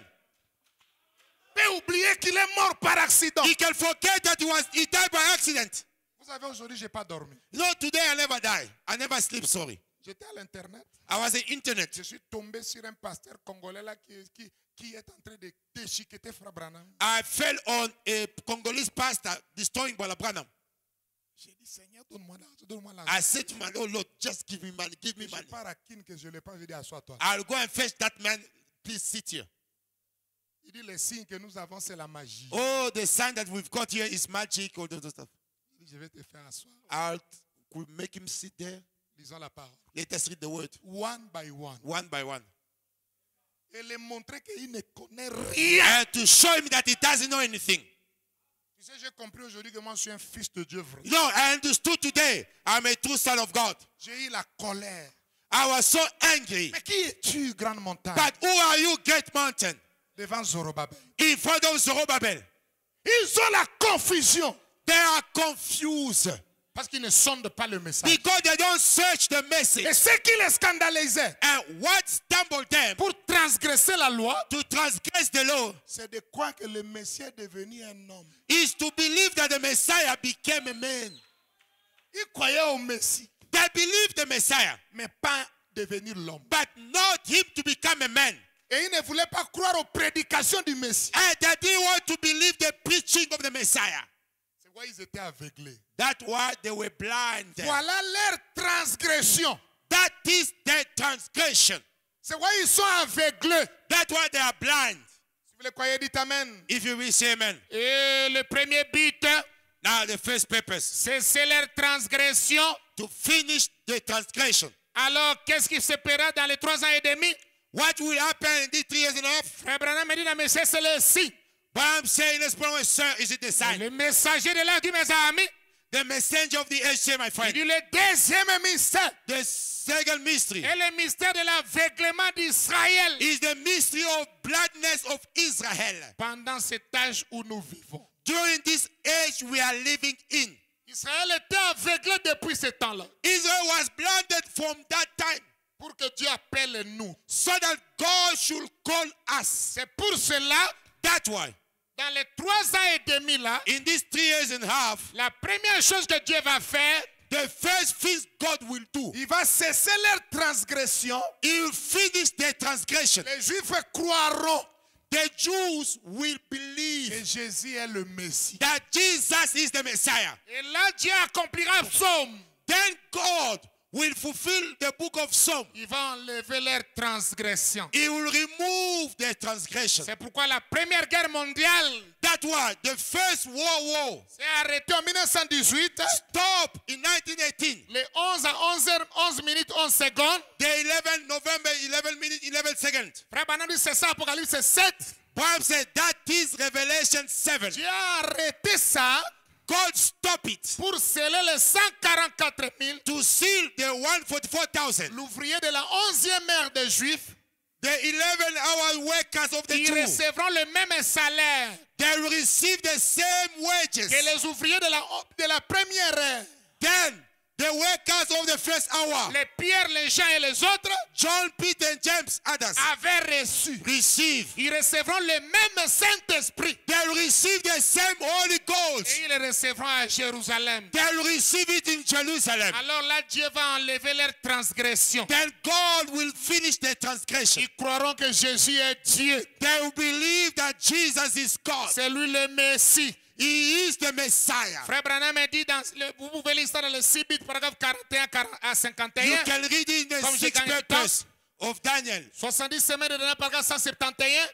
peuvent oublier qu'il est mort par accident. he can forget that he died by accident. Vous savez, aujourd'hui, je n'ai pas dormi. No, today I never die. I never sleep, sorry. J'étais à l'Internet. I was on internet. Je suis tombé sur un pasteur congolais là qui est en train de déchiqueter Frère Branham. I fell on a Congolese pastor destroying Brother Branham. J'ai dit, Seigneur, donne-moi l'argent, donne-moi l'argent. I said to my Lord, Lord, just give me money, give me Je money. pars à Kin que je ne l'ai pas vu, assois-toi. I'll go and fetch that man. Please sit here. Il dit, les signes que nous avons, c'est la magie. Oh, the sign that we've got here is magic, all those stuff. Il dit, je vais te faire asseoir. I'll could make him sit there. Lisons la parole. Let us read the word One by one. one by one. Et lui montrer qu'il ne connaît rien. And to show him that he doesn't know anything. Tu sais, j'ai compris aujourd'hui que moi, je suis un fils de Dieu vrai. No, I understood today I'm a true son of God. J'ai eu la colère. I was so angry. Mais qui es-tu, grande montagne? But who are you, great mountain? Devant Zorobabel. In front of Zerubbabel. Ils ont la confusion. They are confused. Parce qu'ils ne sondent pas le message. Because they don't search the Et message. ce qui les scandalisait And what stumbled them pour transgresser la loi, to transgress the law c'est de croire que le Messie est devenu un homme. is to believe that the Messiah became a man. Ils croyaient au Messie, They believed the Messiah, mais pas devenir l'homme. but not him to become a man. Et ils ne voulaient pas croire aux prédications du Messie. And they didn't want to believe the preaching of the Messiah. C'est pourquoi ils étaient aveuglés. That's why they were blind. Voilà leur transgression. That is their transgression. C'est pourquoi ils sont aveuglés. That's why they are blind. Si vous le croyez, dites Amen. If you will say amen. Et le premier but, Now the first purpose, c'est leur transgression. to finish the transgression. Alors, qu'est-ce qui se paiera dans les 3 ans et demi? What will happen in these 3 years and a half? Frère Branham me dit, mais c'est le signe. But I'm saying, let's put on, sir, is it the sign? Le messager de l'âge, mes amis, The messenger of the age, my il friend. dit le deuxième mystère The second mystery est le mystère de l'aveuglement d'Israël. is the mystery of blindness of Israel. Pendant cet âge où nous vivons, During this age we are living in, Israël était aveuglé depuis ce temps-là. Israel was blinded from that time Pour que Dieu appelle nous. so that God should call us. C'est pour cela, That's why dans les 3 ans et demi là, in these 3 years and a half, la première chose que Dieu va faire, the first things God will do, il va cesser leur transgression. He will finish their transgression. Les Juifs croiront The Jews will que believe Jésus est le Messie. that Jesus is the Messiah. Et là, Dieu accomplira Psaume. Then God will fulfill the book of Psalms. Il va enlever leur transgression. He will remove their transgression. C'est pourquoi la Première Guerre mondiale That's why the first World War s'est arrêtée en 1918. stopped in 1918. Les 11 à 11 minutes 11 secondes. The 11 November, 11 minutes, 11 seconds. Frère Branham dit c'est ça, Apocalypse 7. Bible said that is Revelation 7. Dieu a arrêté ça God stopped it pour sceller les 144 000. to seal the 144,000. L'ouvrier de la 11e ère des Juifs, The 11-hour workers of the ils Jews. recevront le même salaire They will receive the same wages. que les ouvriers de la première ère. Then the workers of the first hour, les Pierre, les Jean et les autres, John, Peter, and James, others, avaient reçu. receive. Ils recevront le même Saint-Esprit. They'll receive the same Holy Ghost. Et ils le recevront à Jérusalem. They'll receive it in Jerusalem. Alors là, Dieu va enlever leur transgression. Then God will finish their transgression. Ils croiront que Jésus est Dieu. They will believe that Jesus is God. C'est lui le Messie. He is the Messiah. Frère Branham dit, vous pouvez lire ça dans le 6 bits, paragraphe 41 à You 51. can read it in the Comme j'ai 6 gagné du purpose of Daniel. 70 semaines de Daniel, paragraphe 171.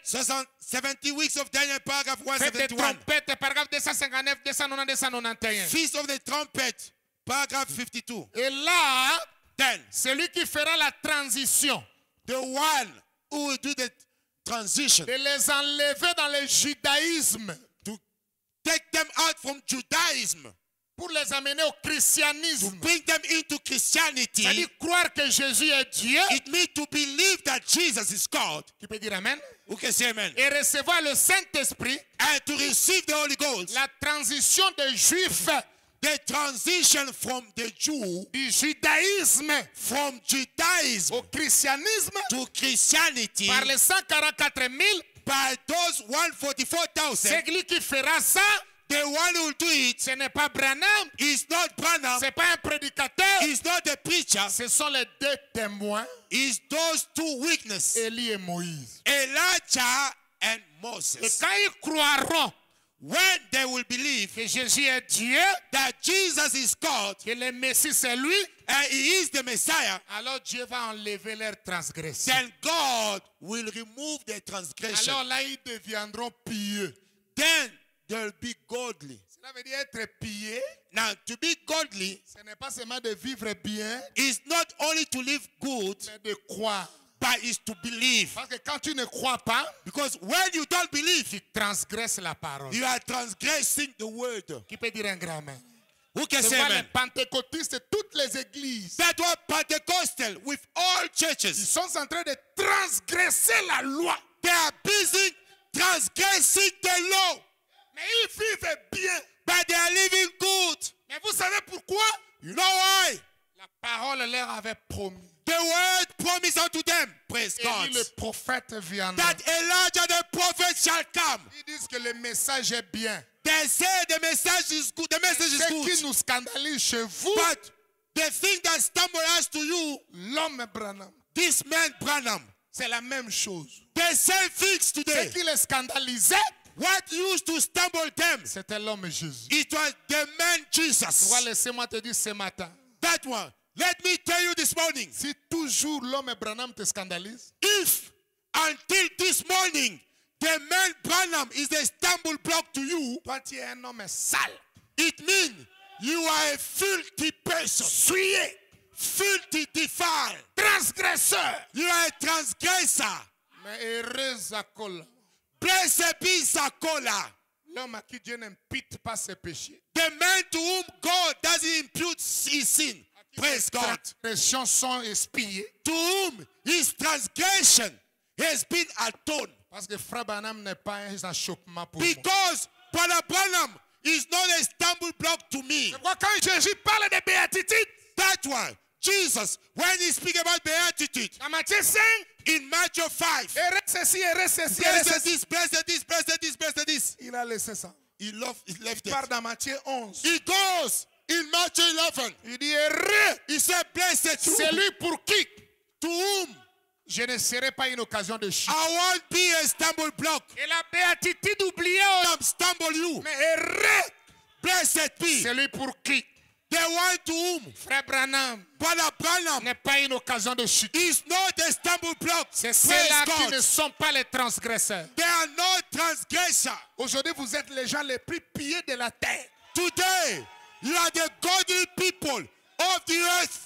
70 weeks of Daniel, paragraph Fête des 171. trompettes, paragraphe 259, 290, 291. Feast of the trumpet, paragraph 52. Et là, Then, celui qui fera la transition, the one who will do the transition de les enlever dans le judaïsme to take them out from Judaism, pour les amener au christianisme. bring them into Christianity, C'est-à-dire croire que Jésus est Dieu. it means to believe that Jesus is God. Qui peut dire Amen? Who can say amen? Et recevoir le Saint-Esprit, And to receive the Holy Ghost, la transition des Juifs the transition from the Jew, du judaïsme from Judaism au christianisme to Christianity, par les 144 000. by those 144,000, C'est lui qui fera ça. the one who will do it Ce n'est pas Branham, is not Branham, ce n'est pas un prédicateur. is not the preacher, Ce sont les deux témoins, is those two witnesses, Élie et Moïse. Elijah and Et Moses. quand ils croiront When they will believe que Jésus est Dieu, that Jesus is God que le Messie c'est lui, and He is the Messiah, alors Dieu va enlever leur transgression. then God will remove their transgression. Alors là, ils deviendront pieux. Then they'll be godly. Cela veut dire être pieux. Now, to be godly Ce n'est pas seulement de vivre bien, is not only to live good, mais de croire. but is to believe. Parce que quand tu ne crois pas, Because when you don't believe, tu transgresses la parole. you are transgressing the word. Qui peut dire un grand amen? Who can Tu say vois les amen? pentecôtistes, toutes les églises, That was Pentecostal with all ils churches. sont en train de transgresser la loi. They are busy transgressing the law, Mais ils vivent bien. but they are living good. Mais vous savez pourquoi? You know why? La parole leur avait promis. The word promised unto them, praise God, Et le prophète viendra. that Elijah the prophet shall come. Ils disent que le message est bien. They say the message is good. The message is Ce qui good. nous scandalise chez vous, But the thing that stumbles us to you, l'homme Branham, this man Branham, c'est la même chose. the same things Ce today. qui les scandalisait, What used to stumble them, c'était l'homme Jésus. it was the man Jesus. Voilà, laissez-moi te dire ce matin. That one. Let me tell you this morning, Si toujours l'homme Branham te scandalise, if until this morning the man Branham is a stumble block to you, toi tu es un homme sale. it means you are a filthy person. Souillé, Filthy, defiled. transgresseur. You are a transgressor. Mais heureuse à col. Blessed be Sakola. L'homme à qui Dieu n'impute pas ses péchés. The man to whom God doesn't impute his sin. Praise God. Transgressions sont expiées. To whom his transgression has been atoned. Parce que Frère Branham n'est pas un achoppement pour moi. Because Brother Branham is not a stumble block to me. Quand Jésus parle de béatitude, That one, Jesus, when he speaks about beatitude, dans Matthieu 5, in Matthew 5, heureux ceci, heureux ceci, heureux blessed ceci. this, blessed this, blessed this, blessed this. Il a laissé ça. He left Il part it. dans Matthieu 11. He goes in Matthew 11. Il dit heureux, He said, blessed to celui pour qui whom je ne serai pas une occasion de chute. I won't be a stumble block. Et la béatitude oubliée, Stumble you. mais heureux, Blessed be celui pour qui the one to whom Frère Branham Brother Branham n'est pas une occasion de chute. is not a stumble block. C'est Praise ceux-là qui God. ne sont pas les transgresseurs. They are not transgressors. Aujourd'hui, vous êtes les gens les plus pillés de la terre. Today, you are the godly people of the earth.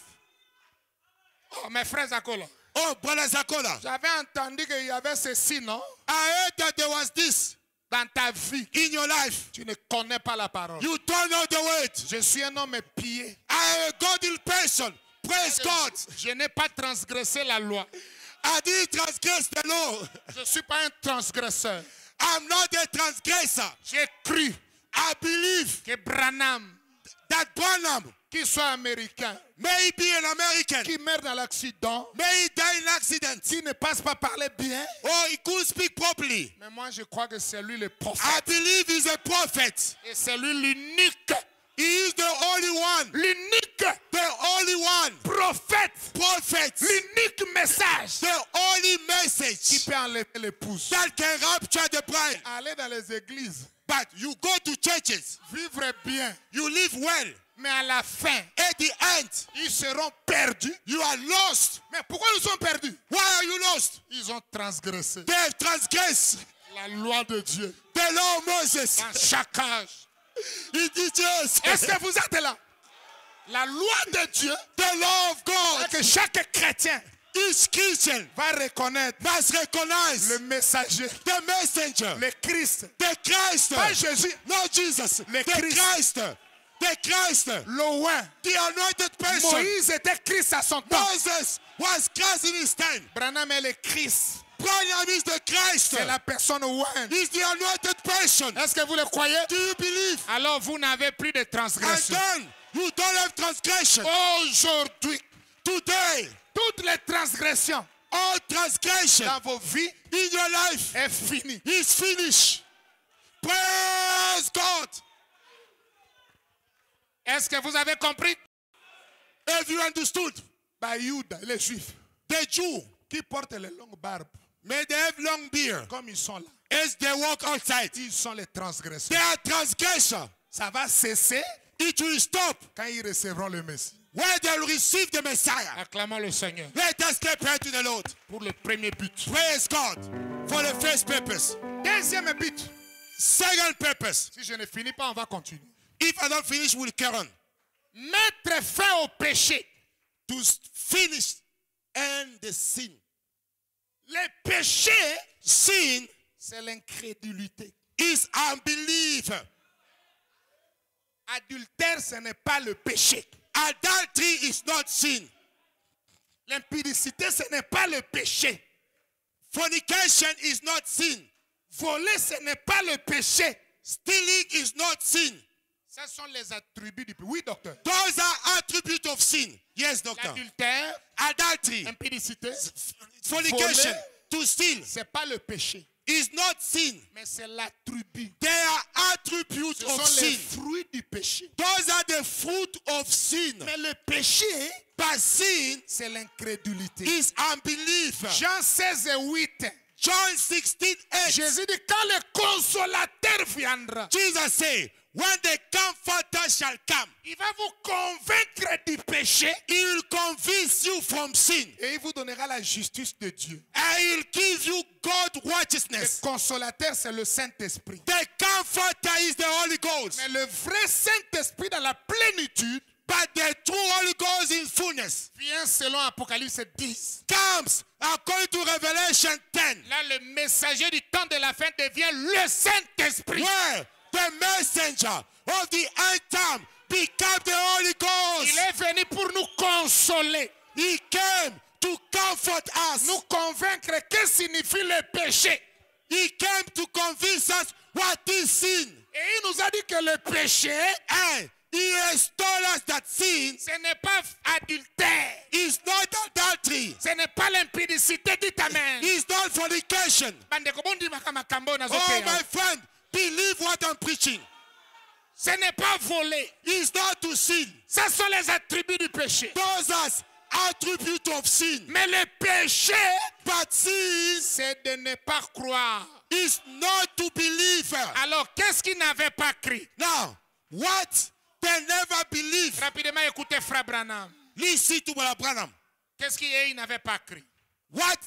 Oh, mes frères Zakola, Oh, Brother Zakola, j'avais entendu qu'il y avait ceci, non? I heard that there was this Dans ta vie, in your life. tu ne connais pas la parole. You don't know the word. Je suis un homme pillé. I am a godly person. Praise God. Je n'ai pas transgressé la loi. I didn't transgress the law. Je ne suis pas un transgresseur. I'm not a transgressor. J'ai cru I believe que Branham, that Branham, qui qu'il soit américain, May he be an American. qui meurt dans l'accident, May he die in accident. qui ne passe pas parler bien. Or he couldn't speak properly. Mais moi, je crois que c'est lui le prophète. I believe he's a prophet. Et c'est lui l'unique, He is the only one. l'unique The only one. prophète, Prophet. l'unique message The only qui message peut enlever l'épouse. that can rapture the bride. Aller dans les églises, But you go to churches. vivre bien, You live well. mais à la fin, At the end, ils seront perdus. you are lost. Mais pourquoi ils sont perdus? Why are you lost? Ils ont transgressé They have transgressed la loi de Dieu the law of Moses. dans chaque âge. It is just Est-ce que vous êtes là? La loi de Dieu, the law of God. que chaque chrétien Each Christian va reconnaître must recognize le messager, the messenger, le Christ, the Christ, pas Jésus, not Jesus, Le the Christ. Christ, l'Oin. the anointed person. Moïse était Christ à son temps. Moses was Christ in his time. Branham est le Christ. Branham is the Christ. C'est la personne Oin. He's the anointed person. Est-ce que vous le croyez? Do you believe? Alors vous n'avez plus de And transgression. then you don't have transgression. Aujourd'hui, Today, toutes les transgressions all transgression dans vos vies in your life est finie. is finished. Praise God. Est-ce que vous avez compris? Have you understood? Bayoud, les Juifs, The Jew, qui portent les longues barbes, may they have long beard comme ils sont là, as they walk outside. ils sont les transgresseurs. They are transgressors. Ça va cesser It will stop quand ils recevront le Messie. when they will receive the Messiah. Acclamons le Seigneur Let us get prayer to the Lord. pour le premier but. Praise God for the first purpose. Deuxième but. Second purpose. Si je ne finis pas, on va continuer. If I don't finish, we'll carry on. Mettre fin au péché. To finish and the sin. Le péché, Sin c'est l'incrédulité. is unbelief. Adultère, ce n'est pas le péché. Adultery is not sin. L'impudicité, ce n'est pas le péché. Fornication is not sin. Voler, ce n'est pas le péché. Stealing is not sin. Ce sont les attributs du péché. Oui, docteur. Those are attributes of sin. Yes, doctor. L'adultère, Adultery, l'impudicité, fornication, voler, to steal c'est pas le péché, is not sin. mais c'est l'attribut. They are attributes Ce of sont les sin. fruits du péché. Those are the fruit of sin. Mais le péché, But sin c'est l'incrédulité. is unbelief. Jean 16 et 8. John 16:8. Jésus dit, quand le consolateur viendra, Jesus said, when the comforter shall come, il va vous convaincre du péché he will convince you from sin. et il vous donnera la justice de Dieu. And he'll give you God Le righteousness. consolateur, c'est le Saint-Esprit. The comforter is the Holy Ghost. Mais le vrai Saint-Esprit dans la plénitude But the true Holy Ghost in fullness vient selon Apocalypse 10. comes according to Revelation 10. Là, le messager du temps de la fin devient le Saint-Esprit. Where the messenger of the end time became the Holy Il Ghost. est venu pour nous consoler, He came to comfort us. nous convaincre que signifie le péché. He came to convince us what is sin. Et il nous a dit que le péché, And he has told us that sin ce n'est pas adultère, is not adultery. ce n'est pas l'impudicité. Dites Amen. It's not fornication. Bandeko bondimaka makambo Oh, nazopea. my friend, believe what I'm preaching. Ce n'est pas voler. It's not to sin. Ce sont les attributs du péché. Those are attributes of sin. Mais le péché, But sin c'est de ne pas croire. is not to believe. Alors, qu'est-ce qu'ils n'avaient pas cru? Now, what they never believe. Rapidement, écoutez Frère Branham. Listen to Brother Branham. Qu'est-ce qu'ils n'avaient pas cru? What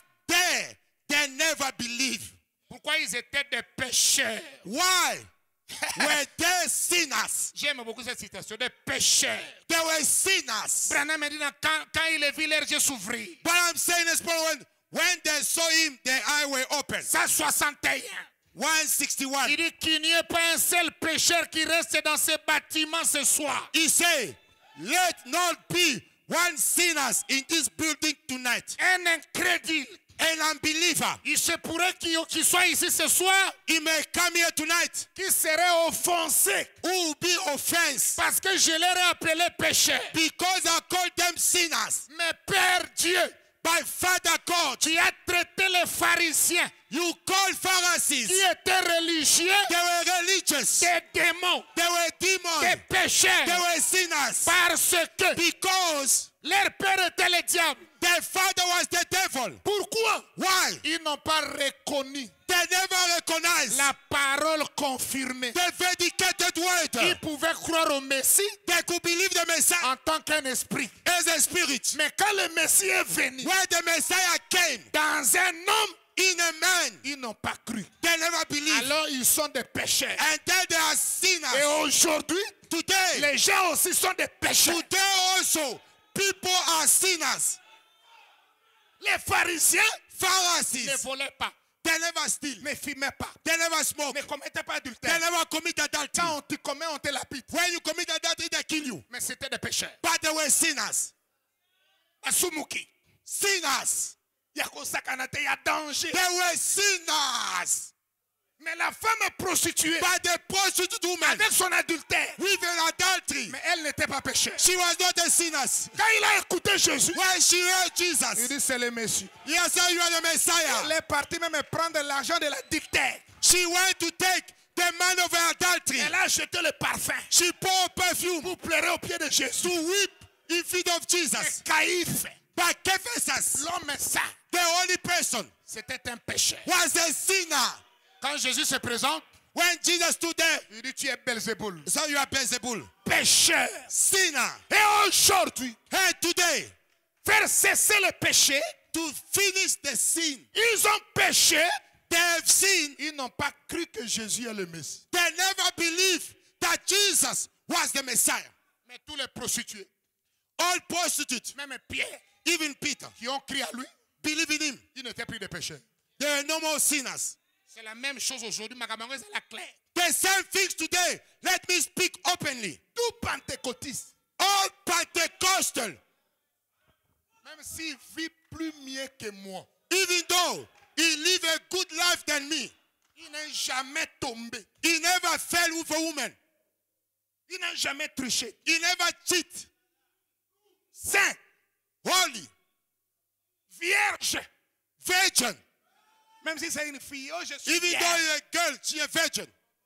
they never believe. Pourquoi ils étaient des pécheurs? Why were they sinners? J'aime beaucoup cette citation, des pécheurs. They were sinners. Branham dit quand il a vu les yeux s'ouvrir, But I'm saying this, when they saw him, their eyes were open. 161. 161. Il dit qu'il n'y ait pas un seul pécheur qui reste dans ce bâtiment ce soir. He said, let not be one sinners in this building tonight. Un incrédule. an unbeliever, il se pourrait qu'il soit ici ce soir, he may come here tonight, qui serait offensé who will be offense parce que je leur ai appelé pécheurs. because I called them sinners. Mais Père Dieu, By Father God, tu as traité les pharisiens you called Pharisees. qui étaient religieux They were religious. des démons, They were des demons. pécheurs, They were sinners. parce que Because leur père était le diable. their father was the devil. Pourquoi? Why? Ils n'ont pas reconnu They never recognized la parole confirmée. the vindicated Ils word. pouvaient croire au Messie They could believe the Messiah en tant qu'un esprit. as a spirit. Mais quand le Messie est venu When the Messiah came dans un homme, in a man, ils n'ont pas cru. they never believed. Alors ils sont des pécheurs. And then they are Et sinners. aujourd'hui, Today, les gens aussi sont des pécheurs. today also, people are sinners. Les pharisiens ne Pharisees, volaient pas, they never steal. ne fumaient pas, They never smoke. ne commettaient pas They d'adultère. never commit adultery. Quand on te commet, on te lapide. When you commit adultery, they kill you. Mais c'était des pécheurs. But they were sinners. Asumuki. Sinners. Il y a il y a danger. They were sinners. Mais la femme prostituée, But the prostitute woman avec son adultère, with an adultery, mais elle n'était pas pécheur. she was not a sinner. Quand il a écouté Jésus, When she heard il Jesus, dit c'est le Messie. yes, sir, you are the Elle Messiah. est partie même prendre l'argent de l'adultère. She went to take the man of adultery. Elle a acheté le parfum She poured perfume pour pleurer au pied de Jésus. to weep in feet of Jesus. Mais Caïphe, But Ephesus, l'homme saint, the only person, c'était un pécheur. was a sinner. Quand Jésus se présente, When Jesus stood there, il dit tu es Belzéboul. so you are Beelzebul, Pécheur. sinner. Et aujourd'hui, Hey, today, faire cesser le péché, to finish the sin, ils ont péché. they have sinned. Ils n'ont pas cru que Jésus est le Messie. They never believed that Jesus was the Messiah. Mais tous les prostituées, All prostitutes, même Pierre, even Peter, qui ont crié à lui, believe in him. ils n'étaient plus des pécheurs. They are no more sinners. C'est la même chose aujourd'hui. Magamangé, c'est la claire. The same things today. Let me speak openly. Tout pentecôtiste, All Pentecostal, même s'il vit plus mieux que moi, even though he live a good life than me, il n'est jamais tombé. he never fell with a woman. Il n'a jamais triché. He never cheat. Saint, Holy, vierge, virgin. même si c'est une fille, oh je suis Even though vierge. you're a girl, she a virgin.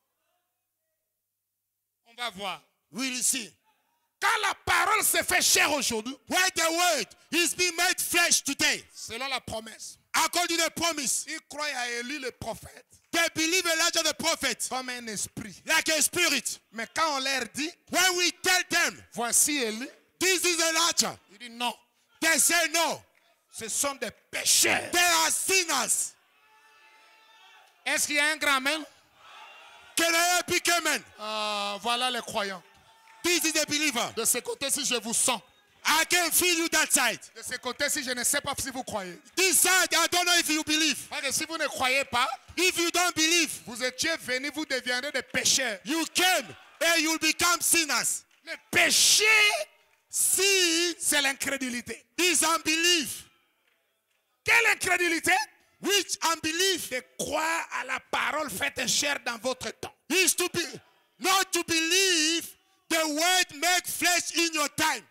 On va voir. We will see. Quand la parole se fait chair aujourd'hui, When the word is being made flesh today, selon la promesse, according to the promise, ils croient à Élie le prophète they believe Elijah the prophet comme un esprit. like a spirit. Mais quand on leur dit, When we tell them, voici Élie, this is Elijah, il dit non, they say no. ce sont des pécheurs. They are sinners. Est-ce qu'il y a un grand amen? Can I help you, amen? Voilà les croyants. This is a believer. De ce côté-ci, je vous sens. I can feel you that side. De ce côté-ci, je ne sais pas si vous croyez. This side, I don't know if you believe. Parce que si vous ne croyez pas, If you don't believe, vous étiez venus, vous deviendrez des pécheurs. you came and you'll become sinners. Le péché, Sin c'est l'incrédulité. is unbelief. Quelle incrédulité? Which unbelief De croire à la parole faite chair dans votre temps. is to be not to believe the word make flesh in your time.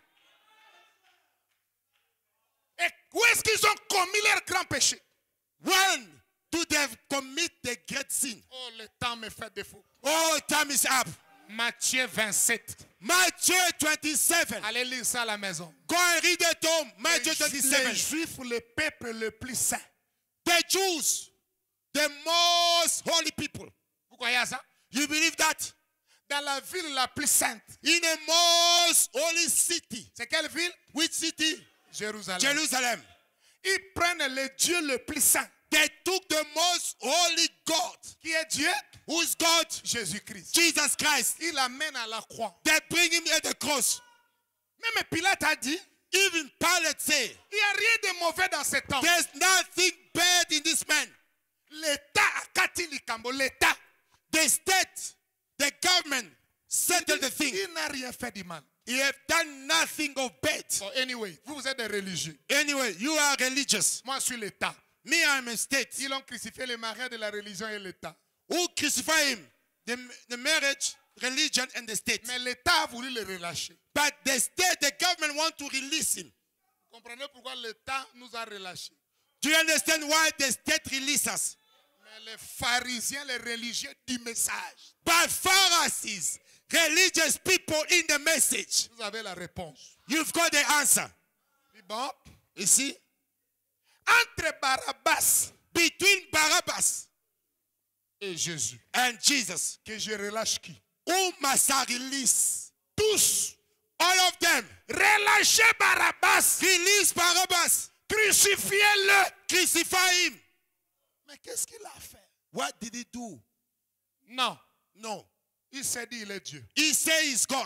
Et où est-ce qu'ils ont commis leur grand péché? When do they commit the great sin? Oh, le temps me fait défaut. Oh, time is up. Matthieu 27. Matthew 27. Allez lire ça à la maison. Go and read it home. Matthew Les 27. Juifs, le peuple le plus saint. The Jews, the most holy people. Vous croyez à ça? You believe that? Dans la ville la plus sainte. In the most holy city. C'est quelle ville? Which city? Jérusalem. Jerusalem. Ils prennent le Dieu le plus saint. They took the most holy God. Qui est Dieu? Who's God? Jésus-Christ. Jesus Christ. Il l'amène à la croix. They bring him at the cross. Même Pilate a dit, Even Pilate said, il n'y a rien de mauvais dans cet homme. there's nothing bad in this man. L'État a kati likambo. L'État. The state, the government settled the thing. Il n'a rien fait de mal. He have done nothing of bad. So anyway, vous êtes des religieux. Anyway, you are religious. Moi, je suis l'État. Me, I'm a state. Ils ont crucifié le mariage de la religion et l'État. Who crucify him? The marriage, religion, and the state. Mais l'État a voulu le relâcher. But the state, the government want to release him. Vous comprenez pourquoi l'État nous a relâchés? Do you understand why the state releases us? Mais les pharisiens, les religieux du message. But Pharisees, religious people in the message, Vous avez la réponse. you've got the answer. Bon, You see? entre Barabbas Between Barabbas et Jésus, and Jesus, que je relâche qui? who must I release? Tous. All of them. Relâchez Barabbas. Release Barabbas. Crucifiez-le. Crucify him. Mais qu'est-ce qu'il a fait? What did he do? Non. No. Il s'est dit il est Dieu. He says he's God.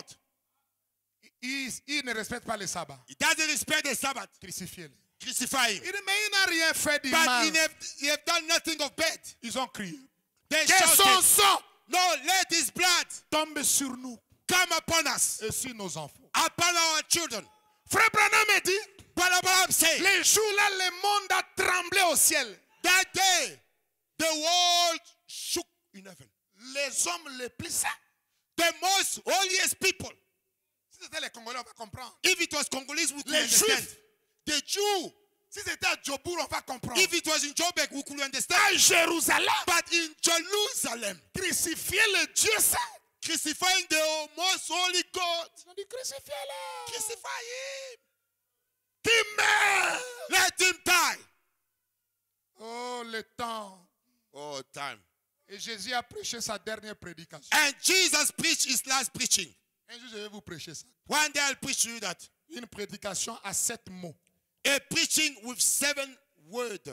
Il ne respecte pas le sabbat. He doesn't respect the Sabbath. Crucifiez-le. Crucify him. Il dit, mais il n'a rien fait de But mal. he have done nothing of bad. Ils ont crié. They Que son shouted, sang no, let his blood tombe sur nous come upon us, et sur nos enfants. upon our children. Frère Branham me dit, But Abraham said, les jours-là, le monde a tremblé au ciel. that day, the world shook in heaven. Les hommes les plus saints. The most holiest people. Si c'était les Congolais, on va comprendre. If it was Congolese, we could Les understand. Juifs. The Jew. Si c'était à Djobour, on va comprendre. If it was in Jobek, we could understand. À Jérusalem, But in Jerusalem, crucifier le Dieu saint. crucifying the most holy God. Ils ont dit crucifiez-le. Crucify him. Qui meurt. Let him die. Oh, le temps. Oh, time. Et Jésus a prêché sa dernière prédication. And Jesus preached his last preaching. Un jour, je vais vous prêcher ça. One day I'll preach to you that. Une prédication à 7 mots. A preaching with 7 words.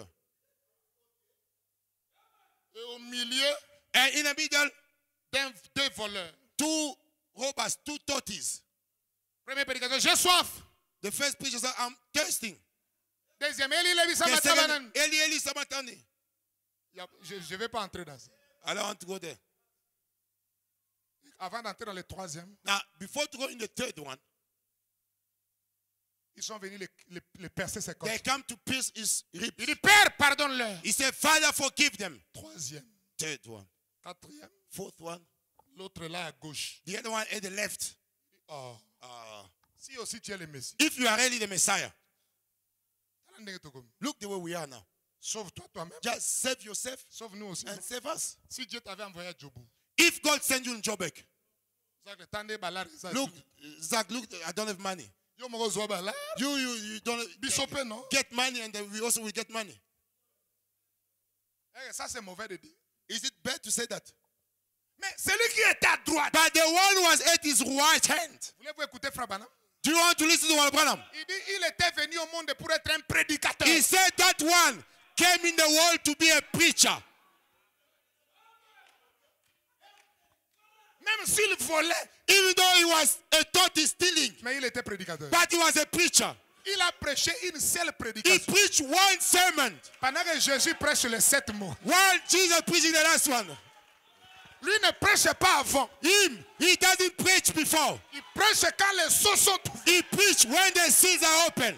Et au milieu, And in the middle, deux voleurs. 2 robbers, 2 tortoises. Première prédication, j'ai soif. The first preacher said, I'm thirsting. Deuxième, Eli Levi The Samatabanan. second, Eli Samatani. Je ne vais pas entrer dans ça. I don't want to go there. Avant d'entrer dans le troisième, Now, before to go in the third one, ils sont venus les percer ses côtes. they come to pierce his ribs. Il dit, Père, pardonne-leur. He said, Father, forgive them. Troisième, Third one. quatrième, Fourth one. l'autre là à gauche. The other one at the left. Oh. Si aussi tu es le Messie. If you are really the Messiah, look the way we are now. Sauve-toi toi-même. Just save yourself Sauve-nous aussi. and save us. Si Dieu t'avait envoyé à Djobour. If God send you in Jobek, Look. look, Zach, look, I don't have money. Yo mo zo bala. You don't Bisope non. get money, and then we also will get money. Ça c'est mauvais de dire. Is it bad to say that? Mais celui qui était à droite. But the one who was at his right hand. Voulez-vous écouter Frère Branham? Do you want to listen to Branham? Il dit il était venu au monde pour être un prédicateur. He said that one came in the world to be a preacher. Même s'il volait, Even though he was a tortoise stealing, mais il était prédicateur. but he was a preacher. Il a prêché une seule He prédication. preached one sermon. Pendant que Jésus prêche les 7 mots. While Jesus preaching the last one. Lui ne prêche pas avant. He doesn't preach before. Il prêche quand les seaux sont ouverts. He preached when the seas are open.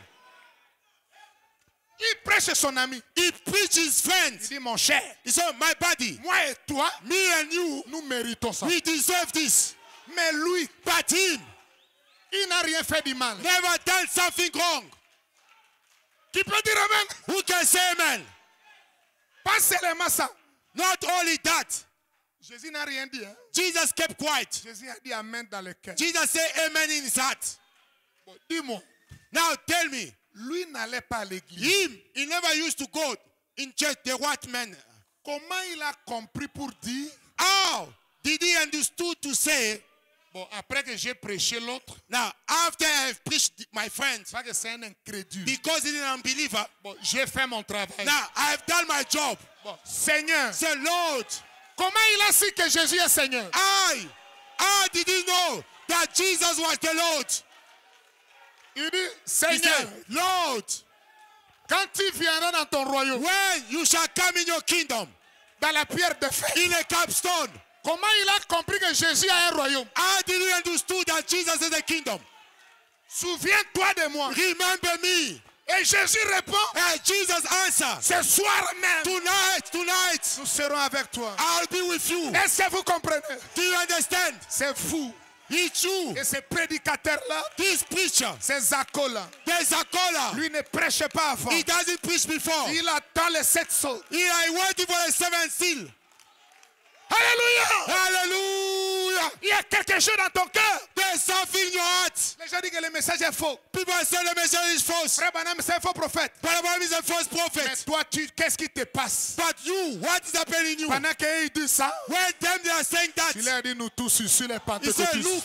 Il prêche son ami. He preached his Il friends. dit mon cher, He said, my body, moi et toi, me and you, nous méritons ça. we deserve this. Mais lui, But him il n'a rien fait de mal. never done something wrong. Qui peut dire amen? Who can say amen? Pas seulement ça. Not only that, Jésus n'a rien dit. Hein? Jesus kept quiet. Jésus a dit amen dans le cœur. Jesus said amen in his heart. Bon, dis-moi, Now tell me, lui n'allait pas à l'église. he never used to go in church, the white man. Comment il a compris pour dire? How did he understood to say, Bon, après que j'ai prêché l'autre, now after I have preached my friends, c'est pas que c'est un incrédule. because he's an unbeliever, Bon, j'ai fait mon travail. now I have done my job. Bon, Seigneur, Say, Lord, comment il a su que Jésus est Seigneur? how did he know that Jesus was the Lord? Il dit, He Seigneur, said, Lord, quand tu viendras dans ton royaume, when you shall come in your kingdom, dans la pierre de feu, in a capstone, comment il a compris que Jésus a un royaume? how did he understood that Jesus is the kingdom? Souviens-toi de moi. Remember me. Et Jésus répond, And Jesus answered, ce soir même, tonight, nous serons avec toi. I'll be with you. Est-ce que vous comprenez? Do you understand? C'est fou. It's true. Et ce prédicateur-là, This preacher, c'est Zakola. there's a caller. Lui ne prêche pas avant. He doesn't preach before. Il attend les 7 sauts. He is waiting for the seventh seal. Alléluia! Hallelujah. Il y a quelque chose dans ton cœur. There's something in your heart. Les gens disent que le message est faux. People say the message is false. Frère Branham, c'est un faux prophète. But the Bible is a false Mais prophet. toi, qu'est-ce qui te passe? But you, what is happening in you? Pendant qu'ils disent ça, When them they are saying that, il leur dit nous tous ici, les he said, pentecôtistes, look,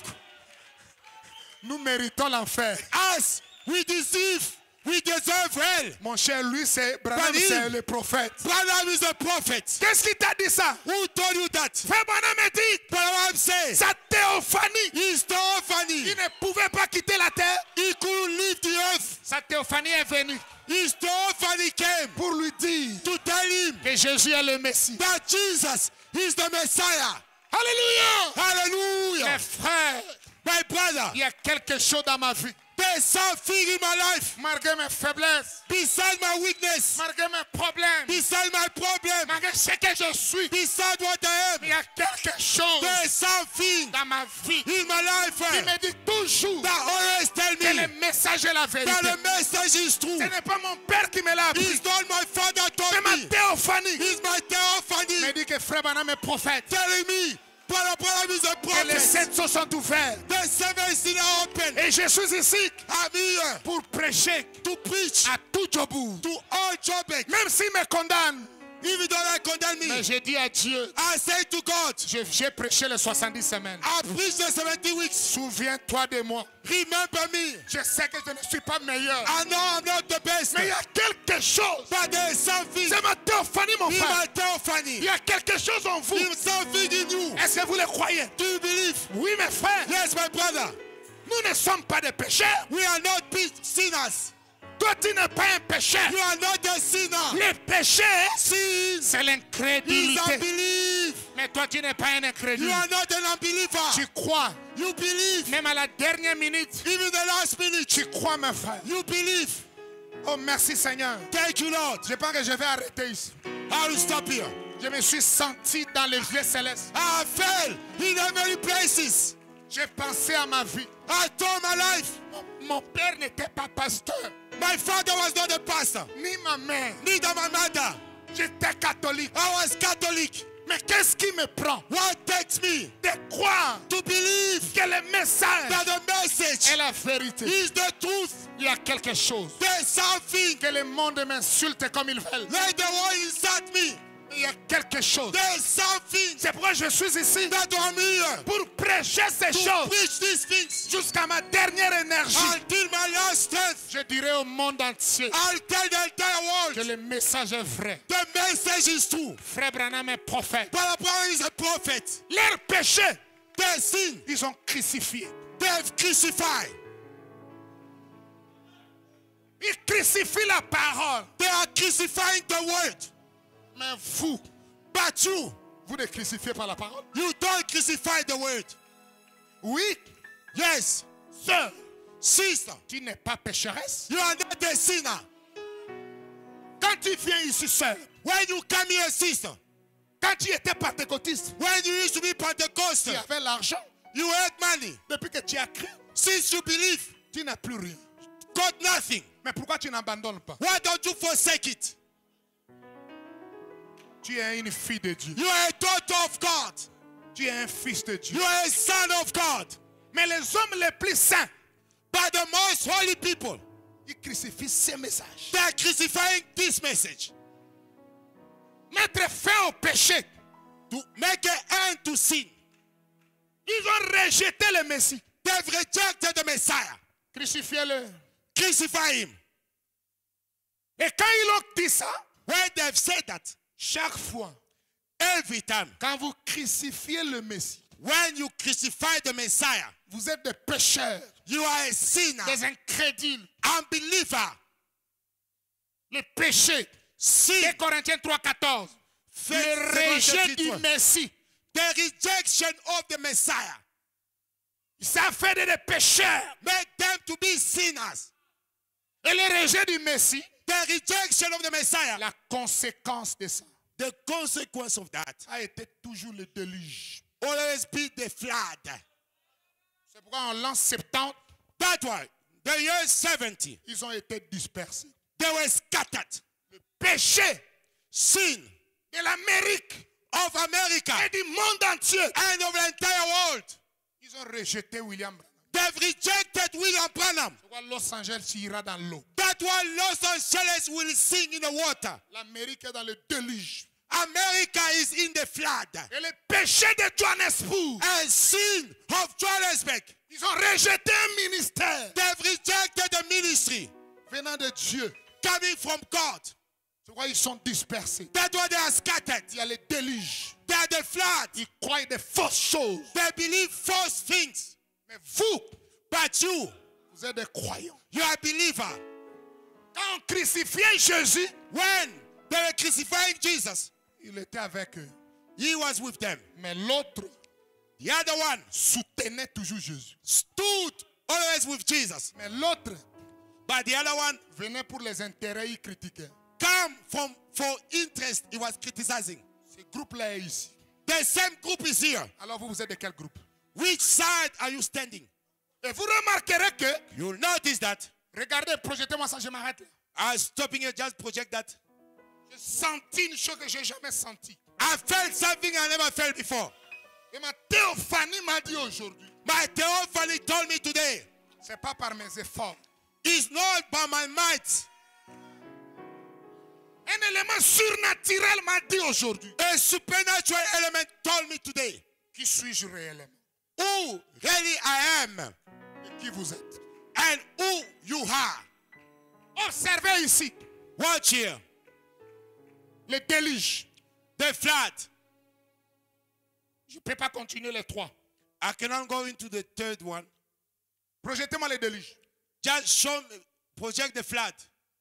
nous méritons l'enfer. us, we deceive, we deserve hell. Mon cher, lui, c'est Branham, But him- c'est le prophète. Branham is a prophet. Qu'est-ce qui t'a dit ça? Who told you that? Frère Branham me dit, Branham says, sa théophanie, his theophany, il ne pouvait pas quitter la terre. he couldn't leave the earth. Sa théophanie est venue His theophany came pour lui dire to tell him que Jésus est le Messie. that Jesus is the Messiah. Alléluia! Hallelujah. Mes frères, My brother, il y a quelque chose dans ma vie. there's something in my life Malgré mes faiblesses, beside my weakness, malgré mes problèmes, beside my problem, malgré ce que je suis, beside what I il am. y a quelque chose There's something dans ma vie in my life qui me dit toujours that always tell que le me message est la that vérité. the message is true. Ce n'est pas mon père qui me l'a appris, It's not my father c'est told ma me. théophanie. It's my Il theophany me dit que frère Branham est prophète, telling me Brother Branham is a que les prophet. 7 sceaux sont ouverts. The seven seals are open. Et je suis ici I'm here pour prêcher to preach à tout Djobout. to all Jobek. Même s'il me condamne, Even though they condemn mais me, j'ai dit à Dieu, I say to God, j'ai prêché les 70 semaines. I preach the 70 weeks. Souviens-toi de moi. Remember me. Je sais que je ne suis pas meilleur. I know I'm not the best, Mais il y a quelque chose. but there is something C'est ma théophanie, mon in frère. my theophany. Il y a quelque chose en vous. There's something in you. Est-ce que vous le croyez? Do you believe? Oui, mes frères. Yes, my brother. Nous ne sommes pas des pécheurs. We are not sinners. Toi, tu n'es pas un pécheur. You are not a sinner. Le péché, Sin c'est is l'incrédulité. unbelief. Mais toi, tu n'es pas un You incrédule. are not an unbeliever. Tu crois. You believe. Même à la dernière minute, Even the last minute, tu crois, mes frères. you believe. Oh, merci Seigneur. Thank you, Lord. Je pense que je vais arrêter ici. I will stop here. Je me suis senti dans les lieux célestes. I fell in many places. J'ai pensé à ma vie. I told my life. Mon père n'était pas pasteur, My father was not a pastor, ni ma mère. neither my mother. J'étais catholique. I was Catholic. Mais qu'est-ce qui me prend What takes me de croire to believe que le message that the message est la vérité? is the truth? Il y a quelque chose. There's something. Que le monde m'insulte comme ils veulent. Let the world insult me. Il y a quelque chose. There's something C'est pourquoi je suis ici that I'm here pour prêcher ces to choses preach these things jusqu'à ma dernière énergie. until my last strength. Je dirai au monde entier I'll tell the entire que world le message est vrai. the message is true. Frère Branham est prophète. Brother Brown is a prophet. Leur péché, Their sin, ils ont crucifié. they've crucified. Ils crucifient la parole. They are crucifying the word. Mais vous, But you, vous ne crucifiez pas la parole. you don't crucify the word. Oui, Yes, sœur, sister, tu n'es pas pécheresse. you are not a sinner. Quand tu viens ici, sœur, When you come here, sister, quand tu étais pentecôtiste, when you used to be tu Pentecostal, avais l'argent. you had money. Depuis que tu as cru, Since you believe, tu n'as plus rien. got nothing. Mais pourquoi tu n'abandonnes pas? Why don't you forsake it? Tu es une fille de Dieu. You are a daughter of God. Tu es un fils de Dieu. You are a son of God. Mais les hommes les plus saints, But the most holy people, ils crucifient ces messages. they are crucifying this message Mettre fin au péché. to make an end to sin. Ils ont rejeté le Messie. They've rejected the Messiah. Crucifiez-le. Crucify him. Et quand ils ont dit ça, When they've said that, chaque fois, every time, quand vous crucifiez le Messie, when you crucify the Messiah, vous êtes des pécheurs, you are a sinner, des incrédules. unbeliever. Le péché. Sin, 2 Corinthiens 3,14. Le rejet du Messie. the rejection of the Messiah, Ça fait des pécheurs. make them to be sinners. Et le rejet du Messie, the rejection of the Messiah, la conséquence de ça the consequence of that a été toujours le déluge. always be the flood. C'est pourquoi en l'an 70, That's why the year 70, ils ont été dispersés. they were scattered. Le péché Sin de l'Amérique of America et du monde entier. and of the entire world. Ils ont rejeté William Branham. They've rejected William Branham. C'est pourquoi Los Angeles ira dans l'eau. That's why Los Angeles will sing in the water. L'Amérique est dans le déluge. America is in the flood. Et le péché de Johannesburg, And sin of Johannesburg. ils ont rejeté un ministère They've rejected the ministry venant de Dieu. coming from God. C'est pourquoi ils sont dispersés. That's why they are scattered. Il y a le déluge. They are the flood. Ils croient des fausses choses. They believe false things. Mais vous, But you vous êtes des croyants. are a believer. Quand on crucifiait Jésus, When they were crucifying Jesus, il était avec eux. he was with them. Mais l'autre The other one soutenait toujours Jésus. stood always with Jesus. Mais l'autre But the other one venait pour les intérêts, il critiquait. come from for interest. He was criticizing. Ce groupe-là est ici. The same group is here. Alors vous, vous êtes de quel groupe? Which side are you standing? Et vous remarquerez que, You'll notice that. regardez, projetez-moi ça, je m'arrête là. I'm stopping here, just project that. J'ai senti une chose que je n'ai jamais sentie. I felt something I never felt before. Et ma théophanie m'a dit aujourd'hui, My theophany told me today, c'est pas par mes efforts. it's not by my might. Un élément surnaturel m'a dit aujourd'hui, A supernatural element told me today qui suis-je réellement? who really I am Et qui vous êtes? and who you are. Observez ici, Watch here. le déluge. The flood. Je ne peux pas continuer les trois. I cannot go into the third one. Projetez-moi le déluge. Just show me, project the flood.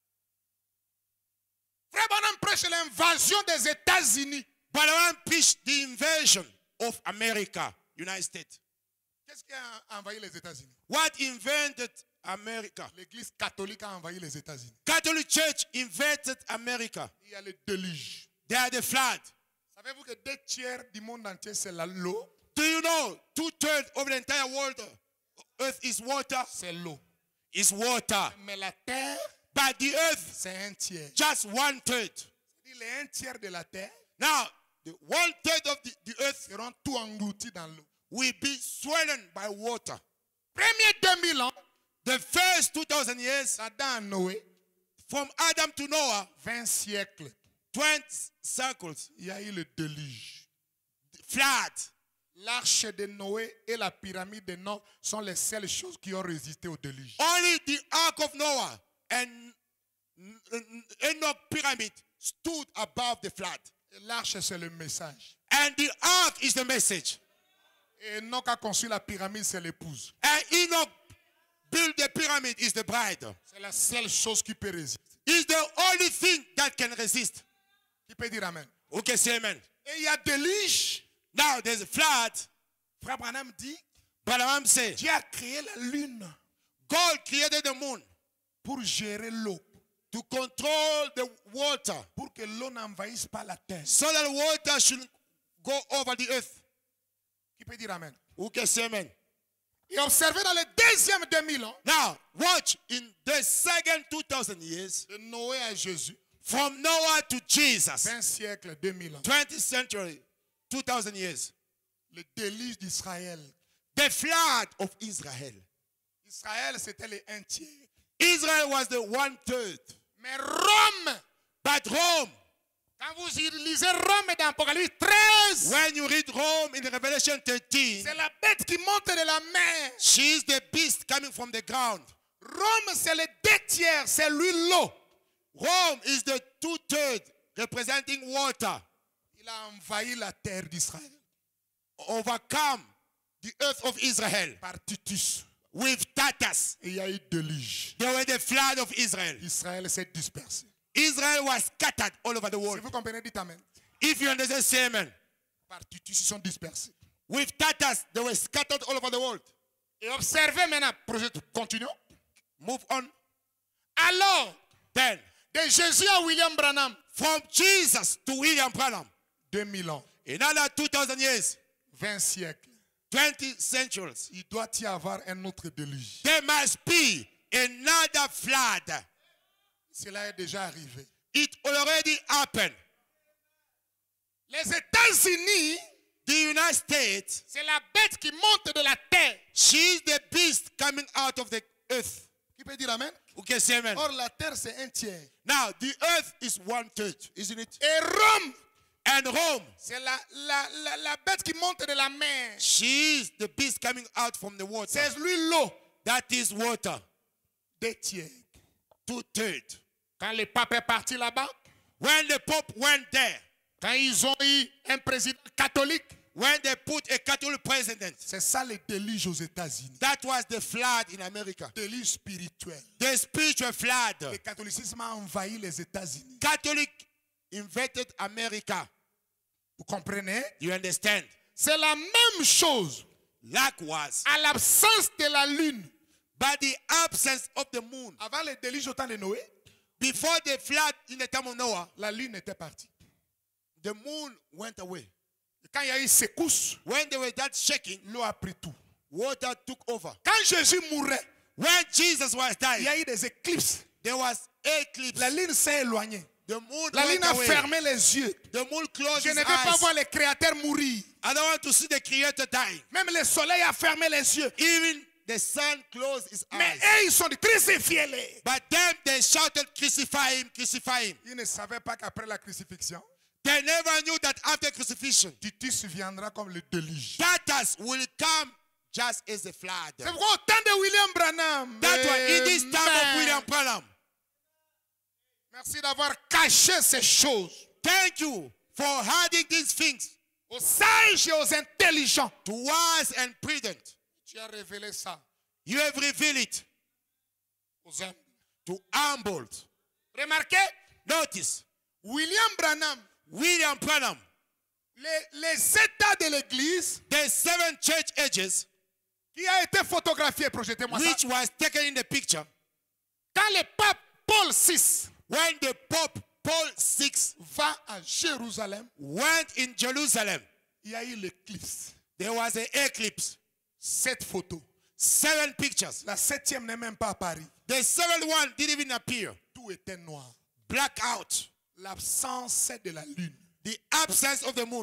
Frère Branham prêche l'invasion des États-Unis. But I want to preach the invasion of America, United States. Qu'est-ce qui a envahi les États-Unis? What invented America? L'Église catholique a envahi les États-Unis. Catholic Church invented America. Il y a le déluge. They are the flood. Savez-vous que 2/3 du monde entier, c'est l'eau? Do you know 2/3 of the entire world, earth is water? C'est l'eau. Is water. Mais la terre, But the earth, c'est 1/3. just 1/3. Les 1/3 de la terre Now, the 1/3 of the earth seront tout engloutis dans l'eau. will be swollen by water. Premier 2000 ans, The first 2000 years, Adam à Noé, from Adam to Noah, 20 siècles, 20 circles, il y a eu le déluge. flood. L'arche de Noé et la pyramide de Noé sont les seules choses qui ont résisté au déluge. Only the ark of Noah and Enoch pyramid stood above the flood. Et l'arche, c'est le message. And the ark is the message. Et Enoch a construit la pyramide, c'est l'épouse. And Enoch built the pyramid is the bride. C'est la seule chose qui peut résister. Is the only thing that can resist. Qui peut dire Amen? Who can say amen? Et il y a déluge. Now there's a flood. Frère Branham dit, Balaam said, Dieu a créé la lune God created the moon pour gérer l'eau, to control the water pour que l'eau n'envahisse pas la terre. so that water should go over the earth. Qui peut dire Amen? Who can say amen? Et observez dans le deuxième 2000 ans, Now, watch in the second 2000 years, de Noé à Jésus, from Noah to Jesus, 20 siècles, 2000 ans, 20th century, 2000 years, le déluge d'Israël. the flood of Israel. Israël, c'était les 1/3. Israel was the 1/3. Mais Rome, But Rome, quand vous lisez Rome dans Apocalypse 13, when you read Rome in Revelation 13, c'est la bête qui monte de la mer. she is the beast coming from the ground. Rome, c'est les 2/3, c'est lui l'eau. Rome is the 2/3 representing water. Il a envahi la terre d'Israël Overcome the earth of Israel par Titus. with Tatas. Et il y a eu déluge. They were the flood of Israel. Israël s'est dispersé. Israel was scattered all over the Si world. vous comprenez, dites Amen. If you understand, say amen. Par Titus, ils sont dispersés. With Tatas, they were scattered all over the world. Et observez maintenant, continuons. Move on. Alors, Then, de Jésus à William Branham, from Jesus to William Branham, 2000 ans, another 2,000 years, 20 siècles, 20 centuries, il doit y avoir un autre déluge. there must be another flood. Cela est déjà arrivé. It already happened. Les États-Unis, The United States, c'est la bête qui monte de la terre. she's the beast coming out of the earth. Qui peut dire amen? Who can say amen? Or, la terre, c'est un tiers. Now, the earth is 1/3, isn't it? Et Rome, And Rome, c'est la bête qui monte de la mer. she's the beast coming out from the water. C'est lui l'eau. That is water. 2 tiers. 2/3. Quand le pape est parti là-bas, When the Pope went there, quand ils ont eu un président catholique, when they put a Catholic president, c'est ça le déluge aux États-Unis. that was the flood in America. Déluge spirituel. The spiritual flood. Le catholicisme a envahi les États-Unis. Catholic invaded America. Vous comprenez? You understand? C'est la même chose Likewise, à l'absence de la lune. by the absence of the moon. Avant le déluge au temps de Noé, Before the flood in the time of Noah, la lune était partie. the moon went away. Et quand il y a eu secousse, When they were that shaking, l'eau a pris tout. water took over. Quand Jésus mourait, When Jesus was il y dying, a eu des éclipses. there was eclipse. La lune s'est éloignée. The moon La went lune a away. fermé les yeux. The moon closed Je his ne veux pas eyes. voir le Créateur mourir. I don't want to see the Creator dying. Même le soleil a fermé les yeux. Even the sun closed his Mais eyes. eux, ils sont dit, crucifiez-les. But then they shouted, crucify him, crucify him. Ils ne savaient pas qu'après la crucifixion, They never knew that after crucifixion, Titus viendra comme le déluge. Tatas will come just as a flood. C'est pourquoi au temps de William Branham, That's why in this time of Amen. William Branham, Merci d'avoir caché ces choses thank you for hiding these things aux sages et aux intelligents. to wise and prudent. Tu as révélé ça You have revealed it aux hommes. to humbled. Remarquez, Notice, William Branham, William Branham, les états de l'église the 7 church ages, qui a été photographié, projetez-moi ça. which was taken in the picture, Quand le pape Paul VI when the Pope Paul VI va à Jérusalem, went in Jerusalem, il y a eu l'éclipse. there was an eclipse. 7 photos. 7 pictures. La 7e n'est même pas à Paris. The 7th one didn't even appear. Tout était noir. Blackout. L'absence de la lune. The absence of the moon.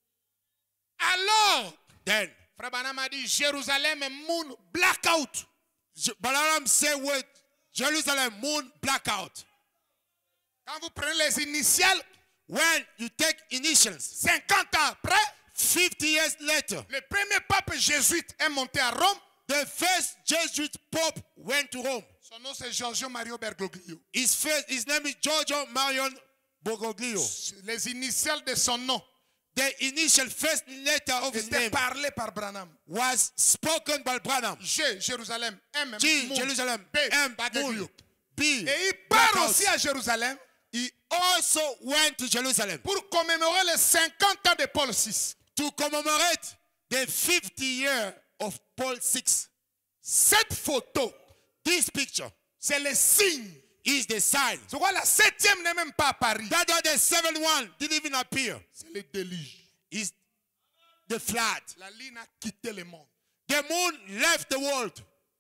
Alors, Then, Frère Branham a dit Jérusalem moon blackout. Balaam said with Jerusalem moon blackout. Quand vous prenez les initiales, When you take initials, 50 ans après, 50 years later, le premier pape jésuite est monté à Rome. the first Jesuit Pope went to Rome. Son nom c'est Giorgio Mario Bergoglio. His name is Giorgio Marion Bergoglio. Les initiales de son nom The initial first letter of his étaient name parlées par Branham. was spoken by Branham. G, Jérusalem. M, G, moon. Jerusalem. B, M, Bergoglio. moon. B, Et il part blackout. aussi à Jérusalem He also went to Jerusalem pour commémorer les 50 ans de Paul VI. to commemorate the 50th year of Paul VI. Cette photo, This picture c'est le signe. is the sign. C'est pourquoi la 7e n'est même pas à Paris. That's why the 7th one didn't even appear. C'est le déluge. Is the flood. La lune a quitté le monde. The moon left the world.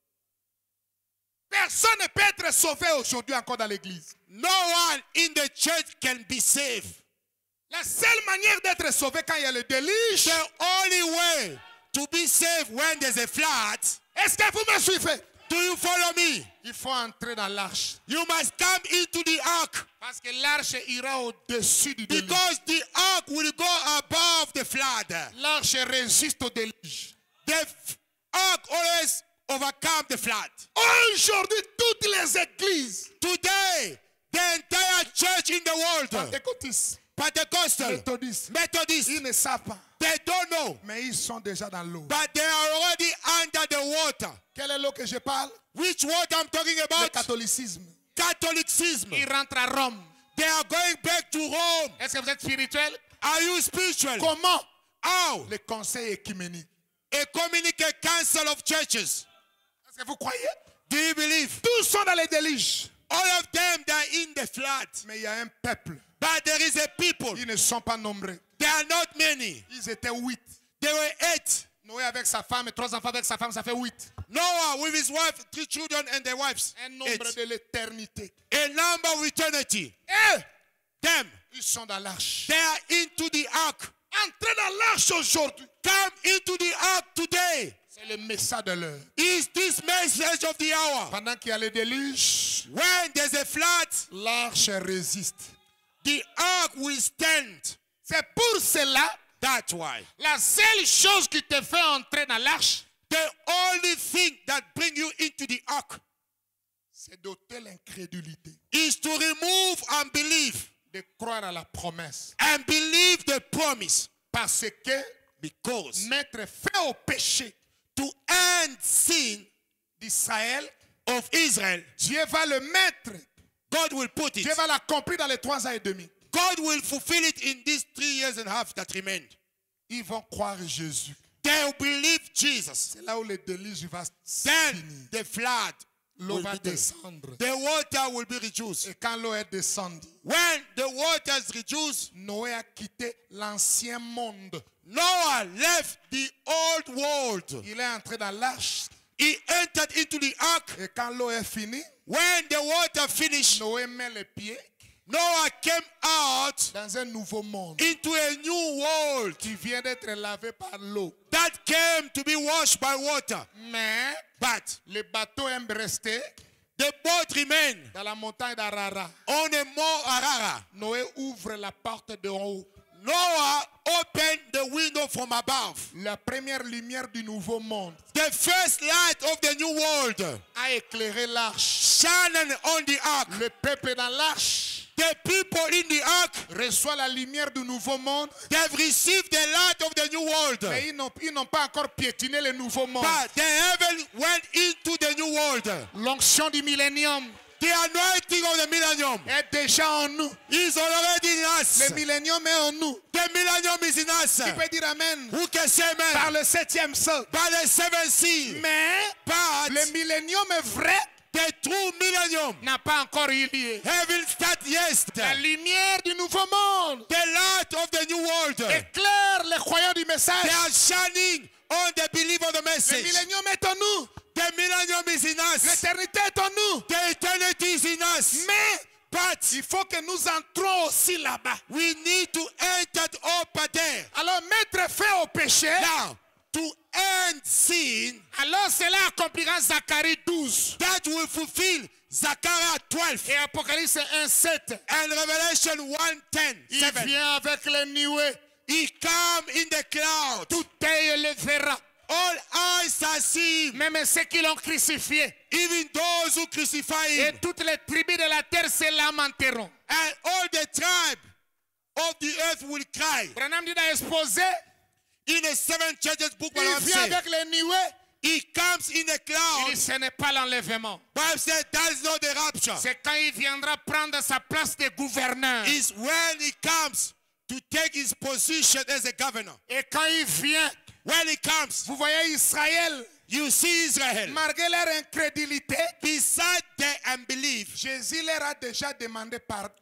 Personne ne peut être sauvé aujourd'hui encore dans l'église. No one in the church can be saved. La seule manière d'être sauvé quand il y a le déluge, The only way to be saved when there's a flood, est-ce que vous me suivez? do you follow me? Il faut entrer dans l'arche. You must come into the ark Parce que l'arche ira au-dessus du déluge. because the ark will go above the flood. L'arche résiste au déluge. The ark always overcome the flood. Aujourd'hui, toutes les églises, Today, the entire church in the world, pentecôtistes, Pentecostal, méthodistes, Methodists, ils ne savent pas. they don't know, Mais ils sont déjà dans l'eau. but they are already under the water. Quelle est l'eau que je parle? Which water I'm talking Le about? catholicisme. Catholicism. Ils rentrent à Rome. They are going back to Rome. Est-ce que vous êtes spirituel? Are you spiritual? Comment? How? Le conseil écuménique. Ecumenical council of churches. Est-ce que vous croyez? Do you believe? Tous sont dans les déluges. All of them, they are in the flood. Mais il y a un peuple. But there is a people. Ils ne sont pas nombreux. They are not many. Ils étaient 8. They were 8. Noé avec sa femme et 3 enfants avec sa femme, ça fait 8. Noah with his wife, 3 children and their wives. Un nombre 8. de l'éternité. A number of eternity. Et Them, ils sont dans l'arche. they are into the ark. Entrez dans l'arche aujourd'hui. Come into the ark today. C'est le message de l'heure. Is this message of the hour? Pendant qu'il y a le déluge, When there's a flood, l'arche résiste. the ark will stand. C'est pour cela, That's why. la seule chose qui te fait entrer dans l'arche, The only thing that brings you into the ark c'est d'ôter l'incrédulité, is to remove unbelief de croire à la promesse. and believe the promise. Parce que Because mettre fin au péché to end sin d'Israël, of Israel, Dieu va le mettre. God will put it. Dieu va l'accomplir dans les 3 ans et demi. God will fulfill it in these 3 years and a half that remained. Ils vont croire Jésus. They will believe Jesus. C'est là où le déluge va Then finir. the flood L'eau will va be there. descendre. The water will be reduced. Et quand l'eau est descendue, When the water is reduced, Noé a quitté l'ancien monde. Noah left the old world. Il est entré dans l'arche. He entered into the ark. Et quand l'eau est finie, When the water finished, Noé met les pieds Noah came out dans un nouveau monde into a new world qui vient d'être lavé par l'eau. that came to be washed by water. Mais But le bateau aime rester the boat remained dans la montagne d'Arara. on a more Arara. Noé ouvre la porte de haut. Noah opened the window from above. La première lumière du nouveau monde The first light of the new world a éclairé l'arche. shining on the ark. Le peuple dans l'arche The people in the ark, reçoit la lumière du nouveau monde, they've received the light of the new world. mais ils n'ont pas encore piétiné le nouveau monde. But they haven't went into the new world. L'onction du millénium The anointing of the millennium est déjà en nous. is already in us. Le millénium est en nous. The millennium is in us. Tu peux dire Amen. Who can say amen? Par le 7e sol. By the seventh seal. Mais But le millénium est vrai the true millennium n'a pas encore eu lieu. haven't started yet. La lumière du nouveau monde The light of the new world, éclaire les croyants du message. they are shining on the believer of the Le message. millénium est en nous. The millennium is in us. L'éternité est en nous. The eternity is in us. Mais But il faut que nous entrons aussi là-bas. we need to enter over there. Alors mettre fin au péché. Now, to end sin, Alors cela accomplira Zacharie 12 that will fulfill Zechariah 12 et Apocalypse 1:7. and Revelation 1:10. Il vient avec les nuées. He come in the cloud. Tout œil le verra. All eyes are seen, Même ceux qui l'ont crucifié. even those who crucify Et him. toutes les tribus de la terre se lamenteront. And all the tribe of the earth will cry. Branham dit dans l'exposé, In the 7 churches book, il vient avec les nuées. he comes in the Il cloud. dit, ce n'est pas l'enlèvement. Bible said that is not the rapture. C'est quand il viendra prendre sa place de gouverneur. Is when he comes to take his position as a governor. Et quand il vient, When he comes, vous voyez Israël, you see Israel. malgré leur incrédulité, Beside their unbelief, Jésus leur a déjà demandé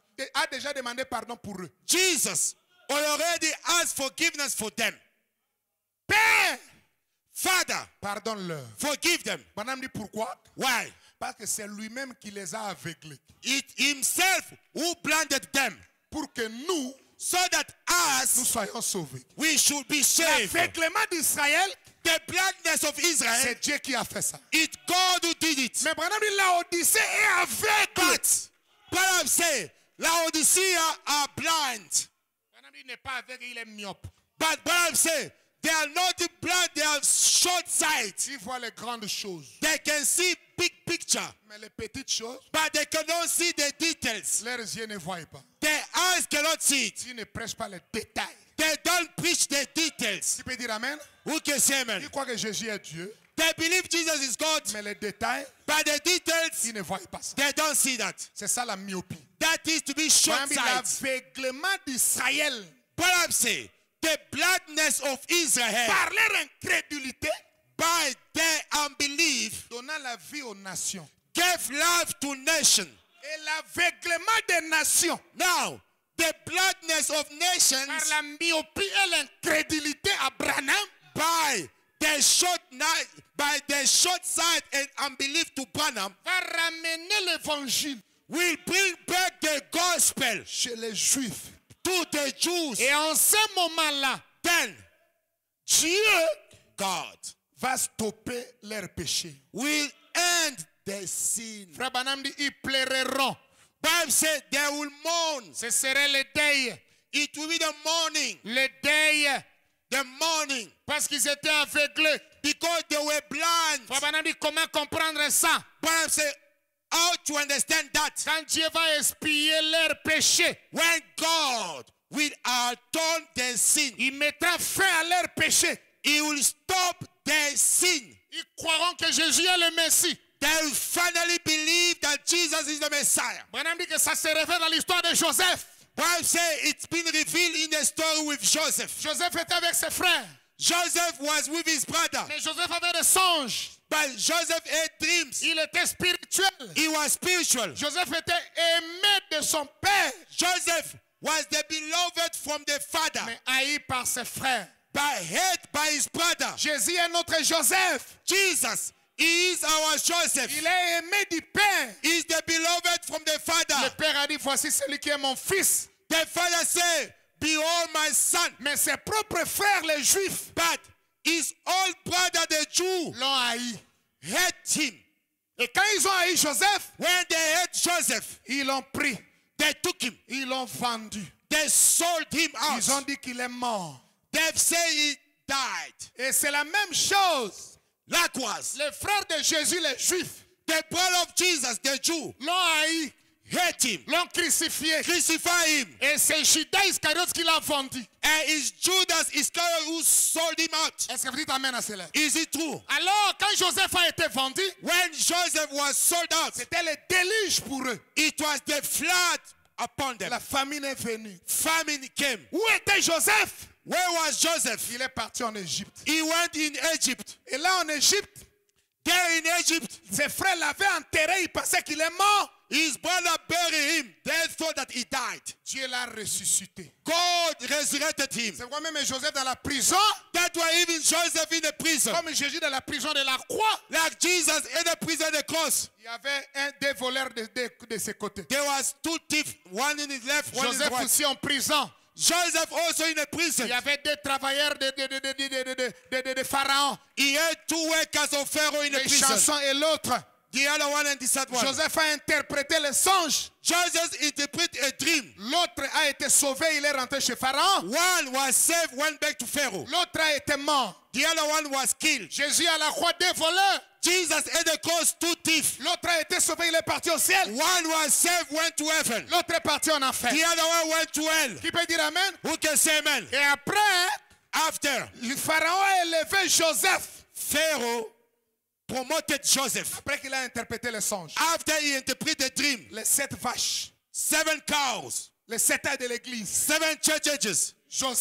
pardon pour eux. Jesus already asked forgiveness for them. Père, Father, pardonne-leur. forgive them. Madame dit pourquoi? Why? Parce que c'est lui-même qui les a aveuglés. It himself who blinded them, Pour que nous so that us, soyons sauvés. we should be saved. L'aveuglement d'Israël, The blindness of Israel, c'est Dieu qui a fait ça. it's God who did it. Mais Branham dit Laodicée est aveugle. But I'm saying, Laodicea are blind. Branham dit il n'est pas aveugle, il est myope. But I'm saying, they are not blind, they are short sight. Il voit les grandes choses. They can see big picture, Mais les petites choses, but they cannot see the details. leurs yeux ne voient pas. Their eyes cannot see it. Ils ne prêchent pas les détails. They don't preach the details. Tu peux dire Amen? Who can say amen? Ils croient que Jésus est Dieu, They believe Jesus is God, mais les détails, but the details, ils ne voient pas ça. they don't see that. C'est ça la myopie. That is to be short Branham dit sight. l'aveuglement d'Israël But I'm saying, the blindness of Israel par leur incrédulité, by their unbelief donnant la vie aux nations. gave life to nation. Et l'aveuglement des nations. Now, the blindness of nations Par la myopie et l'incrédulité à Branham. by the short sight and unbelief to Branham Va ramener l'évangile will bring back the gospel chez les Juifs. to the Jews. Et en ce moment-là, Then Dieu God va stopper leurs péchés. will end the sin. Frère Branham dit, ils pleureront. Bible said they will mourn. Ce serait le deuil. It will be the mourning. Le deuil. The mourning. Parce qu'ils étaient aveuglés. Because they were blind. Frère Branham dit, comment comprendre ça? Bible said how to understand that. Quand Dieu va expier leurs péchés, When God will atone their sin, il mettra fin à leurs péchés. He will stop their sin. Ils croiront que Jésus est le Messie. They will finally believe that Jesus is the Messiah. Branham dit que ça se révèle dans l'histoire de Joseph. Bible says it's been revealed in the story with Joseph. Joseph était avec ses frères. Joseph was with his brother, Mais Joseph avait des songes. but Joseph had dreams. Il était spirituel. He was spiritual. Joseph était aimé de son père, Joseph was the beloved from the father, mais haï par ses frères. but hate by his brother. Jésus est notre Joseph. Jesus is our Joseph. Il est aimé du père. He is the beloved from the Le father. père a dit, voici celui qui est mon fils. The father said, behold my son. Mais ses propres frères, les Juifs, But his old brother, the Jew, l'ont haï. hate him. Et quand ils ont haï Joseph, When they hate Joseph, ils l'ont pris. they took him. Ils l'ont vendu. They sold him Ils ont out. dit qu'il est mort. They say he died. Et c'est la même chose. Likewise, Les frères de Jésus, les Juifs, the brother of Jesus, the Jew, l'ont haï, hate him, l'ont crucifié. crucify him. Et c'est Judas Iscariote qui l'a vendu. And it's Judas Iscariot who sold him out. Est-ce que vous dites amen à cela? Is it true? Alors, quand Joseph a été vendu, When Joseph was sold out, c'était le déluge pour eux. it was the flood upon them. La famine est venue. Famine came. Où était Joseph? Where was Joseph? Il est parti en Égypte. He went in Egypt. Et là, en Égypte, There in Egypt, ses frères l'avaient enterré. Ils pensaient qu'il est mort. his brother buried him. They thought that he died. Dieu l'a ressuscité. God resurrected him. C'est pourquoi même Joseph dans la prison, That why even Joseph in the prison, comme Jésus dans la prison de la croix, like Jesus in the prison of the cross, il y avait des voleurs de ses côtés. there was two thieves, one in his left, one in his Joseph right. aussi en prison. Joseph also in the prison. Il y avait des travailleurs de Pharaon. He had two workers of Pharaoh in the Le prison. chanson et l'autre. The other one and the third one. Joseph a interprété le songe. Joseph interpreted a dream. L'autre a été sauvé, il est rentré chez Pharaon. One was saved, went back to Pharaoh. L'autre a été mort. The other one was killed. Jésus à la croix, des voleurs. Jesus at the cross, two thieves. L'autre a été sauvé, il est parti au ciel. One was saved, went to heaven. L'autre est parti en enfer. The other one went to hell. Qui peut dire amen? Who can say amen? Et après, After le Pharaon a élevé Joseph. Pharaoh promoted Joseph. Après qu'il a interprété le songe. After he interpreted the dream, Les 7 vaches. 7 cows, Les 7 âges de l'église. 7 churches.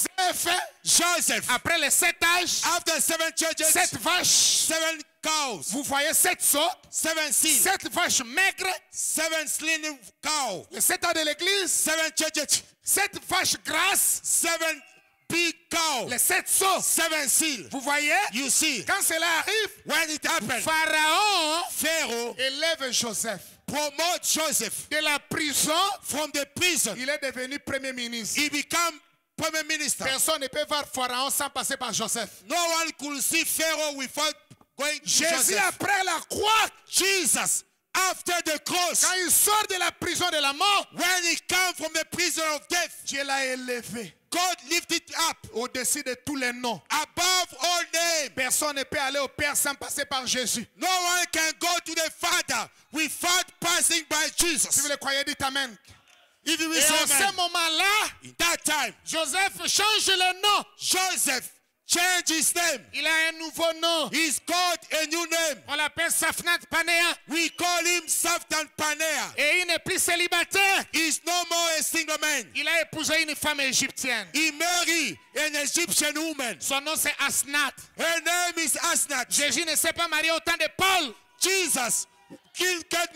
Joseph, après les 7 âges, After 7 churches, 7 vaches. 7 cows, Vous voyez 7 sautes, 7 seals, 7 vaches maigres, 7 slim cows, les 7 âges de l'église, 7 churches, 7 vaches grasses, 7 big cows, les 7 sauts. 7 seals. Vous voyez, You see, quand cela arrive, when it happened, Pharaon Pharaoh élève Joseph. promote Joseph De la prison, from the prison. il est devenu premier ministre. He became prime minister. Personne ne peut voir Pharaon sans passer par Joseph. No one could see Pharaoh without going to Jésus, Joseph. après la croix, Jesus, after the cross, quand il sort de la prison de la mort, when he came from the prison of death, Dieu l'a élevé God lifted up au-dessus de tous les noms. above all names. Personne ne peut aller au Père sans passer par Jésus. No one can go to the Father without passing by Si vous Jesus. le croyez, dites Amen. If you will Et say en ce amen, moment-là, in that time, Joseph change le nom. Joseph changed his name. Il a un nouveau nom. He's called a new name. On l'appelle Safnat Panéa. We call him Saftan Panea. Et il n'est plus célibataire. He's no more a single man. Il a épousé une femme égyptienne. He married an Egyptian woman. Son nom c'est Asnat. Her name is Asnat. Jésus ne s'est pas marié au temps de Paul. Jesus got married at the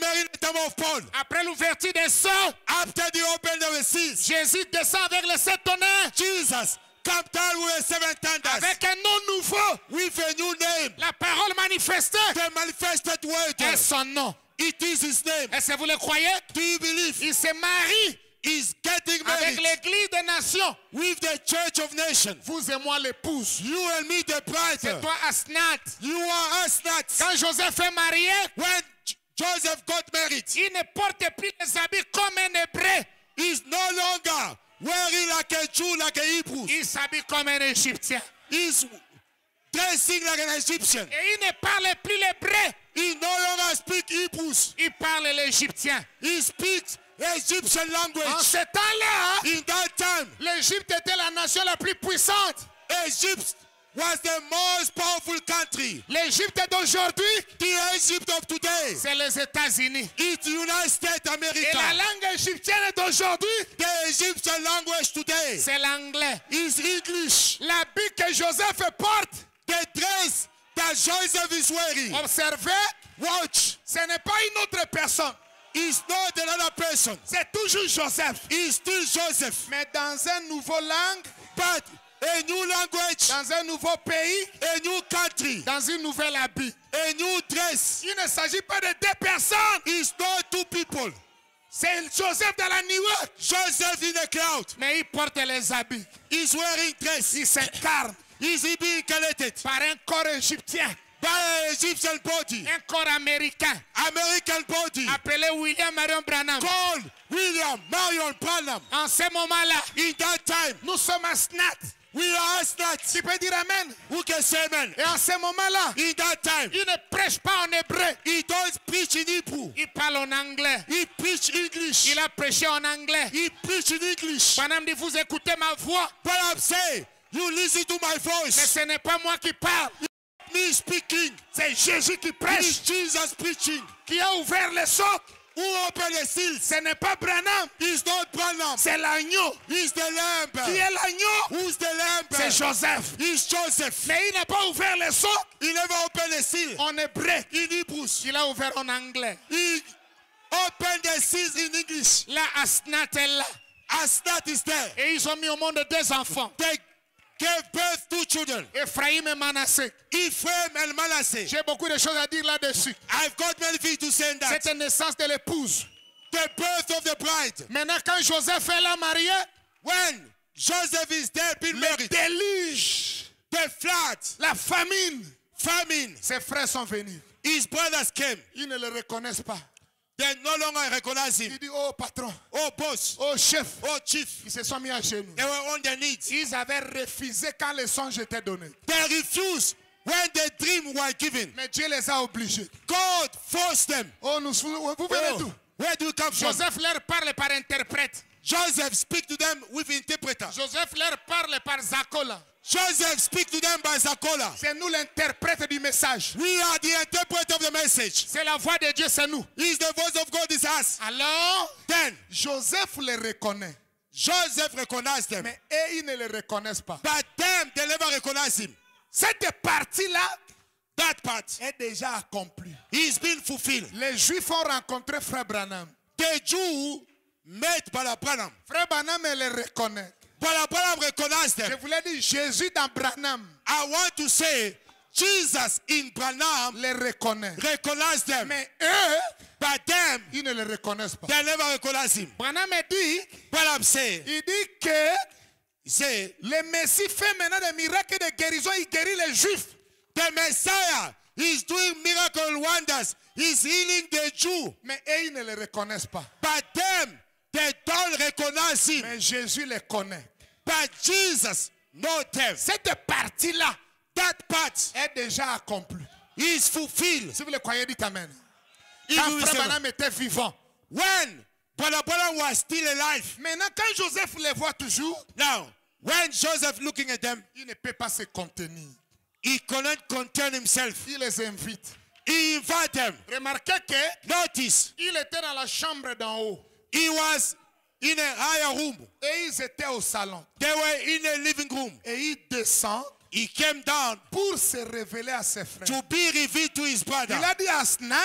of Paul, Après l'ouverture des seaux, after the opening of the seas, Jésus descend avec les 7 tonnerres, Jesus come down with 7 thunders, avec un nom nouveau. with a new name, La parole manifestée the manifested word. est son nom. It is his name. Est-ce que vous le croyez? Do you believe? Il se marie He's getting avec married l'église des nations. with the church of nations. Vous et moi l'épouse. You and me, the C'est bride. toi Asnat. You are us not. Quand Joseph est marié, When Joseph got married, il ne porte plus les habits comme un hébreu. he's no longer wearing like a Jew, like a Hebrew. Il s'habille comme un Égyptien. He's dressing like an Egyptian. Et il ne parle plus l'hébreu. He no longer speaks Hebrews. Il parle l'égyptien. He speaks Egyptian En language. ce temps-là, In that time, l'Égypte était la nation la plus puissante. Egypt was the most powerful country. L'Égypte d'aujourd'hui, The Egypt of today, c'est les États-Unis. it's United States Et la America. langue égyptienne d'aujourd'hui, The Egyptian language today c'est l'anglais. is English. L'habit que Joseph porte, The dress that Joseph is wearing, observez, watch, ce n'est pas une autre personne. is not another person. C'est toujours Joseph. It's still Joseph. Mais dans un nouveau langue, But a new language, dans un nouveau pays, a new country, dans une nouvelle habit. a new dress. Il ne s'agit pas de deux personnes. It's not two people. C'est Joseph dans la nuée. Joseph in the cloud. Mais il porte les habits. He's wearing dress. Il s'incarne Is he being incarnated par un corps égyptien, by an Egyptian body, un corps américain, American body, appelé William Marion Branham. called William Marion Branham? En ce moment-là, In that time, nous sommes à Snat. we are Asnat. Tu peux dire Amen. Who can say amen? Et en ce moment-là, In that time, il ne prêche pas en hébreu. he don't preach in Hebrew. Il parle en anglais. He preach English. Il a prêché en anglais. He preach in English. Branham dit, vous écoutez ma voix, Branham say, you listen to my mais voice. ce n'est pas moi qui parle. Me speaking. C'est Jésus qui It's prêche, Jesus preaching. qui a ouvert les socs. Who opened the seals? Ce n'est pas Branham, It's not Branham. c'est l'agneau. He's the lamb. Qui est l'agneau? Who's the lamb? C'est Joseph. He's Joseph. Mais il n'a pas ouvert les socs He never opened the seal en hébreu. in Hebrews. Il a ouvert en anglais. He opened the seals in English. Là, Asnat est là. Asnat is there. Et ils ont mis au monde deux enfants, They gave birth to children, Ephraim et Manassé. Ephraim and Manasseh. J'ai beaucoup de choses à dire là-dessus. I've got many things to say in that. C'était la naissance de l'épouse. The birth of the bride. Maintenant, quand Joseph est là marié, When Joseph is there being le married, déluge, the flood, la famine, famine, ses frères sont venus. his brothers came. Ils ne le reconnaissent pas. They no longer recognize him. Il dit, oh patron, Oh boss, oh chef. oh chief. Ils se sont mis à genoux. They were on their knees. Ils avaient refusé quand le songe était donné. They refused when the dream was given. Mais Dieu les a obligés. God forced them. Oh, vous venez d'où? Where do you come from? Joseph leur parle par interprète. Joseph speak to them with interpreter. Joseph leur parle par Zakola. Joseph speak to them by Zakola. C'est nous l'interprète du message. We are the interpreter of the message. C'est la voix de Dieu, c'est nous. Is the voice of God is us. Alors, Then Joseph les reconnaît. Joseph recognized them. Mais eux, ils ne le reconnaissent pas. But them, they never recognize him. Cette partie-là That part, est déjà accomplie. he's been fulfilled. Les Juifs ont rencontré Frère Branham. The Jew met Brother Branham. Frère Branham les reconnaît. Brother Branham recognized Je them. voulais dire Jésus dans Branham I want to say, Jesus in Branham les reconnaît. recognized them. Mais eux, But them, ils ne le reconnaissent pas. they never recognize him. Branham dit, Branham say, il dit que he say, le Messie fait maintenant des miracles de guérison. Il guérit les Juifs. the Messiah is doing miracle wonders. He's healing the Jew. Mais eux, ils ne le reconnaissent pas. But them, they don't recognize him. Mais Jésus les connaît. But Jesus knows them. Cette partie-là That part est déjà accomplie. is fulfilled. Si vous le croyez, dites Amen. If Quand you Frère receive- Branham était vivant. When Brother Branham was still alive. Maintenant, quand Joseph les voit toujours, Now, when Joseph looking at them, il ne peut pas se contenir. he couldn't contain himself. Il les invite. He invited them. Remarquez que Notice, il était dans la chambre d'en haut he was in a higher room. et ils étaient au salon. They were in a living room. Et il descend He came down pour se révéler à ses frères. to be revealed to his brother. Il a dit à Asnat,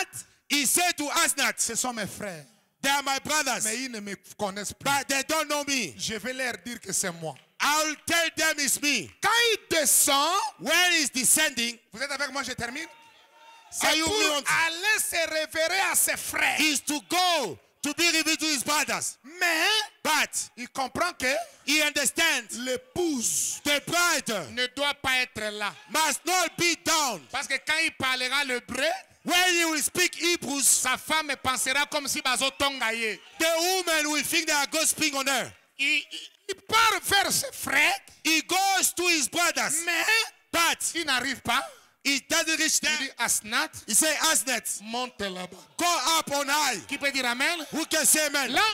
he said to Asnath, ce sont mes frères. they are my brothers, Mais ils ne me connaissent plus. but they don't know me. Je vais leur dire que c'est moi. I'll tell them it's me. Quand il descend, When he's descending, vous êtes avec moi, je termine. are C'est you pour me on- aller se révérer à ses frères. is to go to be revealed to his brothers. Mais But il comprend que he understands l'épouse the bride ne doit pas être là. must not be down. Parce que quand il parlera le bré, When he will speak Hebrews, sa femme pensera comme si bazo tongaye. the woman will think they are gossiping on her. Il part vers ses frères, He goes to his brothers, mais but il n'arrive pas. he doesn't reach Il them. dit Asnath, He say, Asnet, monte là-bas. go up on high. Qui peut dire amen? Who can say amen? Là,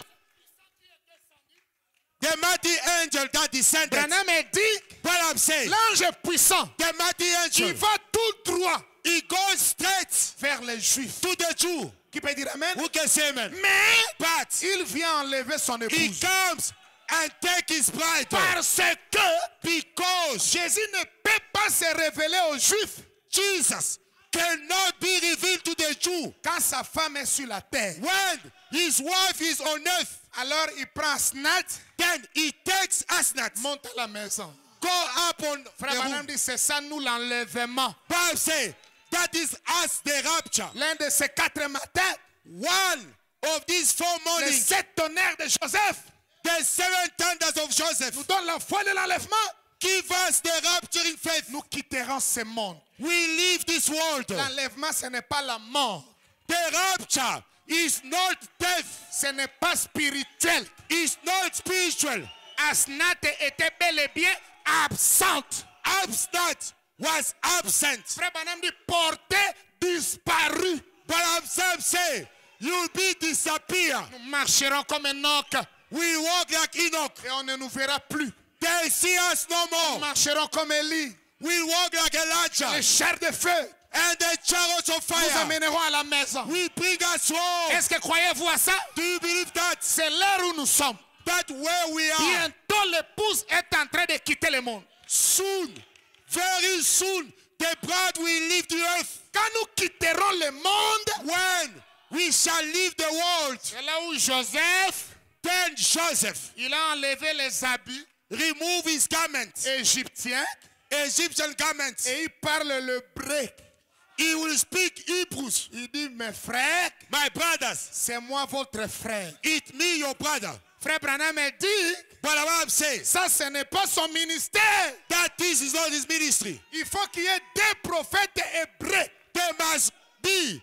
The mighty angel that descended. Branham dit, What I'm saying, l'ange puissant, the mighty il angel, va tout droit he goes straight vers les Juifs. to the Jew. Qui peut dire amen? Who can say amen? Mais But il vient enlever son he épouse. comes and take his bride Parce que because Jésus ne peut pas se révéler aux Juifs Jesus cannot be revealed to the Jew. quand sa femme est sur la terre. When his wife is on earth, Alors il prend Asnath, then he takes Asnath, monte à la maison. go up on Frère the Branham room. dit, c'est ça nous l'enlèvement. Bible say that is us the rapture. L'un de ces 4 matins, One of these 4 les mornings, 7 tonnerres de Joseph the 7 thunders of nous Joseph donnent la foi de l'enlèvement. give us the rapturing faith. Nous quitterons ce monde. We leave this world. L'enlèvement, ce n'est pas la mort. The rapture is not death. Ce n'est pas spirituel. It's not spiritual. Asnath était bel et bien absente. Asnath was absent. Frère Branham dit, portée disparue. But I'm say, you'll be disappear. Nous marcherons comme Enoch We walk like Enoch. et on ne nous verra plus. They see us no Nous more. marcherons comme Élie. We walk like Elijah. Les chars de feu And the chariots of nous fire. amèneront à la maison. We bring us home. Est-ce que croyez-vous à ça? Do you believe that? C'est l'heure où nous sommes. That where we are. Bientôt l'épouse est en train de quitter le monde. Soon, very soon, the bride will leave the earth. Quand nous quitterons le monde, When we shall leave the world, c'est là où Joseph, then Joseph il a enlevé les habits remove his garments, égyptiens Egyptian garments. et il parle le hébreu. He will speak Hebrews. Il dit, mes frères, My brothers, c'est moi votre frère. it me your brother. Frère Branham dit, But Abraham says ça ce n'est pas son ministère. that this is not his ministry. Il faut qu'il y ait 2 prophètes hébreux There must be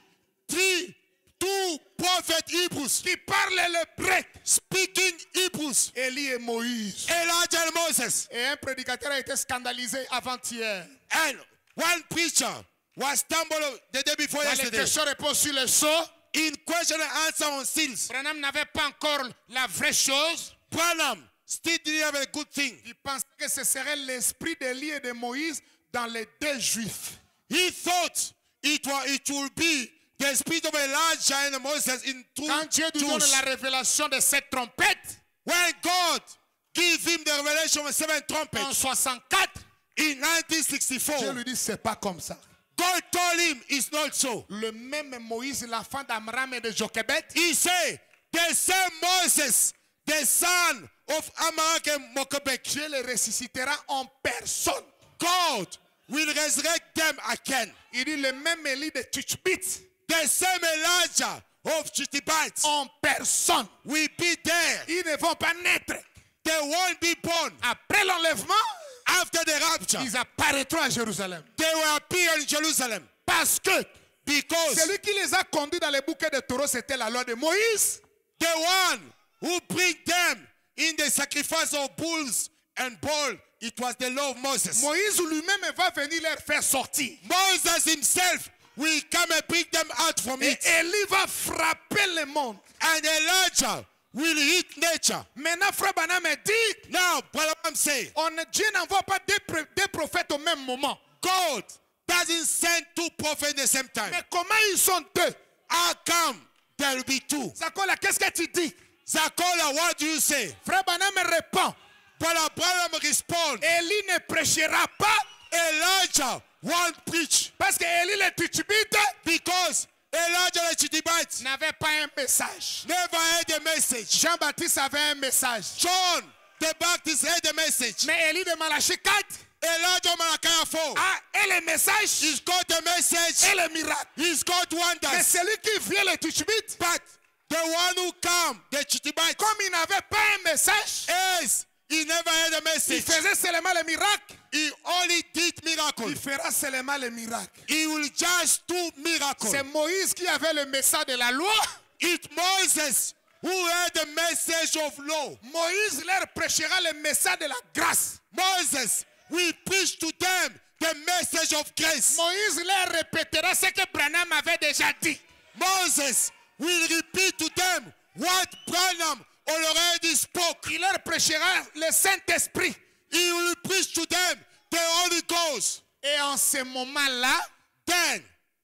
2 prophets Hebrews qui parlent l'hébreu. speaking Hebrews. Élie et Moïse. Elijah and Moses. Et un prédicateur a été scandalisé avant-hier. And one preacher was stumbled the day before Dans les yesterday questions-réponses sur le sceau, in question and answer on sins. Branham n'avait pas encore la vraie chose. Branham still didn't have a good thing. Il pensait que ce serait l'esprit d'Élie et de Moïse dans les 2 juifs. He thought it would be the spirit of Elijah and Moses in two Quand Dieu lui donne Jews. la révélation de cette trompette, When God gave him the revelation of 7 en trumpets 64, in Dieu 1964, lui dit, c'est pas comme ça. God told him it's not so. Le même Moïse, l'enfant d'Amram et de Jochebed, He said, the same Moses, the son of Amalek and Mokebek, Dieu le ressuscitera en personne. God will resurrect them again. Il dit, le même Élie de Tishbit, The same Elijah of Chittibites en personne. will be there. Ils ne vont pas naître. They won't be born Après l'enlèvement, after the rapture. ils apparaîtront à Jérusalem. They will appear in Jerusalem Parce que because celui qui les a conduits dans les bouquets de taureaux, c'était la loi de Moïse. the one who bring them in the sacrifice of bulls and bull, it was the law of Moses. Moïse lui-même va venir leur faire sortir. Moses himself will come and bring them out from Et it. Élie va frapper le monde. And Elijah will hit nature. Maintenant, frère Branham dit, Now, Brother Branham say, Dieu n'envoie pas deux prophètes au même moment. God doesn't send 2 prophets at the same time. Mais comment ils sont 2? How come there will be 2? Zakola, qu'est-ce que tu dis? Zakola, what do you say? Frère Branham répond, Brother Branham respond, Élie ne prêchera pas Elijah won't preach parce que Élie le Tishbite, because Elijah the Tishbite n'avait pas un message. never had a message. Jean-Baptiste avait un message. John the Baptist had a message. Mais Élie de Malachie 4 Elijah Malachi 4. a et le message He's got a message. et le miracle. He's got Mais wonders. celui qui vient le Tishbite, But the one who come, the Tishbite, comme il n'avait pas un message, is he never had a il message. faisait seulement le miracle. He only did Il miracles. fera seulement le miracle. He will just do miracles. C'est Moïse qui avait le message de la loi. It's Moses who had the message of law. Moïse leur prêchera le message de la grâce. Moses will preach to them the message of grace. Moïse leur répétera ce que Branham avait déjà dit. Moses will repeat to them what Branham already spoke. Il leur prêchera le Saint-Esprit. He will preach to them the Holy Ghost. Et en ce moment-là, Then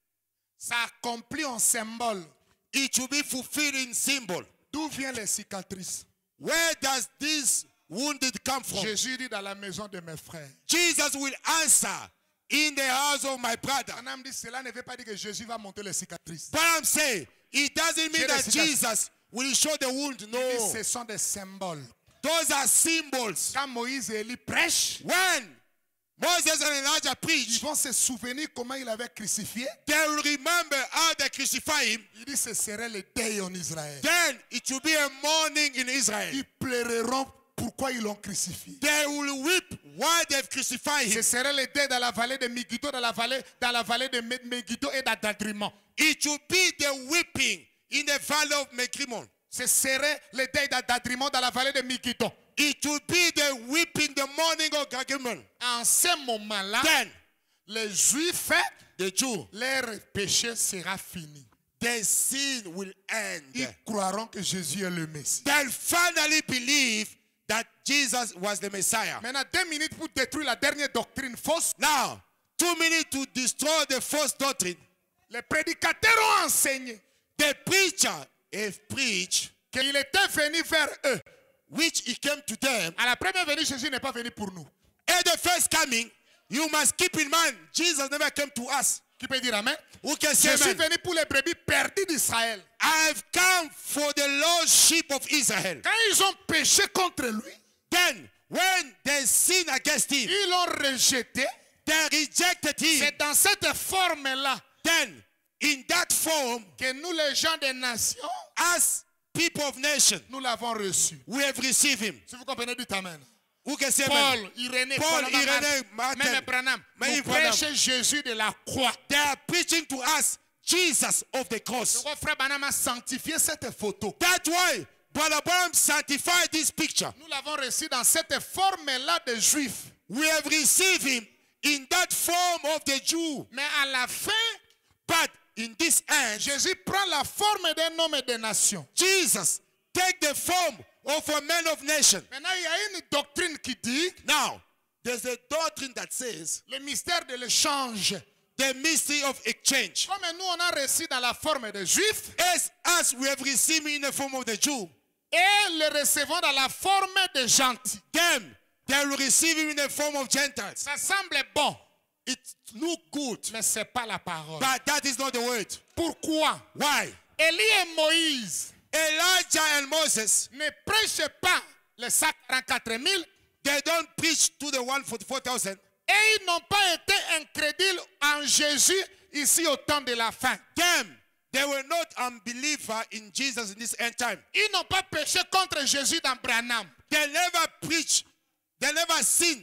ça accomplit un symbole. it will be fulfilled in symbol. D'où viennent les cicatrices? Where does this wounded come from? Jésus dit dans la maison de mes frères. Jesus will answer in the house of my brother. Branham dit cela ne veut pas dire que Jésus va monter les cicatrices. Branham say it doesn't mean that Jesus will show the wound. Il dit, No, ce sont des symboles. those are symbols. Quand Moïse et Élie prêchent, When Moses and Elijah ils preach, vont se souvenir comment il avait crucifié. they will remember how they crucified him. Il dit ce serait le deuil en Israël. Then it will be a mourning in Israel. Ils pleureront pourquoi ils l'ont crucifié. They will weep why they've crucified Ce him. serait le deuil dans la vallée de Megiddo, dans la vallée de Megiddo et d'Adadrimon. It will be the weeping in the valley of Megrimon. Ce serait le deuil d'Adadrimon dans la vallée de Megiddo. It will be the weeping, the mourning of Gagimon. En ce moment-là, Then les Juifs, the Jew, leur péché sera fini. their sin will end. Ils croiront que Jésus est le Messie. They'll finally believe that Jesus was the Messiah. Maintenant, 2 minutes pour détruire la dernière doctrine fausse. Now, 2 minutes to destroy the false doctrine. Les prédicateurs ont enseigné The preacher have preached, qu'il était venu vers eux. which he came to them. À la première venue, Jésus n'est pas venu pour nous. At the first coming, you must keep in mind, Jesus never came to us. Qui peut dire Amen? Who can say Je suis amen? venu pour les brebis perdues d'Israël. I've come for the lost sheep of Israel. Quand ils ont péché contre lui, Then, when they sin against him, ils l'ont rejeté. they rejected him. C'est dans cette forme-là Then, in that form, que nous, les gens des nations, as people of nation, nous l'avons reçu. we have received him. Si vous comprenez, dites Amen. Who can say amen? Paul, Irénée, Paul, Paul, Irénée, Martin, même Branham, même nous Branham. prêchons Jésus de la croix. They are preaching to us Jesus of the cross. Pourquoi frère Branham a sanctifié cette photo? That's why Brother Branham sanctified this picture. Nous l'avons reçu dans cette forme-là de juif. We have received him in that form of the Jew. Mais à la fin, But in this end, Jésus prend la forme d'un homme et des nations. Jesus take the form of a man of nation. Maintenant, il y a une doctrine qui dit Now, there's a doctrine that says le mystère de l'échange. the mystery of exchange. Comme nous, on a reçu dans la forme de juif As we have received in the form of the Jew, et le recevons dans la forme de gentil. them, they will receive him in the form of Gentiles. Ça semble bon, It look good, mais ce n'est pas la parole. but that is not the word. Pourquoi? Why? Élie et Moïse Elijah and Moses, ne prêchent pas les 144 000 they don't preach to the 144,000. et ils n'ont pas été incrédules en Jésus ici au temps de la fin. Them, they were not unbeliever in Jesus in this end time. Ils n'ont pas péché contre Jésus dans Branham. They never preach, they never sin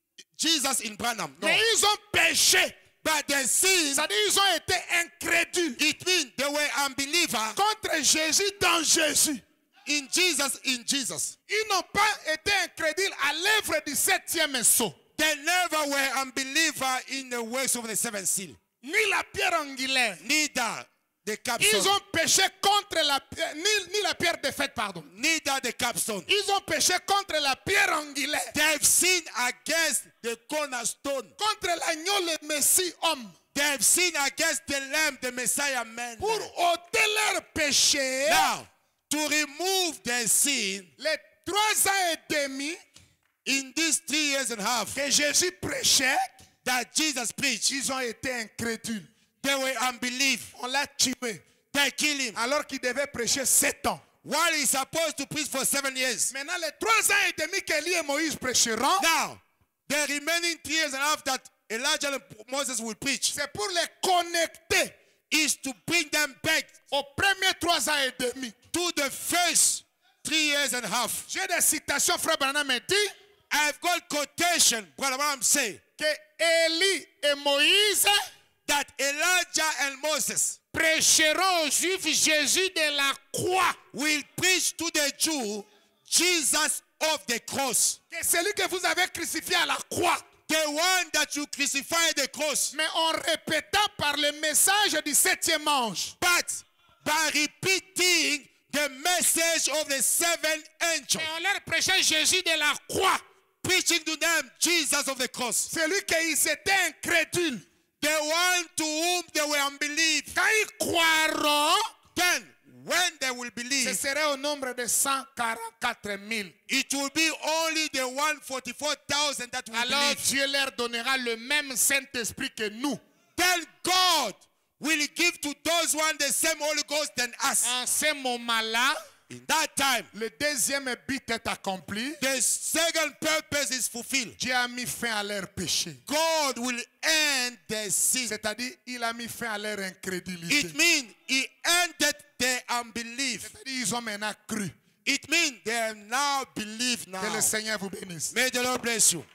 Jesus in Branham. No. Mais ils ont péché. But they sin, C'est-à-dire ils ont été incrédules it means they were unbeliever contre Jésus dans Jésus. in Jesus. Ils n'ont pas été incrédules à l'œuvre du 7e sceau. They never were unbeliever in the works of the seventh seal. Ni la pierre angulaire. Neither the Ils capstone. ont péché contre la pierre, ni la pierre de fête, pardon. Neither the capstone. Ils ont péché contre la pierre angulaire. They've sinned against the cornerstone. Contre l'agneau, le Messie homme. They've sinned against the Lamb, the Messiah man. Pour ôter leur péché, Now, to remove their sin, les 3 ans et demi in these 3 years and a half que Jésus prêchait, that Jesus preached, ils ont été incrédules. they were unbelief. On l'a tué. They killed him. Alors qu'il devait prêcher 7 ans. While he's supposed to preach for 7 years. Maintenant, les 3 ans et demi qu'Élie et Moïse prêcheront, Now, the remaining 3 years and a half that Elijah and Moses will preach c'est pour les connecter is to bring them back aux premiers 3 ans et demi. to the first 3 years and a half. J'ai des citations, frère Branham me dit I've got quotation, Brother Branham say, que Élie et Moïse that Elijah and Moses prêcheront aux Juifs Jésus de la croix. will preach to the Jew Jesus of the cross. Que celui que vous avez crucifié à la croix. The one that you crucified the cross. Mais en répétant par le message du 7e ange. But by repeating the message of the 7th angel, Et on leur prêchait Jésus de la croix. preaching to them Jesus of the cross. Celui qu'ils étaient incrédules. The one to whom they were unbelief. Quand ils croiront, Then, when they will ce believe, serait au nombre de 144 000. it will be only the 144,000 that will Alors believe. Dieu leur donnera le même Saint-Esprit que nous. Then God will give to those one the same Holy Ghost than us. En ce moment-là, In that time, le deuxième but est accompli. the second purpose is fulfilled. Dieu a mis fin à leur péché. God will end their sin. C'est-à-dire, il a mis fin à leur incrédulité. It means He ended their unbelief. C'est-à-dire, ils ont maintenant cru. It means they now believe now. Que le Seigneur vous bénisse. May the Lord bless you.